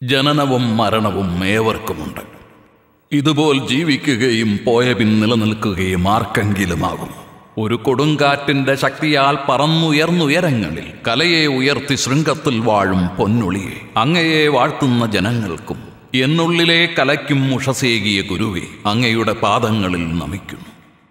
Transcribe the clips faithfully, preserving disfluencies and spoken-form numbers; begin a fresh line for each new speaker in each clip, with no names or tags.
ജനനവും മരണവും ഏവർക്കുമുണ്ട്. ഇതുപോൽ ജീവിക്കുകയും പോയ പിൻ നിലനിൽക്കുകയും ആർക്കെങ്കിലുമാകും. ഒരു കൊടുങ്കാറ്റിന്റെ ശക്തിയാൽ പറന്നുയർന്നുയരങ്ങളിൽ കലയെ ഉയർത്തി ശൃംഗത്തിൽ വാഴും പൊന്നുളിയെ അങ്ങയെ വാഴ്ത്തുന്ന ജനങ്ങൾക്കും എന്നുള്ളിലെ കലയ്ക്കും ഉഷസേകിയ ഗുരുവെ അങ്ങയുടെ പാദങ്ങളിൽ നമിക്കുന്നു.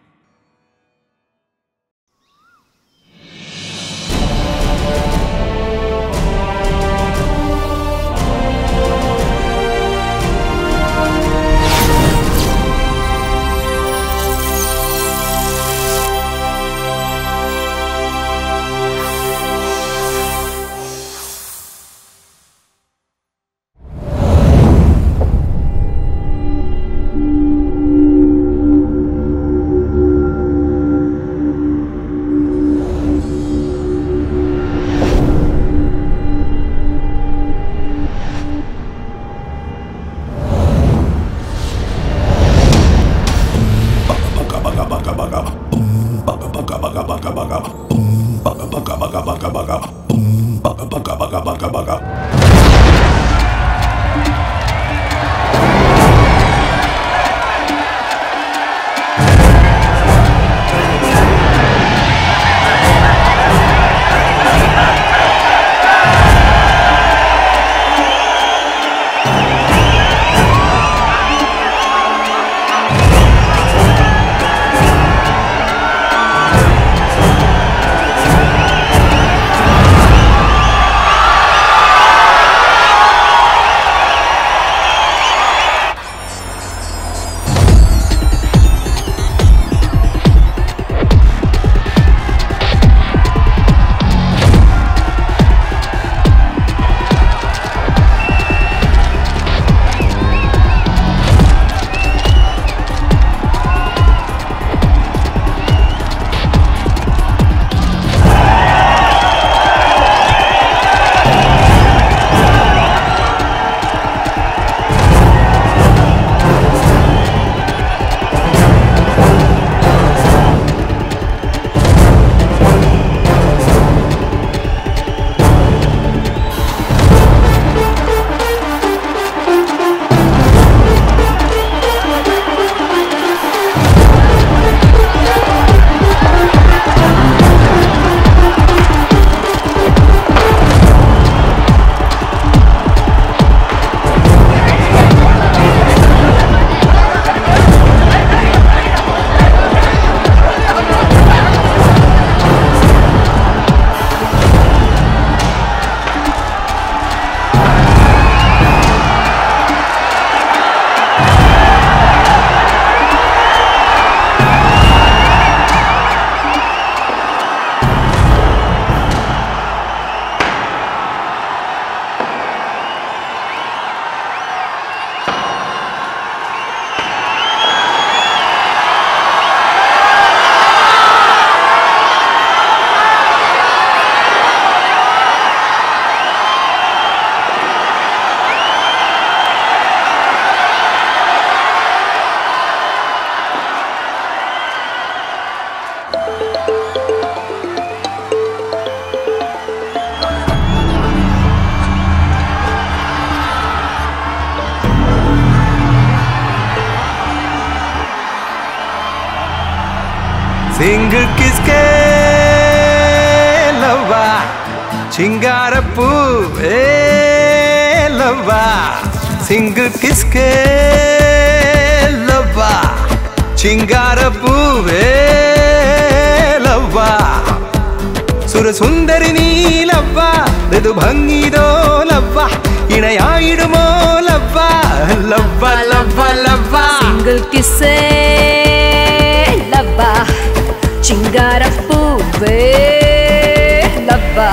Single kiske lava Chingarapu eh lava Single kiske lava Chingarapu eh lava Sura sundari nee lava Ridu bhangi do lava Inayayidumo lava Lava lava lava
Single kisse lava Chingarapuve lava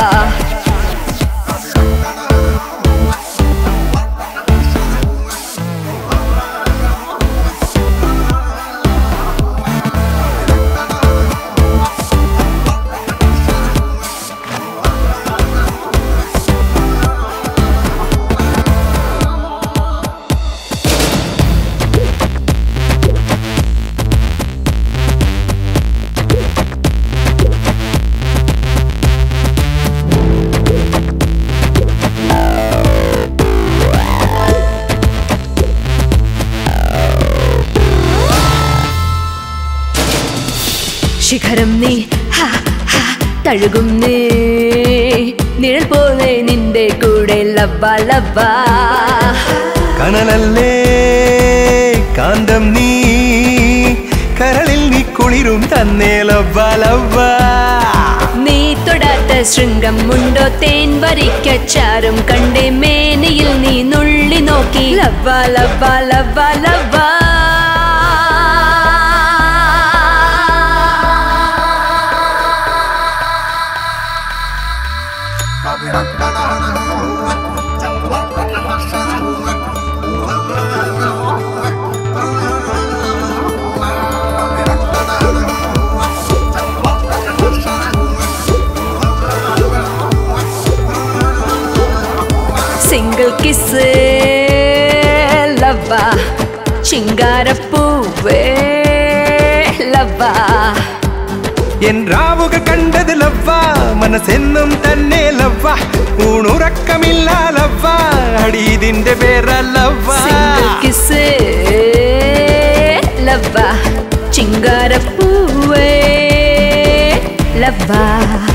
ശിഖരം നീ ഹാ ഹാ തഴുകും നീ നിഴൽ പോലെ നിന്റെ കൂടെ ലവ്വ ലവ്വ
കനലല്ലേ കാന്തം നീ കരളിൽ നീ കുളിരും തന്നെ ലവ്വ ലവ്വ
നീ തൊടാത്ത ശൃംഗം ഉണ്ടോ തേൻ വരിക്കച്ചാരും കണ്ടേ മേനയിൽ നീ നുള്ളി നോക്കി ലവ്വ ലവ്വ ലവ്വ ലവ്വ സിംഗിൾ കിസ് ലവ്വ ചിങ്കാരപ്പൂവേ ലവ്വ
എൻ രാവുകൾ കണ്ടത് ലവ്വ മനസ്സെന്നും തന്നെ ലവ്വ ഊണുറക്കമില്ല ലവ്വ അടീതിന്റെ പേര ലവ്വ
സിംഗിൾ കിസ് ലവ്വ ചിങ്കാരപ്പൂവേ ലവ്വ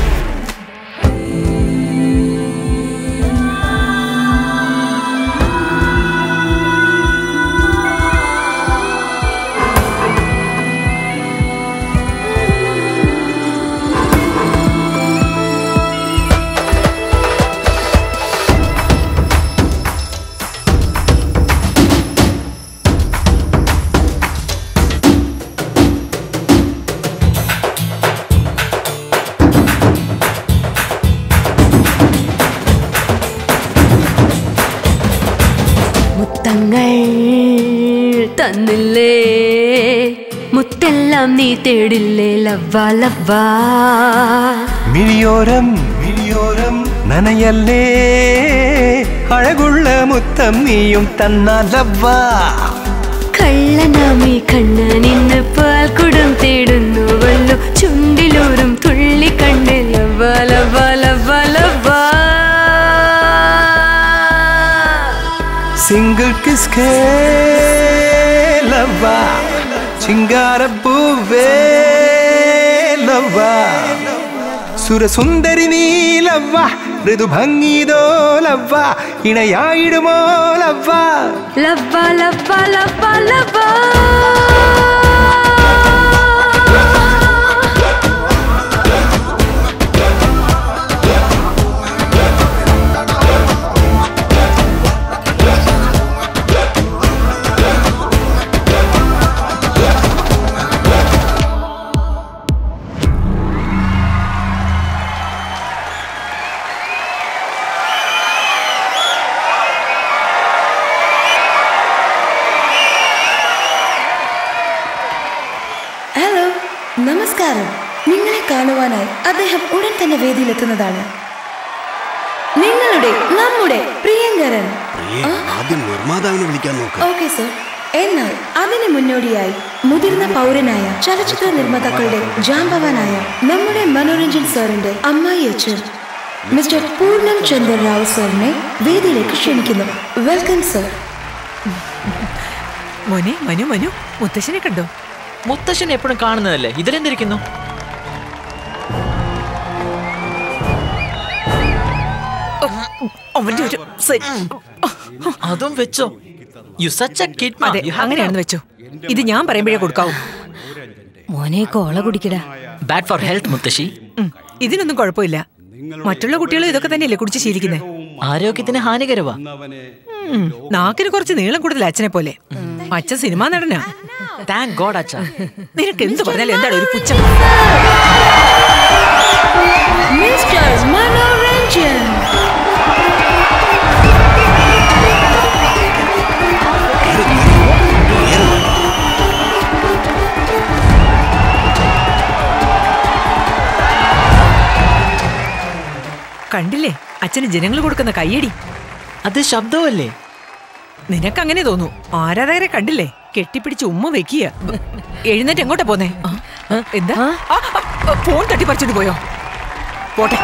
മുത്തങ്ങൾ തന്നില്ലേ മുത്തെല്ലാം നീ തേടില്ലേ ലവ്വ ലവ്വ
മിഴിയോരം മിഴിയോരം നനയല്ലേ അഴകുള്ള മുത്തം നീയും തന്ന ലവ്വ
കള്ളനാമി കണ്ണനിന്ന് പാൽക്കുടം തേടുന്നുവല്ലോ ചുണ്ടിലൂറും തുള്ളി കണ്ട് ലവ്വ ലവ്വ ലവ്വ ലവ്വ
സിംഗിൾ കിസ് കേ ലവ്വ ചിങ്കാരപ്പൂവേ ലവ്വ സുരസുന്ദരി നീ ലവ്വ ഋതുഭംഗിതോ ലവ്വ ഇണയായിടുമോ ലവ്വ
ലവ്വ ലവ്വ ലവ്വ ലവ്വ
നമസ്കാരം. നിങ്ങളെ കാണുവാനായി അദ്ദേഹം ഉടൻ തന്നെ വേദിയിലെത്തുന്നതാണ്. നിങ്ങളുടെ നമ്മുടെ പ്രിയങ്കരൻ.
ആദ്യം നിർമ്മാതാവിനെ വിളിക്കാൻ നോക്ക്.
Okay sir. എന്നാൽ അതിന് മുന്നോടിയായി മുതിർന്ന പൗരനായ ചലച്ചിത്ര നിർമ്മാതാക്കളുടെ ജാംബവാനായ നമ്മുടെ മനോരഞ്ജൻ സാറിന്റെ അമ്മായി അച്ഛൻ മിസ്റ്റർ പൂർണ്ണം ചന്ദ്ര റാവു സാറിനെ വേദിയിലേക്ക് ക്ഷണിക്കുന്നു. Welcome sir.
മോനെ മനു മനു മുത്തശ്ശനെ കണ്ടോ?
മുത്തശ്ശൻ എപ്പോഴും കാണുന്നതല്ലേ, ഇതിലെന്തിരിക്കുന്നു? അതും വെച്ചോ. You such a kid.
അതെ, അങ്ങനെയാണെന്ന് വെച്ചോ. ഇത് ഞാൻ പറയുമ്പോഴേ കൊടുക്കാവൂ.
മോനെ കോള കുടിക്കടാ.
ബാഡ് ഫോർ ഹെൽത്ത് മുത്തശ്ശി.
ഇതിനൊന്നും കുഴപ്പമില്ല. മറ്റുള്ള കുട്ടികളും ഇതൊക്കെ തന്നെയല്ലേ കുടിച്ച് ശീലിക്കുന്നത്.
ആരോഗ്യത്തിന് ഹാനികരവാ.
നാക്കിന് കുറച്ച് നീളം കൂടുതൽ അച്ഛനെ പോലെ. അച്ഛൻ സിനിമാ നടനാ.
താങ്ക് ഗോഡ് അച്ഛാ.
നിനക്ക് എന്ത് പറഞ്ഞാലും എന്താണ് ഒരു പുച്ഛം.
മിസ്റ്റർ മനോരഞ്ജൻ.
കണ്ടില്ലേ അച്ഛന് ജനങ്ങൾ കൊടുക്കുന്ന കയ്യടി?
അത് ശബ്ദമല്ലേ?
നിനക്കങ്ങനെ തോന്നൂ. ആരാധകരെ കണ്ടില്ലേ കെട്ടിപ്പിടിച്ച് ഉമ്മ വെക്കുക. എഴുന്നേറ്റ് എങ്ങോട്ടാ പോന്നേ? എന്താ ഫോൺ തട്ടിപ്പറിച്ചിട്ട് പോയോ? പോട്ടെ.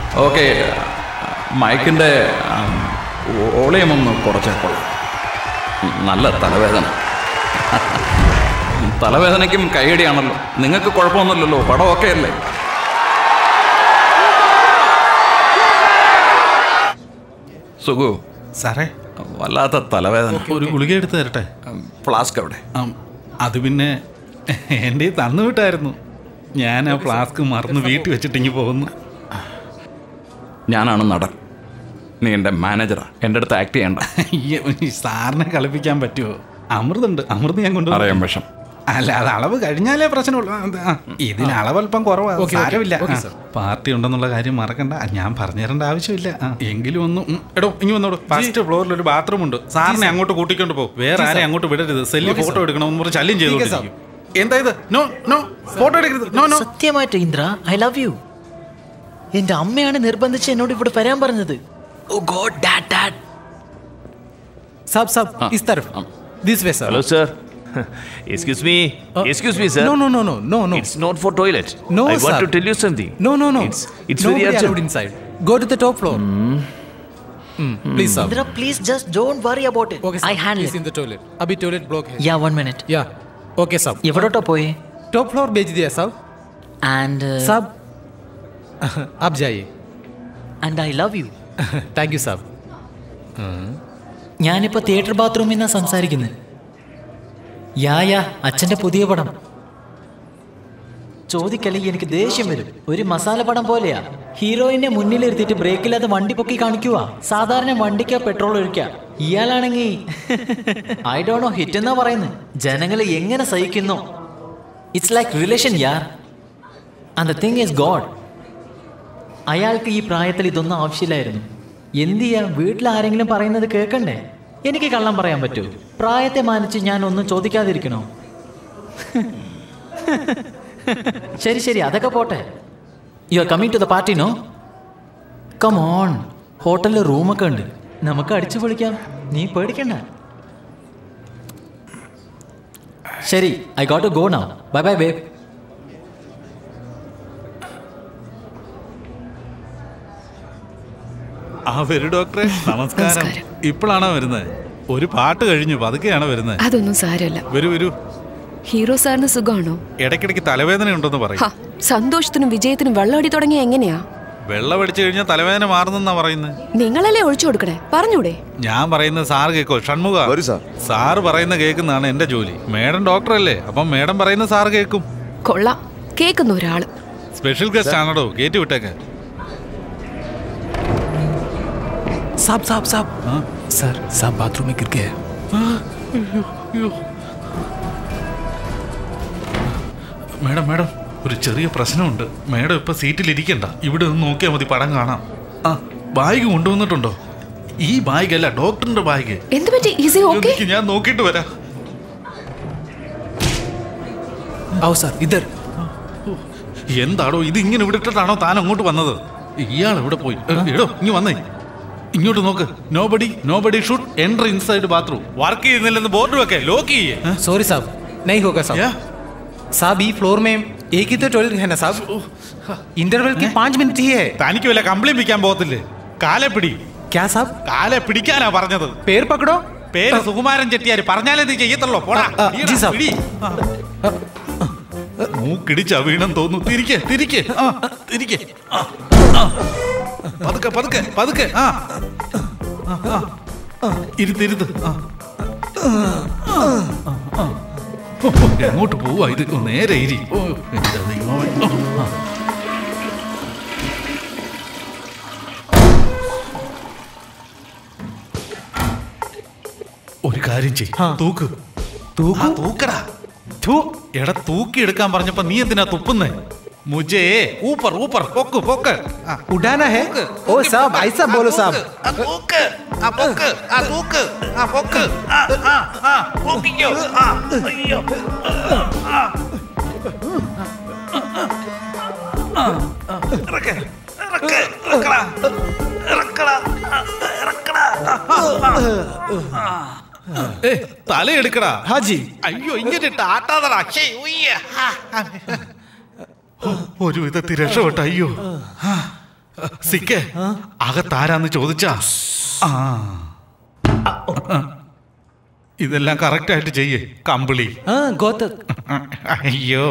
ഓക്കെ, മൈക്കിന്റെ വോളിയം ഒന്ന് കുറച്ചേക്കോളാം. നല്ല തലവേദന. തലവേദനയ്ക്കും കൈയടിയാണല്ലോ. നിങ്ങൾക്ക് കുഴപ്പമൊന്നുമില്ലല്ലോ, പടം ഓക്കെ അല്ലേ? സുഖു
സാറേ,
വല്ലാത്ത തലവേദന.
ഒരു ഗുളിക എടുത്ത് തരട്ടെ?
ഫ്ലാസ്ക് അവിടെ?
അത് പിന്നെ എൻ്റെ തന്നു വിട്ടായിരുന്നു. ഞാൻ ആ ഫ്ലാസ്ക് മറന്ന് വീട്ടിൽ വെച്ചിട്ടിങ്ങി പോകുന്നു.
ഞാനാണ് നടൻ, നീ എൻ്റെ മാനേജറാ. എൻ്റെ അടുത്ത് ആക്ട് ചെയ്യണ്ട.
സാറിനെ കളിപ്പിക്കാൻ പറ്റുമോ? അമൃതുണ്ട്, അമൃത് ഞാൻ കൊണ്ടുവരാം.
അറിയാം വിഷം.
അല്ല, അത് അളവ് കഴിഞ്ഞാലേ പ്രശ്നമുള്ളൂ. ഇതിന് അളവല്പം കുറവാണ്, സാരമില്ല. പാർട്ടി ഉണ്ടെന്നുള്ള കാര്യം മറക്കണ്ട. ഞാൻ പറഞ്ഞു തരേണ്ട ആവശ്യമില്ല. എങ്കിലും ഒന്നും എടോ ഇനി വന്നോളൂ. ഫസ്റ്റ് ഫ്ലോറിൽ ഒരു ബാത്റൂം ഉണ്ട്, സാറിനെ അങ്ങോട്ട് കൂട്ടിക്കൊണ്ട് പോകും. വേറെ ആരെയും അങ്ങോട്ട് വിടരുത്. സെല്ലി ഫോട്ടോ എടുക്കണം, ഒരു ശല്യം ചെയ്തു. എന്താ ഇത്? നോ നോ ഫോട്ടോ എടുക്കരുത്. No no.
സത്യമായിട്ട് ഇന്ദ്ര, ഐ ലവ് യു. എന്റെ അമ്മയാണ് നിർബന്ധിച്ച് എന്നോട് ഇവിടെ വരാൻ പറഞ്ഞത്. Oh God, dad dad.
സാബ് സാബ് ഇസ് തരഫ്, this way sir.
Hello sir. Excuse me. Uh, Excuse me sir.
No no no no no no.
It's not for toilet.
No
I want
sir.
to tell you something.
No no no.
It's it's
Nobody
very urgent.
allowed inside. Go to the top floor. Mm. Mm. Please sir.
Indra, please just don't worry about it.
Okay sir.
I handle
He's
it.
in the toilet. Abhi toilet block hai.
Yeah, one minute.
Yeah. Okay sir.
എവിടോട്ടാ പോയെ?
Top floor भेज दिया sir.
And uh,
साहब आप जाइए.
And I love you.
Thank you sir.
ഞാനിപ്പോ theatre ബാത്റൂമിൽ നിന്നാ സംസാരിക്കുന്നത്. യാ യാ അച്ഛന്റെ പുതിയ പടം. ചോദിക്കല്ലേ, എനിക്ക് ദേഷ്യം വരും. ഒരു മസാല പടം പോലെയാ. ഹീറോയിനെ മുന്നിലിരുത്തിയിട്ട് ബ്രേക്കില്ലാതെ വണ്ടി പൊക്കി കാണിക്കുക. സാധാരണ വണ്ടിക്കാ പെട്രോൾ ഒഴിക്കുക. ഇയാളാണെങ്കിൽ ഐ ഡോണ്ട് നോ ഹിറ്റ് എന്നാ പറയുന്നത്. ജനങ്ങളെ എങ്ങനെ സഹിക്കുന്നു? ഇറ്റ്സ് ലൈക്ക് റിലേഷൻ യാർ. And the thing is God. അയാൾക്ക് ഈ പ്രായത്തിൽ ഇതൊന്നും ആവശ്യമില്ലായിരുന്നു. എന്ത് ചെയ്യാ, വീട്ടിൽ ആരെങ്കിലും പറയുന്നത് കേൾക്കണ്ടേ? എനിക്ക് കള്ളം പറയാൻ പറ്റൂ? പ്രായത്തെ മാനിച്ച് ഞാൻ ഒന്നും ചോദിക്കാതിരിക്കണോ? ശരി ശരി, അതൊക്കെ പോട്ടെ. You are coming to the party no? Come on, ഹോട്ടലിൽ റൂമൊക്കെ ഉണ്ട്, നമുക്ക് അടിച്ചു പൊളിക്കാം. നീ പേടിക്കണ്ട. ശരി, I got to go now. Bye bye babe.
ആ വരൂ ഡോക്ടറെ, നമസ്കാരം. ഇപ്പോഴാണോ വരുന്നത്? ഒരു പാട്ട് കഴിഞ്ഞു, പതുക്കെയാണോ വരുന്നത്?
അതൊന്നും സാരമല്ല.
വരൂ വരൂ.
ഹീറോ സാറിന് സുഖമാണോ?
ഇടയ്ക്കിടയ്ക്ക് തലവേദന ഉണ്ടെന്ന് പറയും.
സന്തോഷത്തിനും വിജയത്തിനും വെള്ളമടി തുടങ്ങിയ എങ്ങനെയാ?
വെള്ളം അടിച്ചു കഴിഞ്ഞാൽ തലവേദന മാറുന്നെന്നാ പറയുന്നത്.
നിങ്ങളല്ലേ ഒഴിച്ചു കൊടുക്കണേ, പറഞ്ഞൂടെ?
ഞാൻ പറയുന്നത് സാർ കേക്കോ? ഷൺമുഖ, സാറ് പറയുന്ന കേൾക്കുന്നതാണ് എന്റെ ജോലി. മേഡം ഡോക്ടറല്ലേ, അപ്പം മേഡം പറയുന്ന സാർ കേൾക്കും.
കൊള്ളാം, കേൾക്കുന്ന ഒരാള്.
സ്പെഷ്യൽ ഗസ്റ്റ് ആണോ? കേറ്റി വിട്ടേക്ക്.
साहब साहब साहब हाँ? सर साहब बाथरूम में गिर गए हैं.
മേഡം മേഡം ഒരു ചെറിയ പ്രശ്നമുണ്ട്. മേഡം ഇപ്പൊ സീറ്റിൽ ഇരിക്കണ്ട, ഇവിടെ നിന്ന് നോക്കിയാൽ മതി, പടം കാണാം. ആ ബാഗ് കൊണ്ടുവന്നിട്ടുണ്ടോ? ഈ ബാഗ് അല്ല, ഡോക്ടറിന്റെ ബാഗ്.
എന്ത് പറ്റി? Easy okay?
ഞാൻ നോക്കിയിട്ട് വരാം.
आओ सर इधर.
എന്താടോ ഇത്? ഇങ്ങനെ ഇവിടെ ഇട്ടിട്ടാണോ താൻ അങ്ങോട്ട് വന്നത്? ഇയാൾ ഇവിടെ പോയി. എടോ ഇങ്ങ് വന്നേ, ഇങ്ങോട്ട് നോക്ക്. Nobody nobody should enter inside bathroom. Work ചെയ്യുന്നില്ലെന്ന് ബോർഡ് വെക്കേ, ലോക്ക് ചെയ്യേ.
सॉरी साहब, नहीं होगा साहब. साहब ഈ ഫ്ലോർ में एक ही तो टॉयलेट है ना साहब? इंटरवल की पाँच मिनट ही है.
തനിക്ക് വല്ല കംപ്ലൈന്റ് പിടിക്കാൻ പോകത്തില്ലേ? കാലെ പിടി.
क्या साहब?
കാലെ പിടിക്കാനാ പറഞ്ഞത്.
പേര് പക്കടോ.
പേര് സുകുമാരൻ ചെട്ടിയാർ. പറഞ്ഞാലേ നീ ചെയ്യത്തുള്ളൂ. പോടാ.
जी साहब.
മൂക്കിടിച്ച വീണം തോന്നുന്നു. തിരിക്കെ തിരിക്കെ തിരിക്കെ. പതുക്കെ പതുക്കെ പതുക്കെ. ആ ഇരുത്തിരുത്ത്. എങ്ങോട്ട് പോവാ ഇത്? നേരെ ഇരി. ഒരു കാര്യം ചെയ്, തൂക്ക്. തൂക്കടാ. എടാ തൂക്കി എടുക്കാൻ പറഞ്ഞപ്പോ നീ എന്തിനാ തുപ്പുന്നേ? मुझे ऊपर ऊपर पोक पोक
उड़ाना है. ओ साहब ऐसा बोलो साहब.
पोक आ पोक आ पोक आ पोक आ आ आ पोकियो आ अयो आ रख रख रखड़ा रखड़ा रखड़ा. ഏ തല എടുക്കടാ.
ഹാജി.
അയ്യോ ഇങ്ങനെ ആട്ടാതടാ. ഒരു വിധത്തിൽ രക്ഷപ്പെട്ട. അയ്യോ സിക്കെ, അകത്താരാന്ന് ചോദിച്ചാ ആ ഇതെല്ലാം കറക്റ്റ് ആയിട്ട് ചെയ്യേ കമ്പിളി.
ആ ഗോത്ത്.
അയ്യോ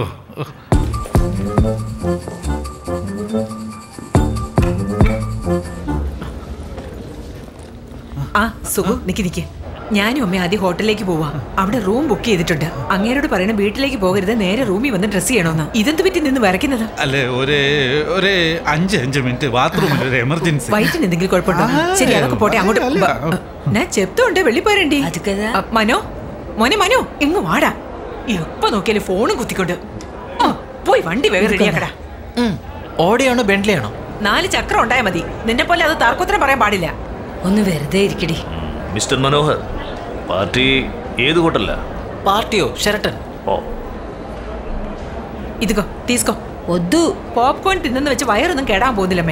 ആ സുഖു നിക്ക് നിക്ക്. ഞാനും അമ്മ ആദ്യം ഹോട്ടലിലേക്ക് പോവാ. അവിടെ റൂം ബുക്ക് ചെയ്തിട്ടുണ്ട്. അങ്ങേരോട് പറയണം വീട്ടിലേക്ക് പോകരുത്, നേരെ റൂമിൽ വന്ന് ഡ്രസ് ചെയ്യണമെന്ന്. ഇതെന്ത് പറ്റി നിന്ന് വരയ്ക്കുന്നത്?
അല്ലെ ഒരു ഒരു അഞ്ച് അഞ്ച് മിനിറ്റ് ബാത്റൂമിൽ ഒരു എമർജൻസി.
വയറ്റിന് എന്തെങ്കിലും കുഴപ്പമുണ്ടോ? ശരി അതൊക്കെ പോട്ടെ. അങ്ങോട്ട് ഞാൻ ചെപ്തുണ്ട് വെള്ളിപ്പോരണ്ടി. മനോ മോനെ മനോ എങ്ങ് വാടാ. എപ്പോ നോക്കിയാലും ഫോണും കുത്തിക്കൊണ്ട്. പോയി വണ്ടി വേഗം റെഡിയാക്കടാ.
ഓടിയാണോ ബെന്റ്ലിയാണോ?
നാല് ചക്രം ഉണ്ടായാൽ മതി. നിന്നെ പോലെ അത് തർക്കത്തിനും പറയാൻ പാടില്ല. ഒന്ന് വെറുതെ ഇരിക്കടി.
മിസ്റ്റർ മനോഹർ, പാർട്ടി ഏത് ഹോട്ടലിലാ?
പാർട്ടിയോ? ഷെറട്ടൺ.
ഓ
ഇതുകോ തീസ്കോ. ഒതു പോപ്കോൺ തിന്നെന്ന് വെച്ച് വയറൊന്നും കേടാൻ പോകുന്നില്ലമ്മേ.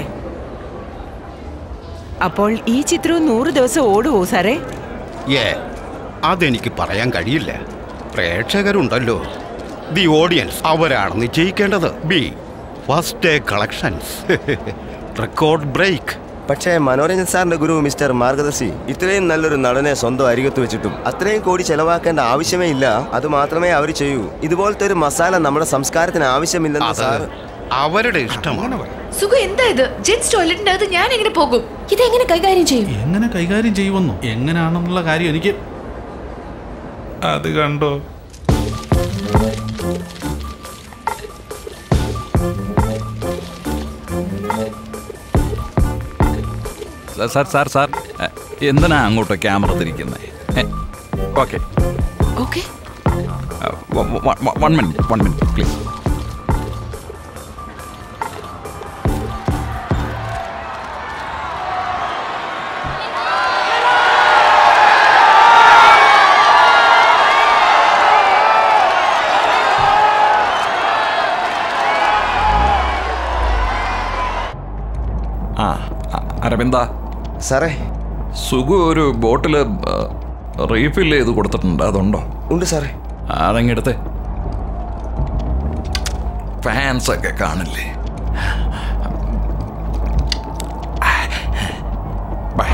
അപ്പോൾ ഈ ചിത്രവും നൂറ് ദിവസം ഓടുവോ സാറേ?
ഏ അതെനിക്ക് പറയാൻ കഴിയില്ല. പ്രേക്ഷകരുണ്ടല്ലോ, ദി ഓഡിയൻസ്, അവരാണ് നിശ്ചയിക്കേണ്ടത്. Be first day collections, record break.
പക്ഷേ മനോരഞ്ജൻ സാറിന്റെ ഗുരു മിസ്റ്റർ മാർഗദർശി ഇത്രയും നല്ലൊരു നടനെ സ്വന്തം അരികത്ത് വെച്ചിട്ടും അത്രയും കോടി ചെലവാക്കേണ്ട ആവശ്യമേ ഇല്ല. അത് മാത്രമേ അവർ ചെയ്യൂ. ഇതുപോലത്തെ ഒരു മസാല നമ്മുടെ സംസ്കാരത്തിന് ആവശ്യമില്ലെന്ന് സാർ
അവരുടെ ഇഷ്ടമാണ്.
സുഖം എന്താ ഇത്? ജെന്റ്സ് ടോയ്ലറ്റിന്റെ അകത്ത് ഞാൻ എങ്ങനെ പോകും? ഇതെങ്ങനെ കൈകാര്യം ചെയ്യും?
എങ്ങനെ കൈകാര്യം ചെയ്യുമെന്നോ എങ്ങനെയാണെന്നുള്ള കാര്യം എനിക്ക് അത് കണ്ടോ.
സാർ സാർ സാർ എന്തിനാ അങ്ങോട്ട് ക്യാമറ തിരിക്കുന്നത്? Okay
okay
one minute one minute please. ആ അരവിന്ദ
സാറേ,
സുഖു ഒരു ബോട്ടിൽ റീഫിൽ ചെയ്ത് കൊടുത്തിട്ടുണ്ട്. അതുണ്ടോ?
ഉണ്ട് സാറേ.
അതെങ്ങെടുത്ത്. ഫാൻസ് ഒക്കെ കാണില്ലേ? ബൈ.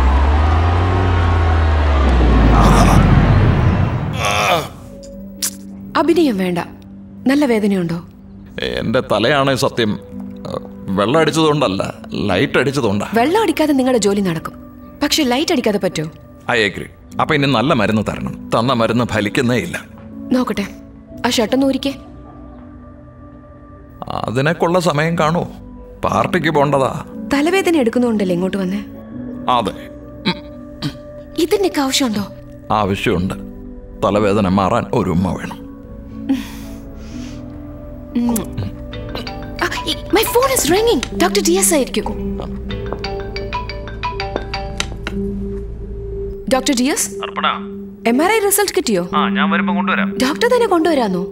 അഭിനയം വേണ്ട. നല്ല വേദനയുണ്ടോ?
എന്റെ തലയാണ് സത്യം. വെള്ളം അടിച്ചതുകൊണ്ടല്ല, ലൈറ്റ് അടിച്ചതുകൊണ്ടാ.
വെള്ളം അടിക്കാതെ നിങ്ങളുടെ ജോലി നടക്കും, പക്ഷെ ലൈറ്റ് അടിക്കാതെ പറ്റോ?
I agree. അപ്പൊ ഇനി നല്ല മരുന്ന് തരണം. തന്ന മരുന്ന് ഫലിക്കുന്നേ ഇല്ല.
നോക്കട്ടെ, ആ ഷർട്ടൊന്ന് ഊരിക്കേ.
അതിനൊക്കെയുള്ള സമയം കാണൂ. പാർട്ടിക്ക് പോണ്ടതാ.
തലവേദന എടുക്കുന്നുണ്ടല്ലേ ഇങ്ങോട്ട് വന്നേ?
അതെ.
ഇതിന്റെയൊക്കെ ആവശ്യമുണ്ടോ?
ആവശ്യമുണ്ട്. തലവേദന മാറാൻ ഒരു ഉമ്മ വേണം.
My phone is ringing. Doctor Dias ആയിരിക്കും. Doctor Dias, M R I result കിട്ടിയോ?
ഞാൻ വരുമ്പോ കൊണ്ടുവരാം.
ഡോക്ടർ തന്നെ കൊണ്ടുവരാന്നോ?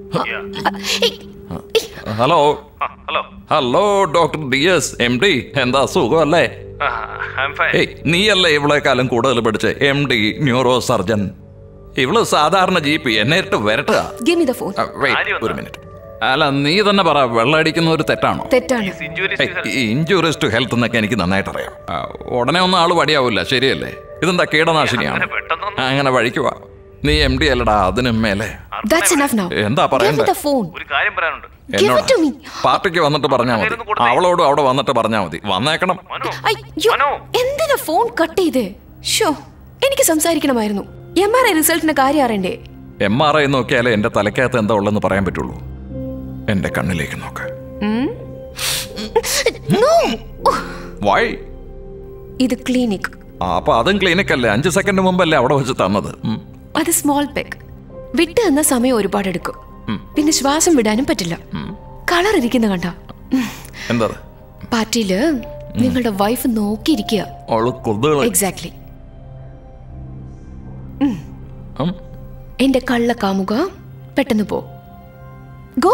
Hello hello hello doctor Dias, M D. എന്താ സുഖമല്ലേ? നീയല്ലേ ഇവളെക്കാലം കൂടുതൽ പഠിച്ച് എം ഡി ന്യൂറോ സർജൻ. ഇവള് സാധാരണ ജി പി. നേരിട്ട് വരട്ടുക. ഒരു മിനിറ്റ്. അല്ല, നീ തന്നെ പറ, വെള്ളമടിക്കുന്ന ഒരു തെറ്റാണോ?
തെറ്റാണ്.
ഇഞ്ചുറീസ് ടു ഹെൽത്ത് എന്നൊക്കെ എനിക്ക് നന്നായിട്ട് അറിയാം. ഉടനെ ഒന്നും ആള് വടിയാവൂല, ശരിയല്ലേ? ഇതെന്താ കീടനാശിനിയാണ്? അങ്ങനെ വഴിക്കുവാ. നീ എം ഡി അല്ലടാ, അതിനും മേലെ. എന്താ പറയണ്ടേ? എന്നോട് പാർട്ടിക്ക് വന്നിട്ട് പറഞ്ഞാ മതി. അവളോടും അവിടെ വന്നിട്ട് പറഞ്ഞാ മതി. വന്നേക്കണം.
എന്തിനാ ഫോൺ കട്ട് ചെയ്തേ? ഷോ, എനിക്ക് സംസാരിക്കണമായിരുന്നു. എം ആർ ഐ റിസൾട്ടിന്റെ കാര്യം അറിയണ്ടേ?
എം ആർ ഐ നോക്കിയാലേ എന്റെ തലക്കകത്ത് എന്താ ഉള്ളെന്ന് പറയാൻ പറ്റുള്ളൂ. എന്റെ കണ്ണിലേക്ക് നോക്ക. വൈ?
ഇത് ക്ലിനിക്.
അപ്പൊ അതും ക്ലിനിക് അല്ലേ? അഞ്ച് സെക്കൻഡ് മുമ്പല്ലേ അവിടെ വെച്ച് തന്നത്?
അത് സ്മോൾ പെഗ്. വിട്ട് തന്ന സമയം ഒരുപാട് എടുക്കും. പിന്നെ ശ്വാസം വിടാനും പറ്റില്ല. കളർ ഇരിക്കുന്ന കണ്ട.
എന്താ
പാർട്ടിയില് നിങ്ങളുടെ വൈഫ് നോക്കിയിരിക്കുക. എക്സാക്ട്ലി. എന്റെ കള്ള കാമുക, പെട്ടെന്ന് പോ. ഗോ.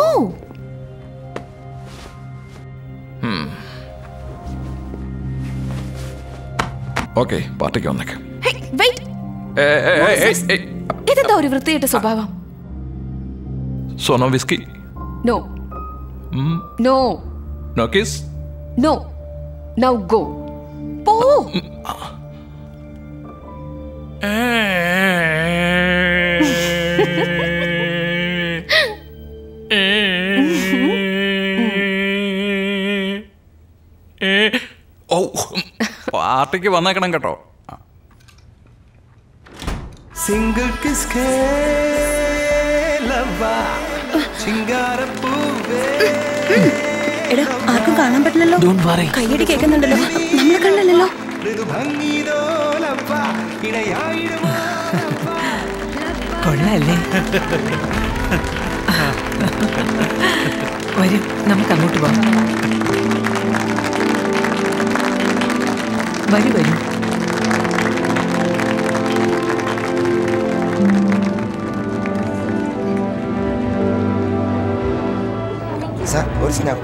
ഓക്കെ, പാർട്ടിക്ക് വന്നേക്കാം.
ഇതെന്താ ഒരു വൃത്തികെട്ട സ്വഭാവം?
So no whisky?
No no
no kiss?
No. Now go. പോ.
പാർട്ടിക്ക് വന്നേക്കണം കേട്ടോ.
സിംഗിൾ കിസ്
എടാ ആർക്കും കാണാൻ പറ്റില്ലല്ലോ. കയ്യടി കേൾക്കുന്നുണ്ടല്ലോ. നമ്മളെ കണ്ടല്ലോ.
കൊള്ളാല്ലേ? വരൂ, നമുക്ക് അങ്ങോട്ട് പോകാം. വരൂ വരൂ.
സാർ ഒരു snap.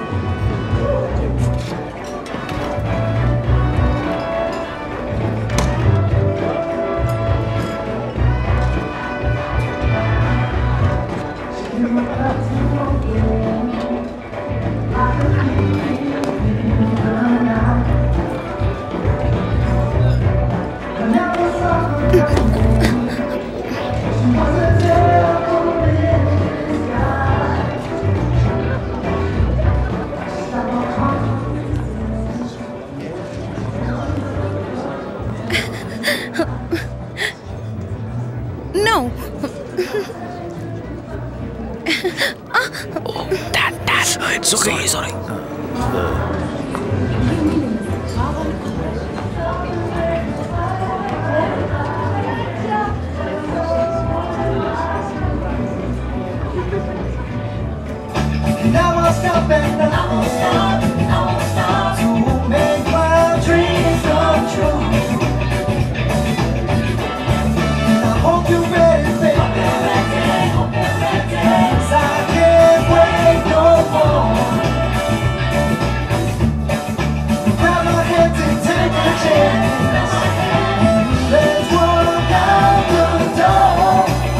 No.
Oh, that, that. It's okay, sorry.
Now I'll stop and now I'll stop, now I'll stop to make my dreams come true. And I hope you're ready, baby. Hope you're ready, 'cause I can't wait no more. Grab my hands and take a chance. Let's walk out the door.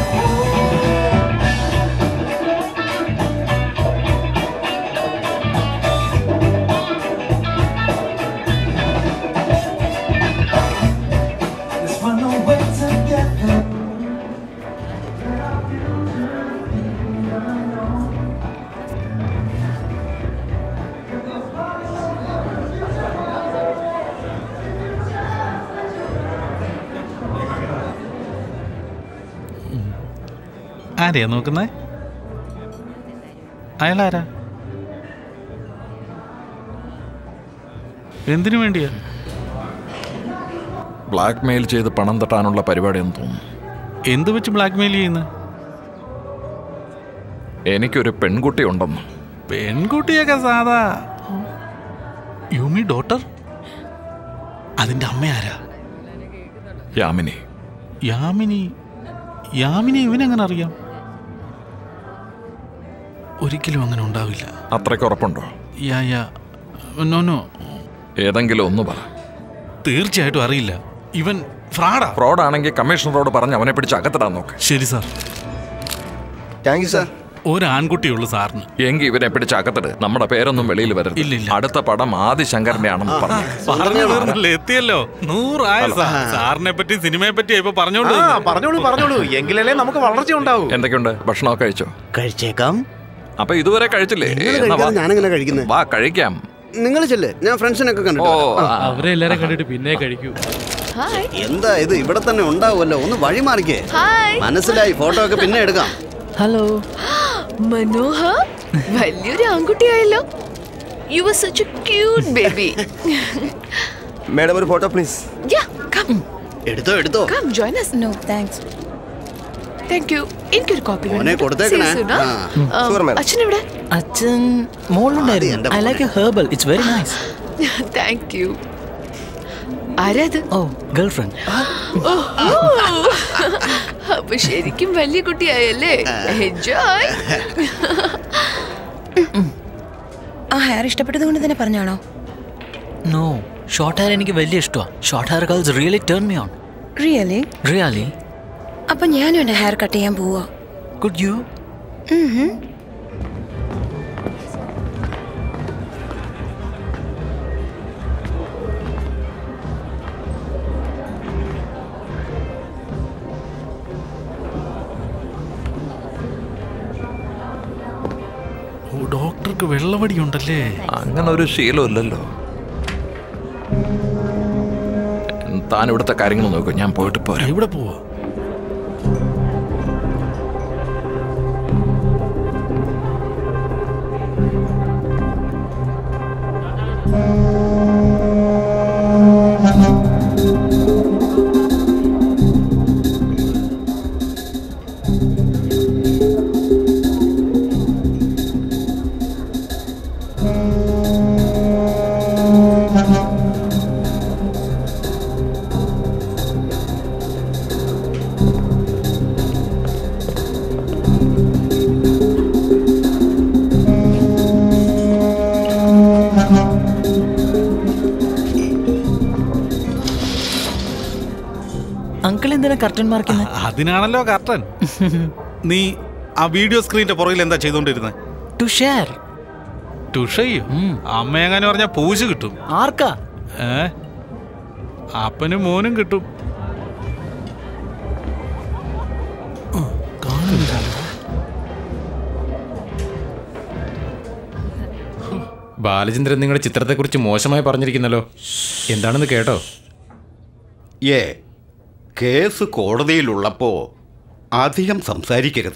ആരെയാ നോക്കുന്നേ? അയാളാരാ? എന്തിനു വേണ്ടിയാ?
Black mail ചെയ്ത് പണം തട്ടാനുള്ള പരിപാടിയെന്ന് തോന്നുന്നു.
എന്ത് വെച്ച് black mail ചെയ്യുന്നത്?
എനിക്കൊരു പെൺകുട്ടി ഉണ്ടെന്ന്.
പെൺകുട്ടിയൊക്കെ സാധാ. യുമി ഡോട്ടർ? അതിന്റെ അമ്മ ആരാ?
യാമിനി.
യാമിനി? യാമിനി ഇവനെങ്ങനെ അറിയാം? ഒരിക്കലും അങ്ങനെ ഉണ്ടാവില്ല.
അത്രയ്ക്ക് ഉറപ്പുണ്ടോ?
യാ യാ നോ നോ.
ഏതെങ്കിലും ഒന്ന് പറ.
തീർച്ചയായിട്ടും അറിയില്ല. ഇവൻ ഫ്രോഡാ.
ഫ്രോഡാണെങ്കിൽ കമ്മീഷണറോട് പറഞ്ഞ് അവനെ പിടിച്ച് അകത്തിടാൻ നോക്ക്.
ശരി സാർ.
Thank you sir.
ഒരു ആൺകുട്ടിയുള്ളൂ സാറിന്.
എങ്കിൽ ഇവനെ പിടിച്ച് അകത്തിട്. നമ്മുടെ പേരൊന്നും വെളിയിൽ വരരുത്.
ഇല്ലില്ല.
അടുത്ത പടം ആദിശങ്കറിന്റെ ആണെന്ന് പറഞ്ഞു.
എത്തിയല്ലോ. നൂറായ സാറിനെ പറ്റി സിനിമയെ പറ്റി ഇപ്പൊ പറഞ്ഞോളൂ
പറഞ്ഞോളൂ പറഞ്ഞോളൂ എങ്കിലല്ലേ നമുക്ക് വളർച്ച ഉണ്ടാവും.
എന്തൊക്കെയുണ്ട്? ഭക്ഷണമൊക്കെ കഴിച്ചോ?
കഴിച്ചേക്കാം.
അപ്പൊ ഇതുവരെ കഴിച്ചില്ലേ?
ഞാനെങ്ങനെ കഴിക്കുന്നത്?
വാ കഴിക്കാം.
നിങ്ങൾ ചെല്ലേ, ഞാൻ ഫ്രണ്ട്സിനൊക്കെ കണ്ടിട്ട്
അവരെ എല്ലാരും കണ്ടിട്ട് പിന്നെ കഴിക്കൂ.
എന്താ ഇത് ഇവിടെ തന്നെ ഉണ്ടാവുമല്ലോ, ഒന്ന് വഴി മാറിക്കേ. മനസ്സിലായി, ഫോട്ടോ ഒക്കെ പിന്നെ എടുക്കാം.
ഹലോ മനോഹർ, വലിയൊരു ആൺകുട്ടിയായല്ലോ. You are such a cute baby.
Madam ഒരു ഫോട്ടോ പ്ലീസ്.
Yeah come.
എടുത്തോ എടുത്തോ.
Come join us.
No thanks.
Thank you. എനിക്കൊരു കോപ്പി
മോനെ കൊടുത്തേക്കണേ.
അച്ഛൻ എവിടെ?
അച്ഛൻ മോളുണ്ടായിരുന്നു. I like a herbal, it's very nice.
Thank you. ആരാത്?
Oh girlfriend.
അപ്പൊ ശരിക്കും വലിയ കുട്ടിയായല്ലേ? എൻജോയ്.
ആ ഹെയർ ഇഷ്ടപ്പെട്ടത് കൊണ്ട് തന്നെ പറഞ്ഞാണോ?
നോ, ഷോർട്ട് ഹെയർ എനിക്ക് വലിയ ഇഷ്ടമാണ്. Short hair girls really turn me on.
Really?
Really.
അപ്പൊ ഞാനും എന്റെ ഹെയർ കട്ട് ചെയ്യാൻ പോവാ.
Could you?
ഡോക്ടർക്ക് വെള്ളവടി ഉണ്ടല്ലേ?
അങ്ങനെ ഒരു ശീലമില്ലല്ലോ. താൻ ഇവിടുത്തെ കാര്യങ്ങൾ നോക്കും, ഞാൻ പോയിട്ട് പോരാ.
ഇവിടെ പോവാ. അതിനാണല്ലോ കർട്ടൻ. നീ ആ വീഡിയോ സ്ക്രീനിന്റെ പുറകിൽ എന്താ ചെയ്തോണ്ടിരുന്നത്? ടുഷയോ? അമ്മ എങ്ങനെ പറഞ്ഞ പൂശ് കിട്ടും.
ആർക്കാ?
ഏ അപ്പനും മോനും കിട്ടും.
ബാലചന്ദ്രൻ നിങ്ങളുടെ ചിത്രത്തെക്കുറിച്ച് മോശമായി പറഞ്ഞിരിക്കുന്നല്ലോ, എന്താണെന്ന് കേട്ടോ?
ഏ കേസ് കോടതിയിലുള്ളപ്പോ അധികം സംസാരിക്കരുത്.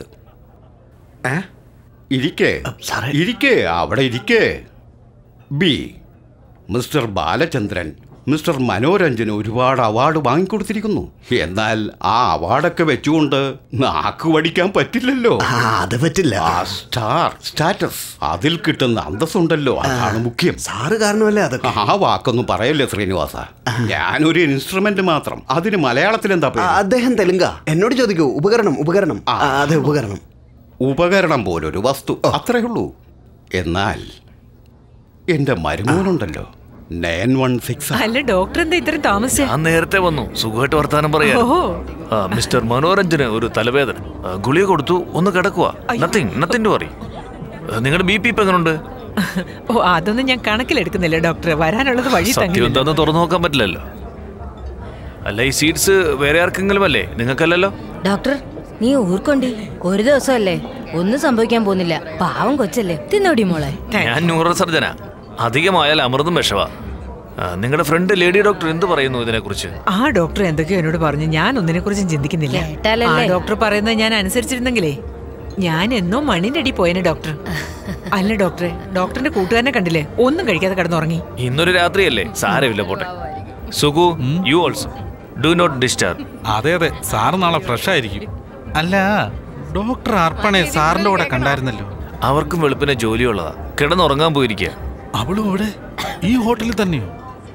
ഇരിക്കേ ഇരിക്കേ അവിടെ ഇരിക്കേ. ബി മിസ്റ്റർ ബാലചന്ദ്രൻ മിസ്റ്റർ മനോരഞ്ജന് ഒരുപാട് അവാർഡ് വാങ്ങിക്കൊടുത്തിരിക്കുന്നു. എന്നാൽ ആ അവാർഡൊക്കെ വെച്ചുകൊണ്ട് നാക്ക് വടിക്കാൻ പറ്റില്ലല്ലോ.
അത് പറ്റില്ല.
ആ സ്റ്റാർ സ്റ്റാറ്റസ് അതിൽ കിട്ടുന്ന അന്തസ്സുണ്ടല്ലോ, അതാണ് മുഖ്യം.
സാറ് കാരണമല്ലേ അത്.
ആ വാക്കൊന്നും പറയല്ലേ ശ്രീനിവാസ, ഞാനൊരു ഇൻസ്ട്രുമെന്റ് മാത്രം. അതിന് മലയാളത്തിൽ എന്താ പേര്?
അദ്ദേഹം തെലുങ്ക. എന്നോട് ചോദിക്കൂ. ഉപകരണം ഉപകരണം അതെ ഉപകരണം.
ഉപകരണം പോലൊരു വസ്തു, അത്രേ ഉള്ളൂ. എന്നാൽ എന്റെ മരുമോനുണ്ടല്ലോ നയൻ വൺ സിക്സ്.
അല്ല ഡോക്ടർ എന്താ ഇത്രയും താമസിച്ചേ?
ഞാൻ നേരത്തെ വന്നു, സുഖമായിട്ട് വർത്താനം പറയാം. മിസ്റ്റർ മനോരഞ്ജന് ഒരു തലവേദന, ഗുളിക കൊടുത്തു, ഒന്ന് കിടക്കുക. Nothing nothing to worry. നിങ്ങളുടെ ബി പി ഇപ്പൊ എങ്ങനെയുണ്ട്?
ഓ അതൊന്നും ഞാൻ കണക്കിലെടുക്കുന്നില്ല ഡോക്ടർ. വരാനുള്ളത് വഴി
സത്യം എന്താന്ന് തുറന്നു നോക്കാൻ പറ്റില്ലല്ലോ. അല്ല ഈ സീറ്റ്സ് വേറെ ആർക്കെങ്കിലും അല്ലേ, നിങ്ങൾക്കല്ലല്ലോ?
ഡോക്ടർ നീ ഊർക്കൊണ്ടി, ഒരു ദിവസമല്ലേ, ഒന്നും സംഭവിക്കാൻ പോകുന്നില്ല. പാവം കൊച്ചല്ലേ, തിന്നോടി മോളെ.
ഞാൻ ന്യൂറോ സർജനാ, അധികമായാൽ അമൃതും വിഷവാ. നിങ്ങളുടെ ഫ്രണ്ട് ലേഡി ഡോക്ടർ എന്ത് പറയുന്നു ഇതിനെ കുറിച്ച്?
ആ ഡോക്ടർ എന്തൊക്കെയോ എന്നോട് പറഞ്ഞു, ഞാൻ ഒന്നിനെ കുറിച്ചും ചിന്തിക്കുന്നില്ല. ആ ഡോക്ടർ പറയുന്നത് ഞാൻ അനുസരിച്ചിരുന്നെങ്കിലേ ഞാൻ എന്നോ മണ്ണിന്റെ അടി പോയേനെ ഡോക്ടർ. അല്ല ഡോക്ടറെ, ഡോക്ടറിന്റെ കൂട്ടുകാരനെ കണ്ടില്ലേ, ഒന്നും കഴിക്കാതെ കിടന്നുറങ്ങി.
ഇന്നൊരു രാത്രിയല്ലേ, സാരമില്ല പോട്ടെ. Sugu you also do not disturb.
അതെ അതെ, സാറ് നാളെ ഫ്രഷ് ആയിരിക്കും. അല്ല ഡോക്ടർ അർപ്പണെ സാറിന്റെ കൂടെ കണ്ടായിരുന്നല്ലോ.
അവർക്കും വെളുപ്പിനെ ജോലിയുള്ളതാ, കിടന്നുറങ്ങാൻ പോയിരിക്കുക.
അവളും ഇവിടെ ഈ ഹോട്ടലിൽ തന്നെയോ?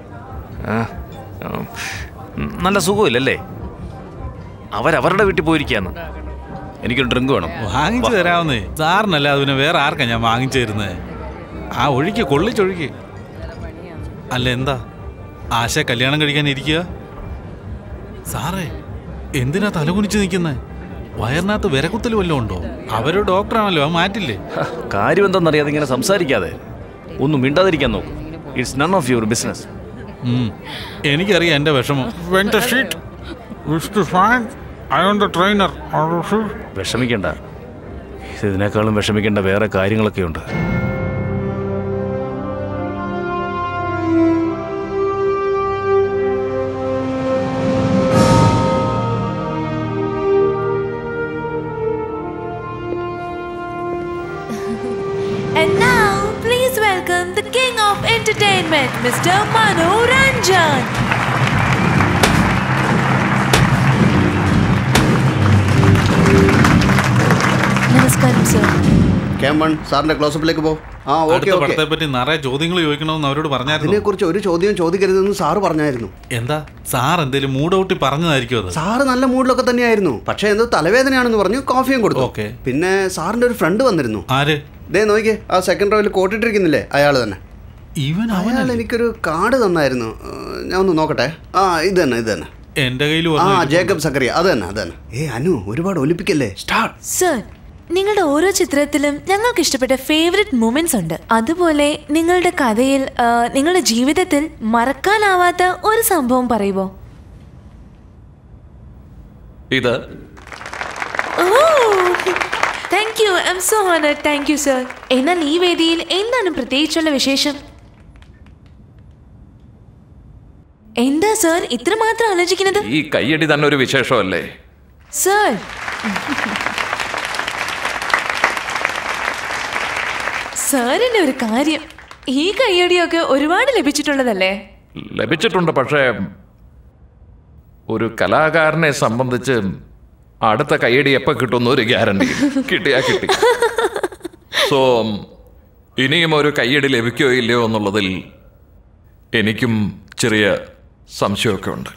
നല്ല സുഖമില്ലല്ലേ? അവരവരുടെ വീട്ടിൽ പോയിരിക്കാന്ന്. എനിക്കൊരു ഡ്രിങ്ക് വേണം.
വാങ്ങിച്ചു തരാവുന്നേ. സാറിനല്ല, അതിന് വേറെ ആർക്കാ ഞാൻ വാങ്ങിച്ചു തരുന്നത്? ആ ഒഴിക്ക്, കൊള്ളിച്ചൊഴിക്ക്. അല്ല എന്താ ആശ കല്യാണം കഴിക്കാൻ ഇരിക്കുക? സാറേ എന്തിനാ തലകുനിച്ച് നിൽക്കുന്നത്? വയറിനകത്ത് വിരകുത്തൽ വല്ലതും ഉണ്ടോ? അവര് ഡോക്ടറാണല്ലോ, അത് മാറ്റില്ലേ?
കാര്യം എന്താണെന്നറിയാതെ ഇങ്ങനെ സംസാരിക്കാതെ ഒന്നും മിണ്ടാതിരിക്കാൻ നോക്കും. It's none of your business.
എനിക്കറിയാം എൻ്റെ വിഷമം.
വിഷമിക്കണ്ട, ഇതിനേക്കാളും വിഷമിക്കേണ്ട വേറെ കാര്യങ്ങളൊക്കെ ഉണ്ട്.
And now, please welcome the king of entertainment, Mister Manoranjan.
നമസ്കാരം സർ.
കേമൺ സാറിന്റെ ക്ലോസപ്പിലേക്ക് പോ. ആ ഓക്കെ ഓക്കെ.
പടത്തെ പറ്റി നിറയെ ചോദ്യങ്ങൾ ചോദിക്കണമെന്ന് അവരോട് പറഞ്ഞായിരുന്നു.
ഇതിനെ കുറിച്ച് ഒരു ചോദ്യം ചോദിക്കരുതെന്ന് സാറ് പറഞ്ഞായിരുന്നു.
എന്താ സാർ എന്തേലും മൂഡ് ഔട്ടി പറഞ്ഞതായിരിക്കും അത്?
സാറ് നല്ല മൂഡിലൊക്കെ തന്നെയായിരുന്നു, പക്ഷെ എന്തോ തലവേദനയാണെന്ന് പറഞ്ഞു കോഫിയും കൊടുത്തു.
ഓക്കെ.
പിന്നെ സാറിന്റെ ഒരു ഫ്രണ്ട് വന്നിരുന്നു.
ആര്?
ദേ നോക്കിയേ, ആ സെക്കൻഡ് റോയിൽ കോട്ടിട്ടിരിക്കുന്നില്ലേ, അയാൾ തന്നെ.
ഇവൻ
അയാൾ എനിക്കൊരു കാർഡ് തന്നായിരുന്നു, ഞാൻ ഒന്ന് നോക്കട്ടെ. ആ ഇത് തന്നെ ഇത് തന്നെ
എന്റെ കയ്യിൽ.
ആ ജേക്കബ് സക്കറിയ, അത് തന്നെ അത് തന്നെ. ഏ അനു, ഒരുപാട് ഒലിപ്പിക്കല്ലേ. സ്റ്റാർട്ട്.
സർ, നിങ്ങളുടെ ഓരോ ചിത്രത്തിലും ഞങ്ങൾക്ക് ഇഷ്ടപ്പെട്ട ഫേവറേറ്റ് മൊമെന്റ്സ് ഉണ്ട്. അതുപോലെ നിങ്ങളുടെ കഥയിൽ നിങ്ങളുടെ ജീവിതത്തിൽ മറക്കാനാവാത്ത ഒരു സംഭവം പറയുമോ?
ഇത്
thank you, I'm so honoured. Thank you sir. എന്നാൽ ഈ വേദിയിൽ എന്താണ് പ്രത്യേകിച്ചുള്ള വിശേഷം? എന്താ സർ ഇത്രമാത്രം ആലോചിക്കുന്നത്?
ഈ കയ്യടി തന്നെ ഒരു വിശേഷമല്ലേ
സർ? സാറിന്റെ ഒരു കാര്യം, ഈ കയ്യടിയൊക്കെ ഒരുപാട് ലഭിച്ചിട്ടുള്ളതല്ലേ?
ലഭിച്ചിട്ടുണ്ട്, പക്ഷേ ഒരു കലാകാരനെ സംബന്ധിച്ച് അടുത്ത കയ്യടി എപ്പോൾ കിട്ടുന്ന ഒരു ഗ്യാരണ്ടി കിട്ടിയാ കിട്ടി. സോ ഇനിയും ഒരു കയ്യടി ലഭിക്കുകയോ ഇല്ലയോ എന്നുള്ളതിൽ എനിക്കും ചെറിയ സംശയമൊക്കെ ഉണ്ട്.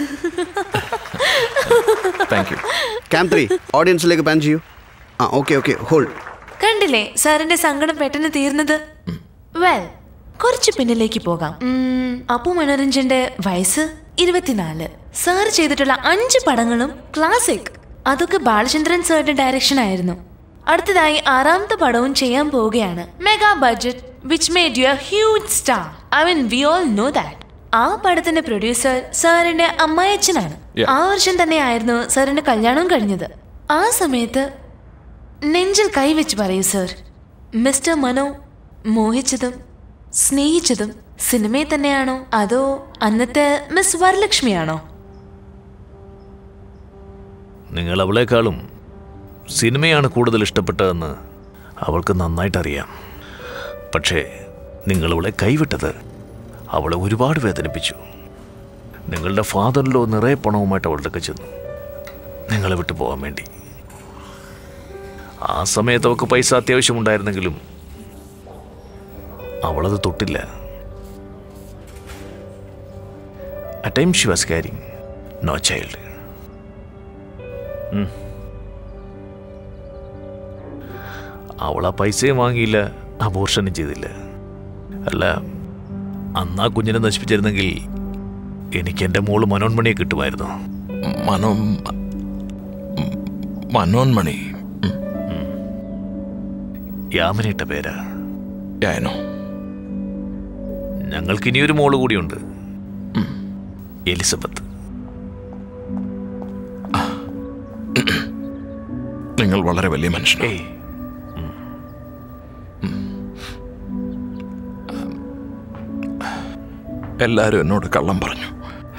Thank you.
ക്യാമ്പ് ത്രീ ഓഡിയൻസിലേക്ക് പാൻ ചെയ്യൂ. ആ ഓക്കെ ഓക്കെ ഹോൾഡ്.
കണ്ടില്ലേ സാറിന്റെ സങ്കടം പെട്ടെന്ന് തീർന്നത്? വെൽ, കുറച്ച് പിന്നിലേക്ക് പോകാം. അപ്പു മനോരഞ്ജന്റെ വയസ്സ് ഇരുപത്തിനാല്. സാർ ചെയ്തിട്ടുള്ള അഞ്ച് പടങ്ങളും ക്ലാസിക്. അതൊക്കെ ബാലചന്ദ്രൻ സാറിന്റെ ഡയറക്ഷൻ ആയിരുന്നു. അടുത്തതായി ആറാമത്തെ പടവും ചെയ്യാൻ പോവുകയാണ്. Mega budget which made you a huge star. I mean we all know that. ആ പടത്തിന്റെ പ്രൊഡ്യൂസർ സാറിന്റെ അമ്മായച്ചനാണ്. ആ വർഷം തന്നെയായിരുന്നു സാറിന്റെ കല്യാണവും കഴിഞ്ഞത്. ആ സമയത്ത് നെഞ്ചിൽ കൈവച്ച് പറയൂ സർ, മിസ്റ്റർ മനോ മോഹിച്ചതും സ്നേഹിച്ചതും സിനിമയെ തന്നെയാണോ അതോ അന്നത്തെ മിസ് വരലക്ഷ്മിയാണോ?
നിങ്ങൾ അവളെക്കാളും സിനിമയാണ് കൂടുതൽ ഇഷ്ടപ്പെട്ടതെന്ന് അവൾക്ക് നന്നായിട്ടറിയാം. പക്ഷേ നിങ്ങൾ അവളെ കൈവിട്ടത് അവളെ ഒരുപാട് വേദനിപ്പിച്ചു. നിങ്ങളുടെ ഫാദറിലോ നിറയെ പണവുമായിട്ട് അവളുടെ ഒക്കെ ചെന്നു നിങ്ങളെ വിട്ടു പോകാൻ വേണ്ടി. ആ സമയത്ത് അവൾക്ക് പൈസ അത്യാവശ്യമുണ്ടായിരുന്നെങ്കിലും അവളത് തൊട്ടില്ല. At times she was carrying no child. അവൾ ആ പൈസയും വാങ്ങിയില്ല, അബോർഷനും ചെയ്തില്ല. അല്ല, അന്ന് ആ കുഞ്ഞിനെ നശിപ്പിച്ചിരുന്നെങ്കിൽ എനിക്ക് എൻ്റെ മോള് മനോന്മണിയെ കിട്ടുമായിരുന്നു.
മനോ മനോന്മണി
യാമിനിട്ട പേരാ.
യാനോ.
ഞങ്ങൾക്ക് ഇനിയൊരു മോള് കൂടിയുണ്ട്, എലിസബത്ത്.
നിങ്ങൾ വളരെ വലിയ മനുഷ്യനേ. എല്ലാരും എന്നോട് കള്ളം പറഞ്ഞു.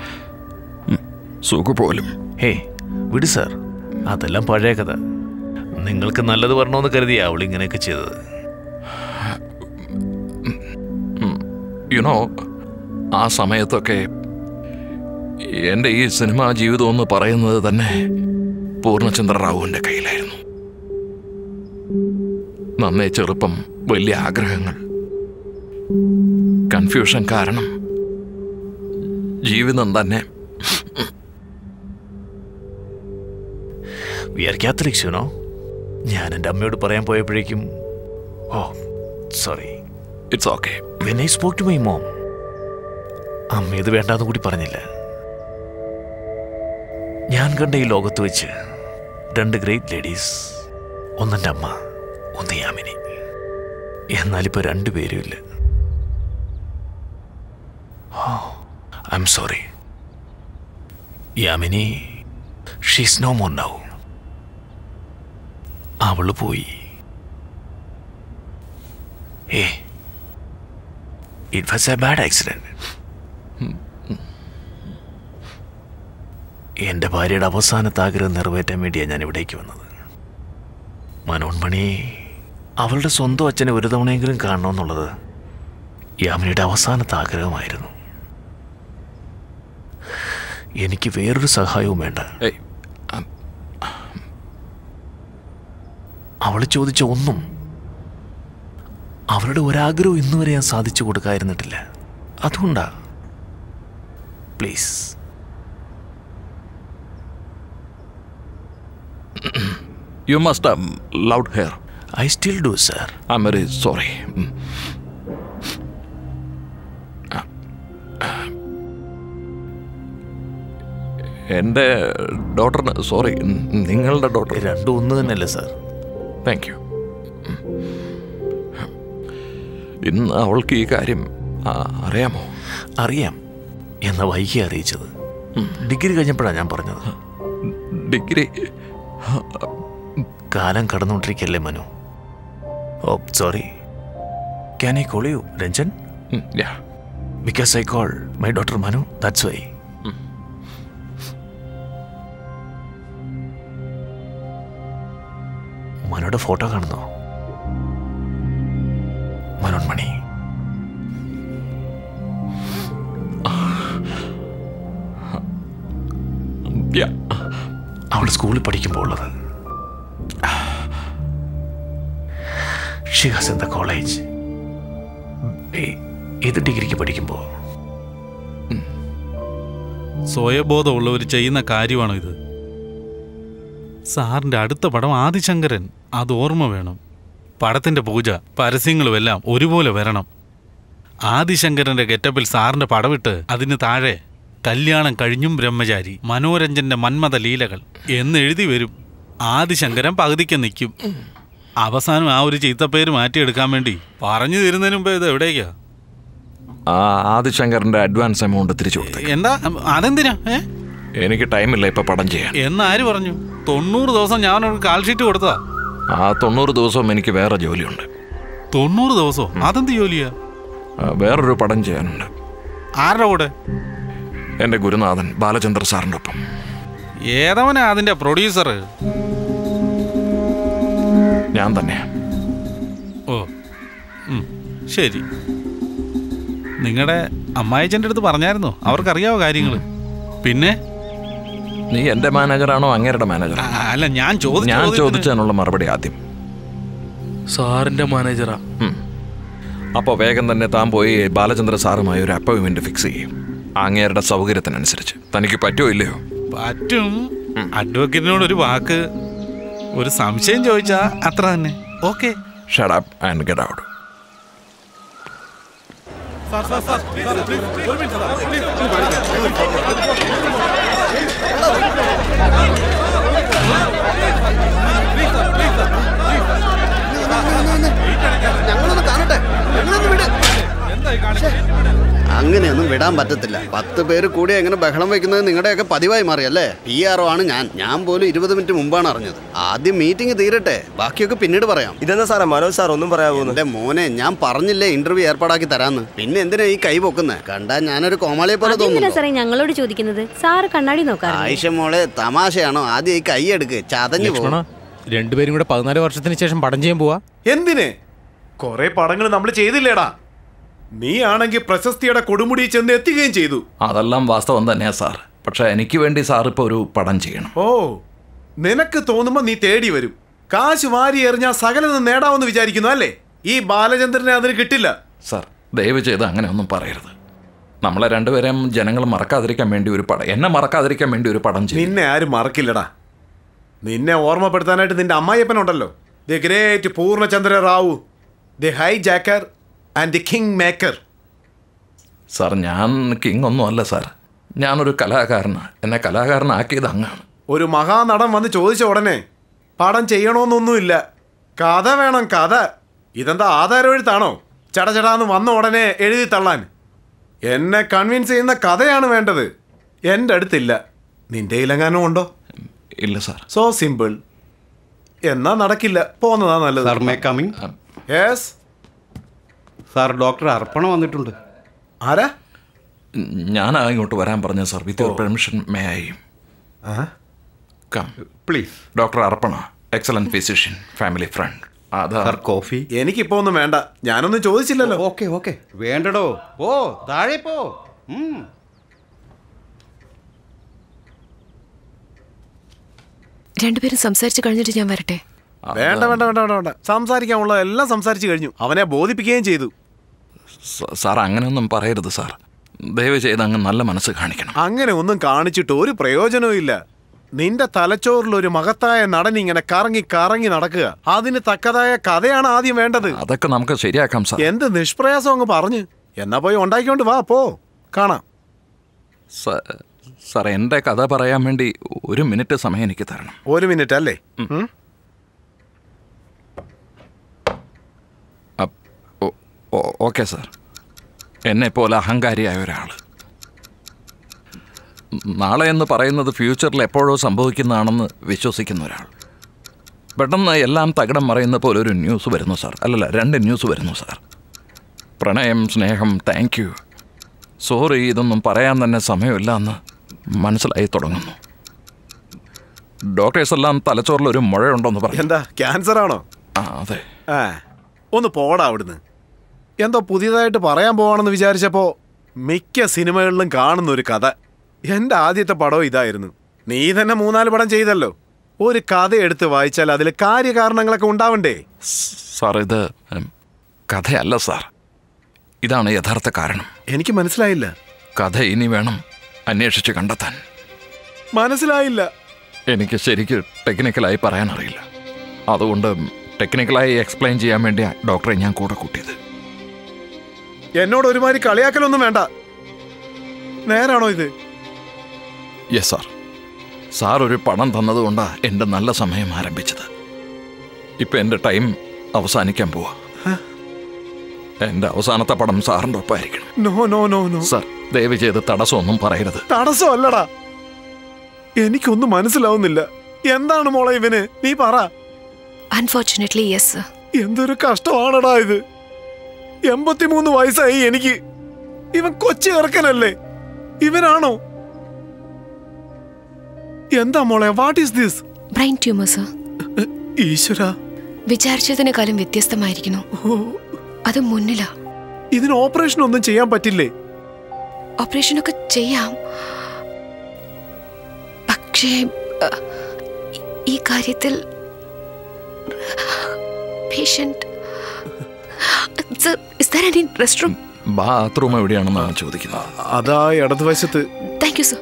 സുഖ പോലും.
ഹേ വിട് സാർ, അതെല്ലാം പഴയ കഥ. നിങ്ങൾക്ക് നല്ലത് പറഞ്ഞോന്ന് കരുതിയാ അവൾ ഇങ്ങനെയൊക്കെ ചെയ്തത്.
യുനോ, ആ സമയത്തൊക്കെ എൻ്റെ ഈ സിനിമാ ജീവിതം എന്ന് പറയുന്നത് തന്നെ പൂർണ്ണചന്ദ്ര റാവുവിൻ്റെ കയ്യിലായിരുന്നു. നന്നേ ചെറുപ്പം, വലിയ ആഗ്രഹങ്ങൾ, കൺഫ്യൂഷൻ കാരണം ജീവിതം തന്നെ.
We are Catholics, you know. ഞാൻ എൻ്റെ അമ്മയോട് പറയാൻ പോയപ്പോഴേക്കും oh sorry,
it's okay.
When I spoke to my mom, അമ്മ ഇത് വേണ്ടാന്ന് കൂടി പറഞ്ഞില്ല. ഞാൻ കണ്ട ഈ ലോകത്ത് വെച്ച് രണ്ട് ഗ്രേറ്റ് ലേഡീസ്, ഒന്നെൻ്റെ അമ്മ, ഒന്ന് യാമിനി. എന്നാലിപ്പോൾ രണ്ടുപേരും ഇല്ല. I'm sorry Yamini, she's no more now. അവള് പോയി. ഏ it was a bad accident. എൻ്റെ ഭാര്യയുടെ അവസാനത്തെ ആഗ്രഹം നിറവേറ്റാൻ വേണ്ടിയാണ് ഞാൻ ഇവിടേക്ക് വന്നത്. മനോന്മണി അവളുടെ സ്വന്തം അച്ഛനെ ഒരു തവണയെങ്കിലും കാണണമെന്നുള്ളത് യാമിനിയുടെ അവസാനത്തെ ആഗ്രഹമായിരുന്നു. എനിക്ക് വേറൊരു സഹായവും വേണ്ട. അവൾ ചോദിച്ച ഒന്നും അവരുടെ ഒരാഗ്രഹവും ഇന്നുവരെ ഞാൻ സാധിച്ചു കൊടുക്കാതിരുന്നിട്ടില്ല. അതുകൊണ്ടാ. Please.
You must have loved her.
I still do, sir.
I'm very sorry. എൻ്റെ ഡോട്ടറിന് സോറി, നിങ്ങളുടെ ഡോട്ടർ.
രണ്ടും ഒന്ന് തന്നെയല്ലേ സാർ?
Thank you. ഇന്ന് അവൾക്ക് ഈ കാര്യം അറിയാമോ?
അറിയാം. എന്നാ വൈകി അറിയിച്ചത്. ഡിഗ്രി കഴിഞ്ഞപ്പോഴാണ് ഞാൻ പറഞ്ഞത്.
ഡിഗ്രി?
കാലം കടന്നുകൊണ്ടിരിക്കല്ലേ Manu. Oh sorry. Can I call you Ranjan? Because I called my daughter Manu, that's why. മനുയുടെ ഫോട്ടോ കാണുന്നോ? മനോന്മണി. അവൾ സ്കൂളിൽ പഠിക്കുമ്പോൾ ഉള്ളത്. She was in the college. ഏത് ഡിഗ്രിക്ക് പഠിക്കുമ്പോൾ?
സ്വയബോധമുള്ളവർ ചെയ്യുന്ന കാര്യമാണോ ഇത്? സാറിന്റെ അടുത്ത പടം ആദിശങ്കരൻ, അത് ഓർമ്മ വേണം. പടത്തിന്റെ പൂജ പരസ്യങ്ങളും എല്ലാം ഒരുപോലെ വരണം. ആദിശങ്കരന്റെ ഗെറ്റപ്പിൽ സാറിന്റെ പടവിട്ട് അതിന് താഴെ കല്യാണം കഴിഞ്ഞും ബ്രഹ്മചാരി, മനോരഞ്ജന്റെ മന്മത ലീലകൾ എന്നെഴുതി വരും. ആദിശങ്കരൻ പകുതിക്ക് നിൽക്കും. അവസാനം ആ ഒരു ചീത്തപ്പേര് മാറ്റിയെടുക്കാൻ വേണ്ടി പറഞ്ഞു തരുന്നതിന് മുമ്പേ ഇത് എവിടേക്കാ?
ആദിശങ്കരന്റെ അഡ്വാൻസ് എമൗണ്ട് തിരിച്ചു കൊടുത്തു.
എന്താ? അതെന്തിനാ?
എനിക്ക് ടൈമില്ല ഇപ്പൊ പടം ചെയ്യാൻ.
എന്നാര് പറഞ്ഞു? തൊണ്ണൂറ് ദിവസം ഞാൻ ഒരു കാൽ ഷീറ്റ് കൊടുത്തതാ.
ആ തൊണ്ണൂറ് ദിവസവും എനിക്ക് വേറെ ജോലിയുണ്ട്.
തൊണ്ണൂറ് ദിവസവും? അതെന്ത് ജോലിയാ?
വേറൊരു പടം ചെയ്യാനുണ്ട്.
ആരുടെ കൂടെ?
എന്റെ ഗുരുനാഥൻ ബാലചന്ദ്ര സാറിന്റെ ഒപ്പം.
ഏതവനാ അതിന്റെ പ്രൊഡ്യൂസർ?
ഞാൻ തന്നെയാ.
ഓ ശരി. നിങ്ങളുടെ അമ്മായിച്ചൻ്റെ അടുത്ത് പറഞ്ഞായിരുന്നോ? അവർക്കറിയാവോ കാര്യങ്ങൾ? പിന്നെ
നീ എന്റെ മാനേജറാണോ അങ്ങേരുടെ മാനേജർ?
അല്ല, ഞാൻ ചോദിച്ചു
ഞാൻ ചോദിച്ചതിനുള്ള മറുപടി ആദ്യം.
സാറിന്റെ മാനേജറാ.
അപ്പോൾ വേഗം തന്നെ താൻ പോയി ബാലചന്ദ്ര സാറുമായി ഒരു അപ്പോയിൻമെന്റ് ഫിക്സ് ചെയ്യും. അങ്ങേരുടെ സൗകര്യത്തിനനുസരിച്ച്. തനിക്ക് പറ്റുമോ ഇല്ലയോ?
പറ്റും. അഡ്വക്കേറ്റിനോട് ഒരു വാക്ക്, ഒരു സംശയം ചോദിച്ചാ അത്ര തന്നെ. Okay.
Shut up and get out.
ഞങ്ങളൊന്ന് കാണട്ടെ. ഞങ്ങളൊന്ന് വിട്. അങ്ങനെയൊന്നും വിടാൻ പറ്റത്തില്ല. പത്ത് പേര് കൂടി എങ്ങനെ ബഹളം വെക്കുന്നത് നിങ്ങളുടെയൊക്കെ പതിവായി മാറിയല്ലേ? പി ആർ ഒ ആണ് ഞാൻ. ഞാൻ പോലും ഇരുപത് മിനിറ്റ് മുമ്പാണ് അറിഞ്ഞത്. ആദ്യം മീറ്റിംഗ് തീരട്ടെ, ബാക്കിയൊക്കെ പിന്നീട് പറയാം.
ഇതെന്താ സാറേ മനോജ് സാർ ഒന്നും പറയാമോ?
എന്റെ മോനെ, ഞാൻ പറഞ്ഞില്ലേ ഇന്റർവ്യൂ ഏർപ്പാടാക്കി തരാന്ന്. പിന്നെ എന്തിനാ ഈ കൈ പൊക്കുന്നത്? കണ്ടാ ഞാനൊരു കോമാളിയെ പോലെ തോന്നുന്നു.
ഞങ്ങളോട് ചോദിക്കുന്നത് സാറ് കണ്ണാടി നോക്കാം.
ആയിഷ മോളെ, തമാശയാണോ? ആദ്യം ഈ കൈ എടുക്ക്, ചതഞ്ഞു പോകും.
രണ്ടുപേരും കൂടെ പതിനാല് വർഷത്തിന് ശേഷം പടം ചെയ്യാൻ പോവാ.
എന്തിന്? കൊറേ പടങ്ങൾ നമ്മൾ ചെയ്തില്ലേടാ. നീ ആണെങ്കിൽ പ്രശസ്തിയുടെ കൊടുമുടി ചെന്ന് എത്തുകയും ചെയ്തു.
അതെല്ലാം വാസ്തവം തന്നെയാ സാർ. പക്ഷെ എനിക്ക് വേണ്ടി സാർ ഇപ്പൊ ഒരു പടം ചെയ്യണം.
ഓ, നിനക്ക് തോന്നുമ്പോ നീ തേടി വരും. കാശ് വാരി എറിഞ്ഞാൽ സകലതും നേടാമെന്ന് വിചാരിക്കുന്നു അല്ലേ? ഈ ബാലചന്ദ്രനെ അതിന് കിട്ടില്ല.
സാർ ദയവ് ചെയ്ത് അങ്ങനെ ഒന്നും പറയരുത്. നമ്മളെ രണ്ടുപേരെയും ജനങ്ങൾ മറക്കാതിരിക്കാൻ വേണ്ടി ഒരു പടം, എന്നെ മറക്കാതിരിക്കാൻ വേണ്ടി ഒരു പടം ചെയ്യും.
നിന്നെ ആരും മറക്കില്ലടാ. നിന്നെ ഓർമ്മപ്പെടുത്താനായിട്ട് നിന്റെ അമ്മായിയപ്പനുണ്ടല്ലോ, the great Poornachandra Rao, the hijacker and the kingmaker.
Sir ഞാൻ കിങ് ഒന്നും അല്ല സാർ. ഞാനൊരു കലാകാരനാണ്. എന്നെ കലാകാരനാക്കിയത് അങ്ങാണ്.
ഒരു മഹാനടൻ വന്ന് ചോദിച്ച ഉടനെ പടം ചെയ്യണമെന്നൊന്നുമില്ല. കഥ വേണം, കഥ. ഇതെന്താ ആധാരം എഴുത്താണോ? ചടചടാന്ന് വന്ന ഉടനെ എഴുതി തള്ളാൻ. എന്നെ കൺവിൻസ് ചെയ്യുന്ന കഥയാണ് വേണ്ടത്. എൻ്റെ അടുത്തില്ല. നിന്റെ ഇലങ്ങാനും ഉണ്ടോ?
ഇല്ല സാർ.
So simple. എന്നാ നടക്കില്ല, പോന്നതാ നല്ലത്.
Sir may coming?
Yes
sir, doctor Arpana വന്നിട്ടുണ്ട്.
ആരാ?
ഞാനാ ഇങ്ങോട്ട് വരാൻ പറഞ്ഞ sir. With your permission may I come
please?
Doctor Arpana, excellent physician, family friend.
Sir coffee?
എനിക്കിപ്പോ ഒന്നും വേണ്ട. ഞാനൊന്നും ചോദിച്ചില്ലല്ലോ.
Okay okay, വേണ്ടടോ. ഓ താഴെ പോ.
രണ്ടുപേരും സംസാരിച്ചു കഴിഞ്ഞിട്ട് ഞാൻ വരട്ടെ.
വേണ്ട വേണ്ട വേണ്ട വേണ്ട സംസാരിക്കാനുള്ള എല്ലാം സംസാരിച്ചു കഴിഞ്ഞു. അവനെ ബോധിപ്പിക്കുകയും ചെയ്തു.
സാർ അങ്ങനെയൊന്നും പറയരുത് സാർ. ദയവ് ചെയ്ത് അങ്ങ് നല്ല മനസ്സ് കാണിക്കണം.
അങ്ങനെ ഒന്നും കാണിച്ചിട്ട് ഒരു പ്രയോജനവും ഇല്ല. നിന്റെ തലച്ചോറിൽ ഒരു മഹത്തായ നടൻ ഇങ്ങനെ കറങ്ങി കറങ്ങി നടക്കുക. അതിന് തക്കതായ കഥയാണ് ആദ്യം വേണ്ടത്.
അതൊക്കെ നമുക്ക് ശരിയാക്കാം സാർ.
എന്ത് നിഷ്പ്രയാസം അങ്ങ് പറഞ്ഞു. എന്നാ പോയി ഉണ്ടാക്കിക്കൊണ്ട് വാ, പോ, കാണാം.
സാർ എൻ്റെ കഥ പറയാൻ വേണ്ടി ഒരു മിനിറ്റ് സമയം എനിക്ക് തരണം.
ഒരു മിനിറ്റ് അല്ലേ?
Okay sir. എന്നെപ്പോലെ അഹങ്കാരിയായ ഒരാൾ, നാളെ എന്ന് പറയുന്നത് ഫ്യൂച്ചറിൽ എപ്പോഴോ സംഭവിക്കുന്നതാണെന്ന് വിശ്വസിക്കുന്ന ഒരാൾ, പെട്ടെന്ന് എല്ലാം തകിടം മറയുന്ന പോലെ ഒരു ന്യൂസ് വരുന്നു സാർ. അല്ലല്ല, രണ്ട് ന്യൂസ് വരുന്നു സാർ. പ്രണയം, സ്നേഹം, താങ്ക് യു, സോറി, ഇതൊന്നും പറയാൻ തന്നെ സമയമില്ല എന്ന് മനസ്സിലായി തുടങ്ങുന്നു. ഡോക്ടേഴ്സ് എല്ലാം തലച്ചോറിൽ ഒരു മുഴയുണ്ടോന്ന് പറഞ്ഞു.
എന്താ ക്യാൻസർ ആണോ?
ആ അതെ.
ആ ഒന്ന് പോടാ അവിടുന്ന്. എന്തോ പുതിയതായിട്ട് പറയാൻ പോവാണെന്ന് വിചാരിച്ചപ്പോ മിക്ക സിനിമകളിലും കാണുന്ന ഒരു കഥ. എൻ്റെ ആദ്യത്തെ പടം ഇതായിരുന്നു. നീ തന്നെ മൂന്നാല് പടം ചെയ്തല്ലോ. ഒരു കഥ എടുത്ത് വായിച്ചാൽ അതിൽ കാര്യകാരണങ്ങളൊക്കെ ഉണ്ടാവണ്ടേ?
സാർ, ഇത് കഥയല്ല സാർ, ഇതാണ് യഥാർത്ഥ കാരണം.
എനിക്ക് മനസ്സിലായില്ല.
കഥ ഇനി വേണം അന്വേഷിച്ച് കണ്ടെത്താൻ.
മനസ്സിലായില്ല.
എനിക്ക് ശരിക്ക് ടെക്നിക്കലായി പറയാൻ അറിയില്ല. അതുകൊണ്ട് ടെക്നിക്കലായി എക്സ്പ്ലെയിൻ ചെയ്യാൻ വേണ്ടി ഡോക്ടറെ ഞാൻ കൂടെ കൂട്ടിയത്.
എന്നോട് ഒരുമാതിരി കളിയാക്കലൊന്നും വേണ്ട. നേരാണോ ഇത്?
Yes sir. സാർ ഒരു പണം തന്നതുകൊണ്ടാണ് എൻ്റെ നല്ല സമയം ആരംഭിച്ചത്. ഇപ്പം എൻ്റെ ടൈം അവസാനിക്കാൻ പോവാ. എൻ്റെ അവസാനത്തെ പടം സാറിൻ്റെ ഒപ്പമായിരിക്കണം.
No no no no
sir, ദയവ് ചെയ്ത് തടസ്സമൊന്നും പറയരുത്.
തടസ്സമല്ലടാ, എനിക്കൊന്നും മനസ്സിലാവുന്നില്ല. എന്താണ് മോളെ ഇവന്? നീ പറ.
Unfortunately yes sir.
എന്തൊരു കഷ്ടമാണടാ ഇത്. എൺപത്തിമൂന്ന് വയസ്സായി എനിക്ക്. ഇവൻ കൊച്ചു ഇറക്കനല്ലേ? ഇവനാണോ? എന്താ മോളെ, what is this?
Brain tumour sir.
ഈശ്വര,
വിചാരിച്ചതിനേക്കാളും വ്യത്യസ്തമായിരിക്കുന്നു. അത് മുന്നിലാ.
ഇതിന് ഓപ്പറേഷൻ ഒന്നും ചെയ്യാൻ പറ്റില്ലേ?
ഓപ്പറേഷനൊക്കെ ചെയ്യാം, പക്ഷേ ഈ കാര്യത്തിൽ പേഷ്യന്റ് റെസ്റ്റ്
ബാത്റൂം എവിടെയാണെന്നാണ് ചോദിക്കുന്നത്.
അതാ ഇടതുവശത്ത്.
Thank you sir.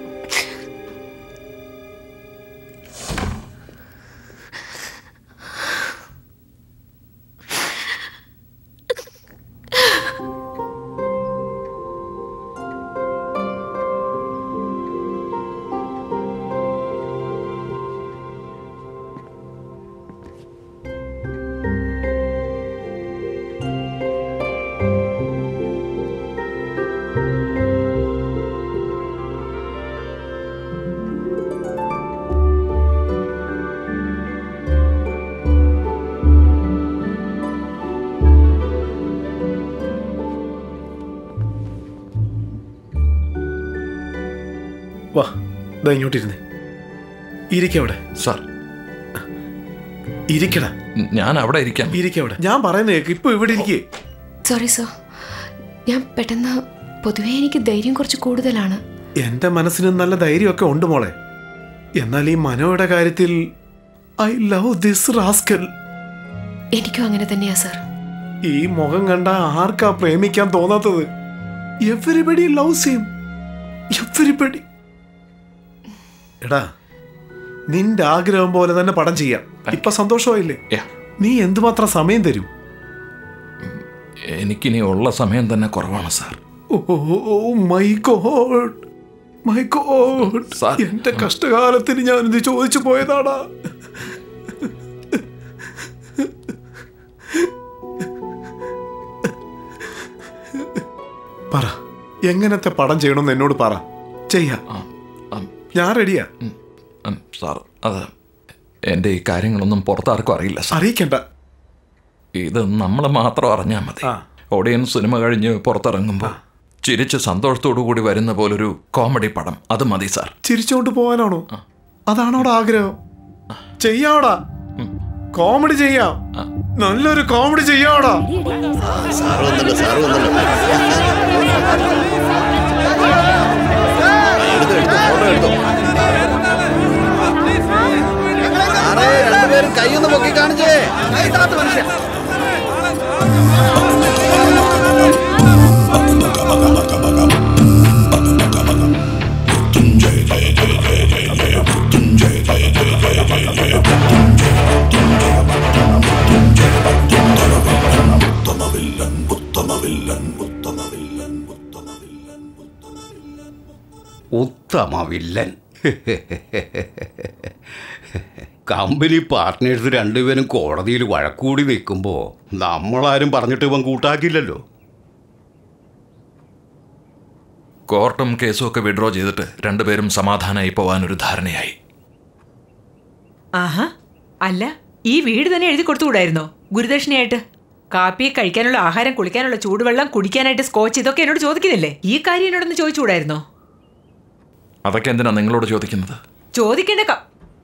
വാ, ദാ ഇങ്ങോട്ടിരുന്നേ. ഇരിക്കവിടെ.
സാർ,
ഇരിക്കടാ.
ഞാൻ അവിടെ ഇരിക്കാം.
ഇരിക്കവിടെ. ഞാൻ പറയുന്ന കേക്ക്. ഇപ്പൊ ഇവിടെ ഇരിക്കേ.
സോറി സർ, ഞാൻ പെട്ടെന്ന് പൊതുവേ എനിക്ക് ധൈര്യം കുറച്ച് കൂടുതലാണ്.
എന്റെ മനസ്സിന് നല്ല ധൈര്യമൊക്കെ ഉണ്ട് മോളെ. എന്നാൽ ഈ മനോയുടെ കാര്യത്തിൽ ഐ ലവ് ദിസ് റാസ്കൽ.
എനിക്കും അങ്ങനെ തന്നെയാ സർ.
ഈ മുഖം കണ്ട ആർക്കാ പ്രേമിക്കാൻ തോന്നാത്തത്? Everybody loves him. എവരിബഡി. എടാ, നിന്റെ ആഗ്രഹം പോലെ തന്നെ പടം ചെയ്യാം. ഇപ്പൊ സന്തോഷമായില്ലേ? നീ എന്തുമാത്രം സമയം തരും?
എനിക്കിനി ഉള്ള സമയം തന്നെ കുറവാണ് sir.
Oh my God, my God. എന്റെ കഷ്ടകാലത്തിന് ഞാനിത് ചോദിച്ചു പോയതാടാ. പറ, എങ്ങനത്തെ പടം ചെയ്യണമെന്ന് എന്നോട് പറ. ചെയ്യാം, ഞാൻ റെഡിയാ.
സാർ, അത് എൻ്റെ ഈ കാര്യങ്ങളൊന്നും പുറത്താർക്കും അറിയില്ല സാർ.
അറിയിക്കണ്ട.
ഇത് നമ്മൾ മാത്രം അറിഞ്ഞാൽ മതി. ഓഡിയൻസ് സിനിമ കഴിഞ്ഞ് പുറത്തിറങ്ങുമ്പോൾ ചിരിച്ച് സന്തോഷത്തോടു കൂടി വരുന്ന പോലൊരു കോമഡി പടം, അത് മതി സാർ.
ചിരിച്ചോണ്ട് പോകാനാണോ? അതാണോടാ ആഗ്രഹം? ചെയ്യാവടാ, കോമഡി ചെയ്യാം. നല്ലൊരു കോമഡി ചെയ്യാവടാ.
കൈയൊന്ന് പൊക്കി കാണിച്ചേ. മനുഷ്യ
ഉത്തമ വില്ലൻ. കമ്പനി പാർട്ട്നേഴ്സ് രണ്ടുപേരും കോടതിയിൽ വഴക്കൂടി നിൽക്കുമ്പോൾ നമ്മളാരും പറഞ്ഞിട്ട് ഇവൻ കൂട്ടാക്കില്ലല്ലോ.
കോർട്ടും കേസും ഒക്കെ വിഡ്രോ ചെയ്തിട്ട് രണ്ടുപേരും സമാധാനമായി പോവാൻ ഒരു ധാരണയായി.
ആഹാ, അല്ല ഈ വീട് തന്നെ എഴുതി കൊടുത്തുകൂടായിരുന്നോ ഗുരുദക്ഷിണയായിട്ട്? കാപ്പി കഴിക്കാനുള്ള ആഹാരം കുളിക്കാനുള്ള ചൂടുവെള്ളം കുടിക്കാനായിട്ട് സ്കോച്ച് ഇതൊക്കെ എന്നോട് ചോദിക്കുന്നില്ലേ? ഈ കാര്യം എന്നോടൊന്ന് ചോദിച്ചുകൂടായിരുന്നോ?
അതൊക്കെ എന്തിനാ നിങ്ങളോട് ചോദിക്കുന്നത്?
ചോദിക്കേണ്ട ക-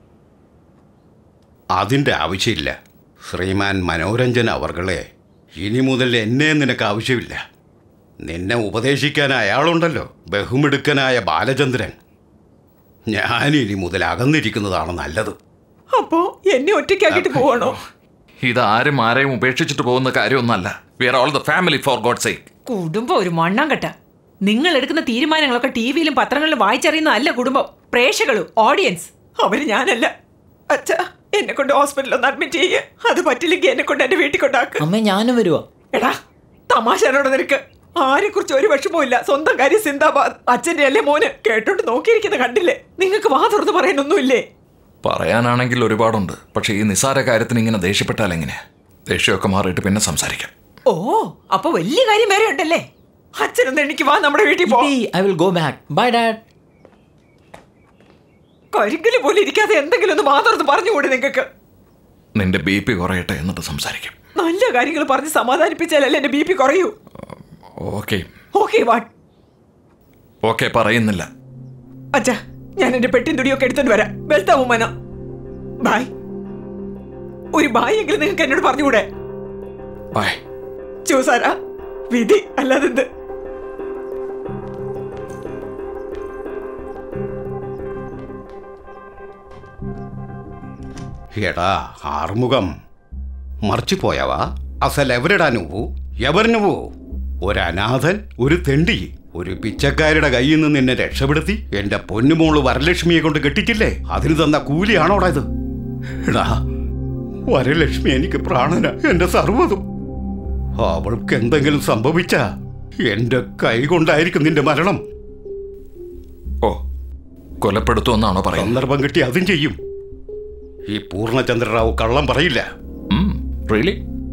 അതിൻ്റെ ആവശ്യമില്ല ശ്രീമാൻ മനോരഞ്ജൻ അവർകളെ. ഇനി മുതൽ എന്നെ നിനക്ക് ആവശ്യമില്ല. നിന്നെ ഉപദേശിക്കാൻ അയാളുണ്ടല്ലോ, ബഹുമിടുക്കനായ ബാലചന്ദ്രൻ. ഞാൻ ഇനി മുതൽ അകന്നിരിക്കുന്നതാണ് നല്ലത്.
അപ്പോ എന്നെ ഒറ്റയ്ക്കാക്കിട്ട് പോവാണോ?
ഇത് ആരും ആരെയും ഉപേക്ഷിച്ചിട്ട് പോകുന്ന കാര്യമൊന്നല്ല. We are all the family for God sake.
കുടുംബം ഒരു മണ്ണാങ്കട്ട. നിങ്ങൾ എടുക്കുന്ന തീരുമാനങ്ങളൊക്കെ ടിവിയിലും പത്രങ്ങളിലും വായിച്ചറിയുന്ന അല്ല കുടുംബം, പ്രേക്ഷകളും ഓഡിയൻസ്. അവര് ഞാനല്ല. അച്ഛാ, എന്നെ കൊണ്ട് ഹോസ്പിറ്റലിൽ ഒന്ന് അഡ്മിറ്റ് ചെയ്യേ. അത് പറ്റില്ലെങ്കിൽ എന്നെ കൊണ്ട് എന്റെ വീട്ടിൽ കൊണ്ടാക്ക്.
അമ്മ ഞാനും വരുവാ.
എടാ തമാശനോട് നിനക്ക് ആരെ കുറിച്ച് ഒരു വിഷമവും ഇല്ല. സ്വന്തം കാര്യം സിന്ദാബാദ്. അച്ഛന്റെ അല്ലേ മോന്. കേട്ടോണ്ട് നോക്കിയിരിക്കുന്ന കണ്ടില്ലേ? നിങ്ങൾക്ക് വാ തുറന്ന് പറയാനൊന്നുമില്ലേ?
പറയാനാണെങ്കിൽ ഒരുപാടുണ്ട്. പക്ഷെ ഈ നിസ്സാര കാര്യത്തിന് ഇങ്ങനെ ദേഷ്യപ്പെട്ടാൽ എങ്ങനെ? ദേഷ്യമൊക്കെ മാറിയിട്ട് പിന്നെ സംസാരിക്കാം.
ഓ, അപ്പൊ വലിയ കാര്യം വേറെ ഉണ്ടല്ലേ? അച്ഛനൊന്ന് എനിക്ക് വാ, നമ്മുടെ വീട്ടിൽ പോ.
I will go back. Bye, Dad.
കരിങ്കല് പോലെ ഇരിക്കാതെ എന്തെങ്കിലും ഒന്ന് മാതർന്ന് പറഞ്ഞുകൂടെ നിങ്ങൾക്ക്?
നിന്റെ ബി പി കുറയട്ടെ എന്നിട്ട് സംസാരിക്കാം.
നല്ല കാര്യങ്ങൾ പറഞ്ഞ് സമാധാനിപ്പിച്ചാലല്ലേ എന്റെ ബി പി കുറയൂ.
Okay
okay what?
ഓക്കെ പറയുന്നില്ല.
അച്ഛാ, ഞാൻ എന്റെ പെട്ടിൻ തുടിയൊക്കെ എടുത്തോണ്ട് വരാം. വെൽത്താവും മന. ബായ്. ഒരു ബായ് എങ്കിലും നിങ്ങൾക്ക് എന്നോട് പറഞ്ഞുകൂടെ?
ബൈ.
ചോസാരാ വിധി അല്ലാതെന്ത്?
എടാ ആറുമുഖം, മറിച്ചുപോയവാ അസൽ എവരിടാ నువ్వు? ఎవరు నువ్వు? ഒരനാഥൻ, ഒരു തെണ്ടി, ഒരു പിച്ചക്കാരുടെ കയ്യിൽ നിന്ന് നിന്നെ രക്ഷപ്പെടുത്തി എന്റെ പൊന്നുമോള് വരലക്ഷ്മിയെ കൊണ്ട് കെട്ടിച്ചില്ലേ? അതിന് തന്ന കൂലിയാണോടാ ഇത്? എടാ വരലക്ഷ്മി എനിക്ക് പ്രാണന, എന്റെ സർവ്വതും. അവൾക്ക് എന്തെങ്കിലും സംഭവിച്ച എന്റെ കൈ കൊണ്ടായിരിക്കും നിന്റെ മരണം.
ഓ, കൊലപ്പെടുത്തുമെന്നാണോ പറയുന്നത്?
സന്ദർഭം കിട്ടി അതും ചെയ്യും. ഈ പൂർണ്ണചന്ദ്രറാവു കള്ളം പറയില്ല.
റിയലി?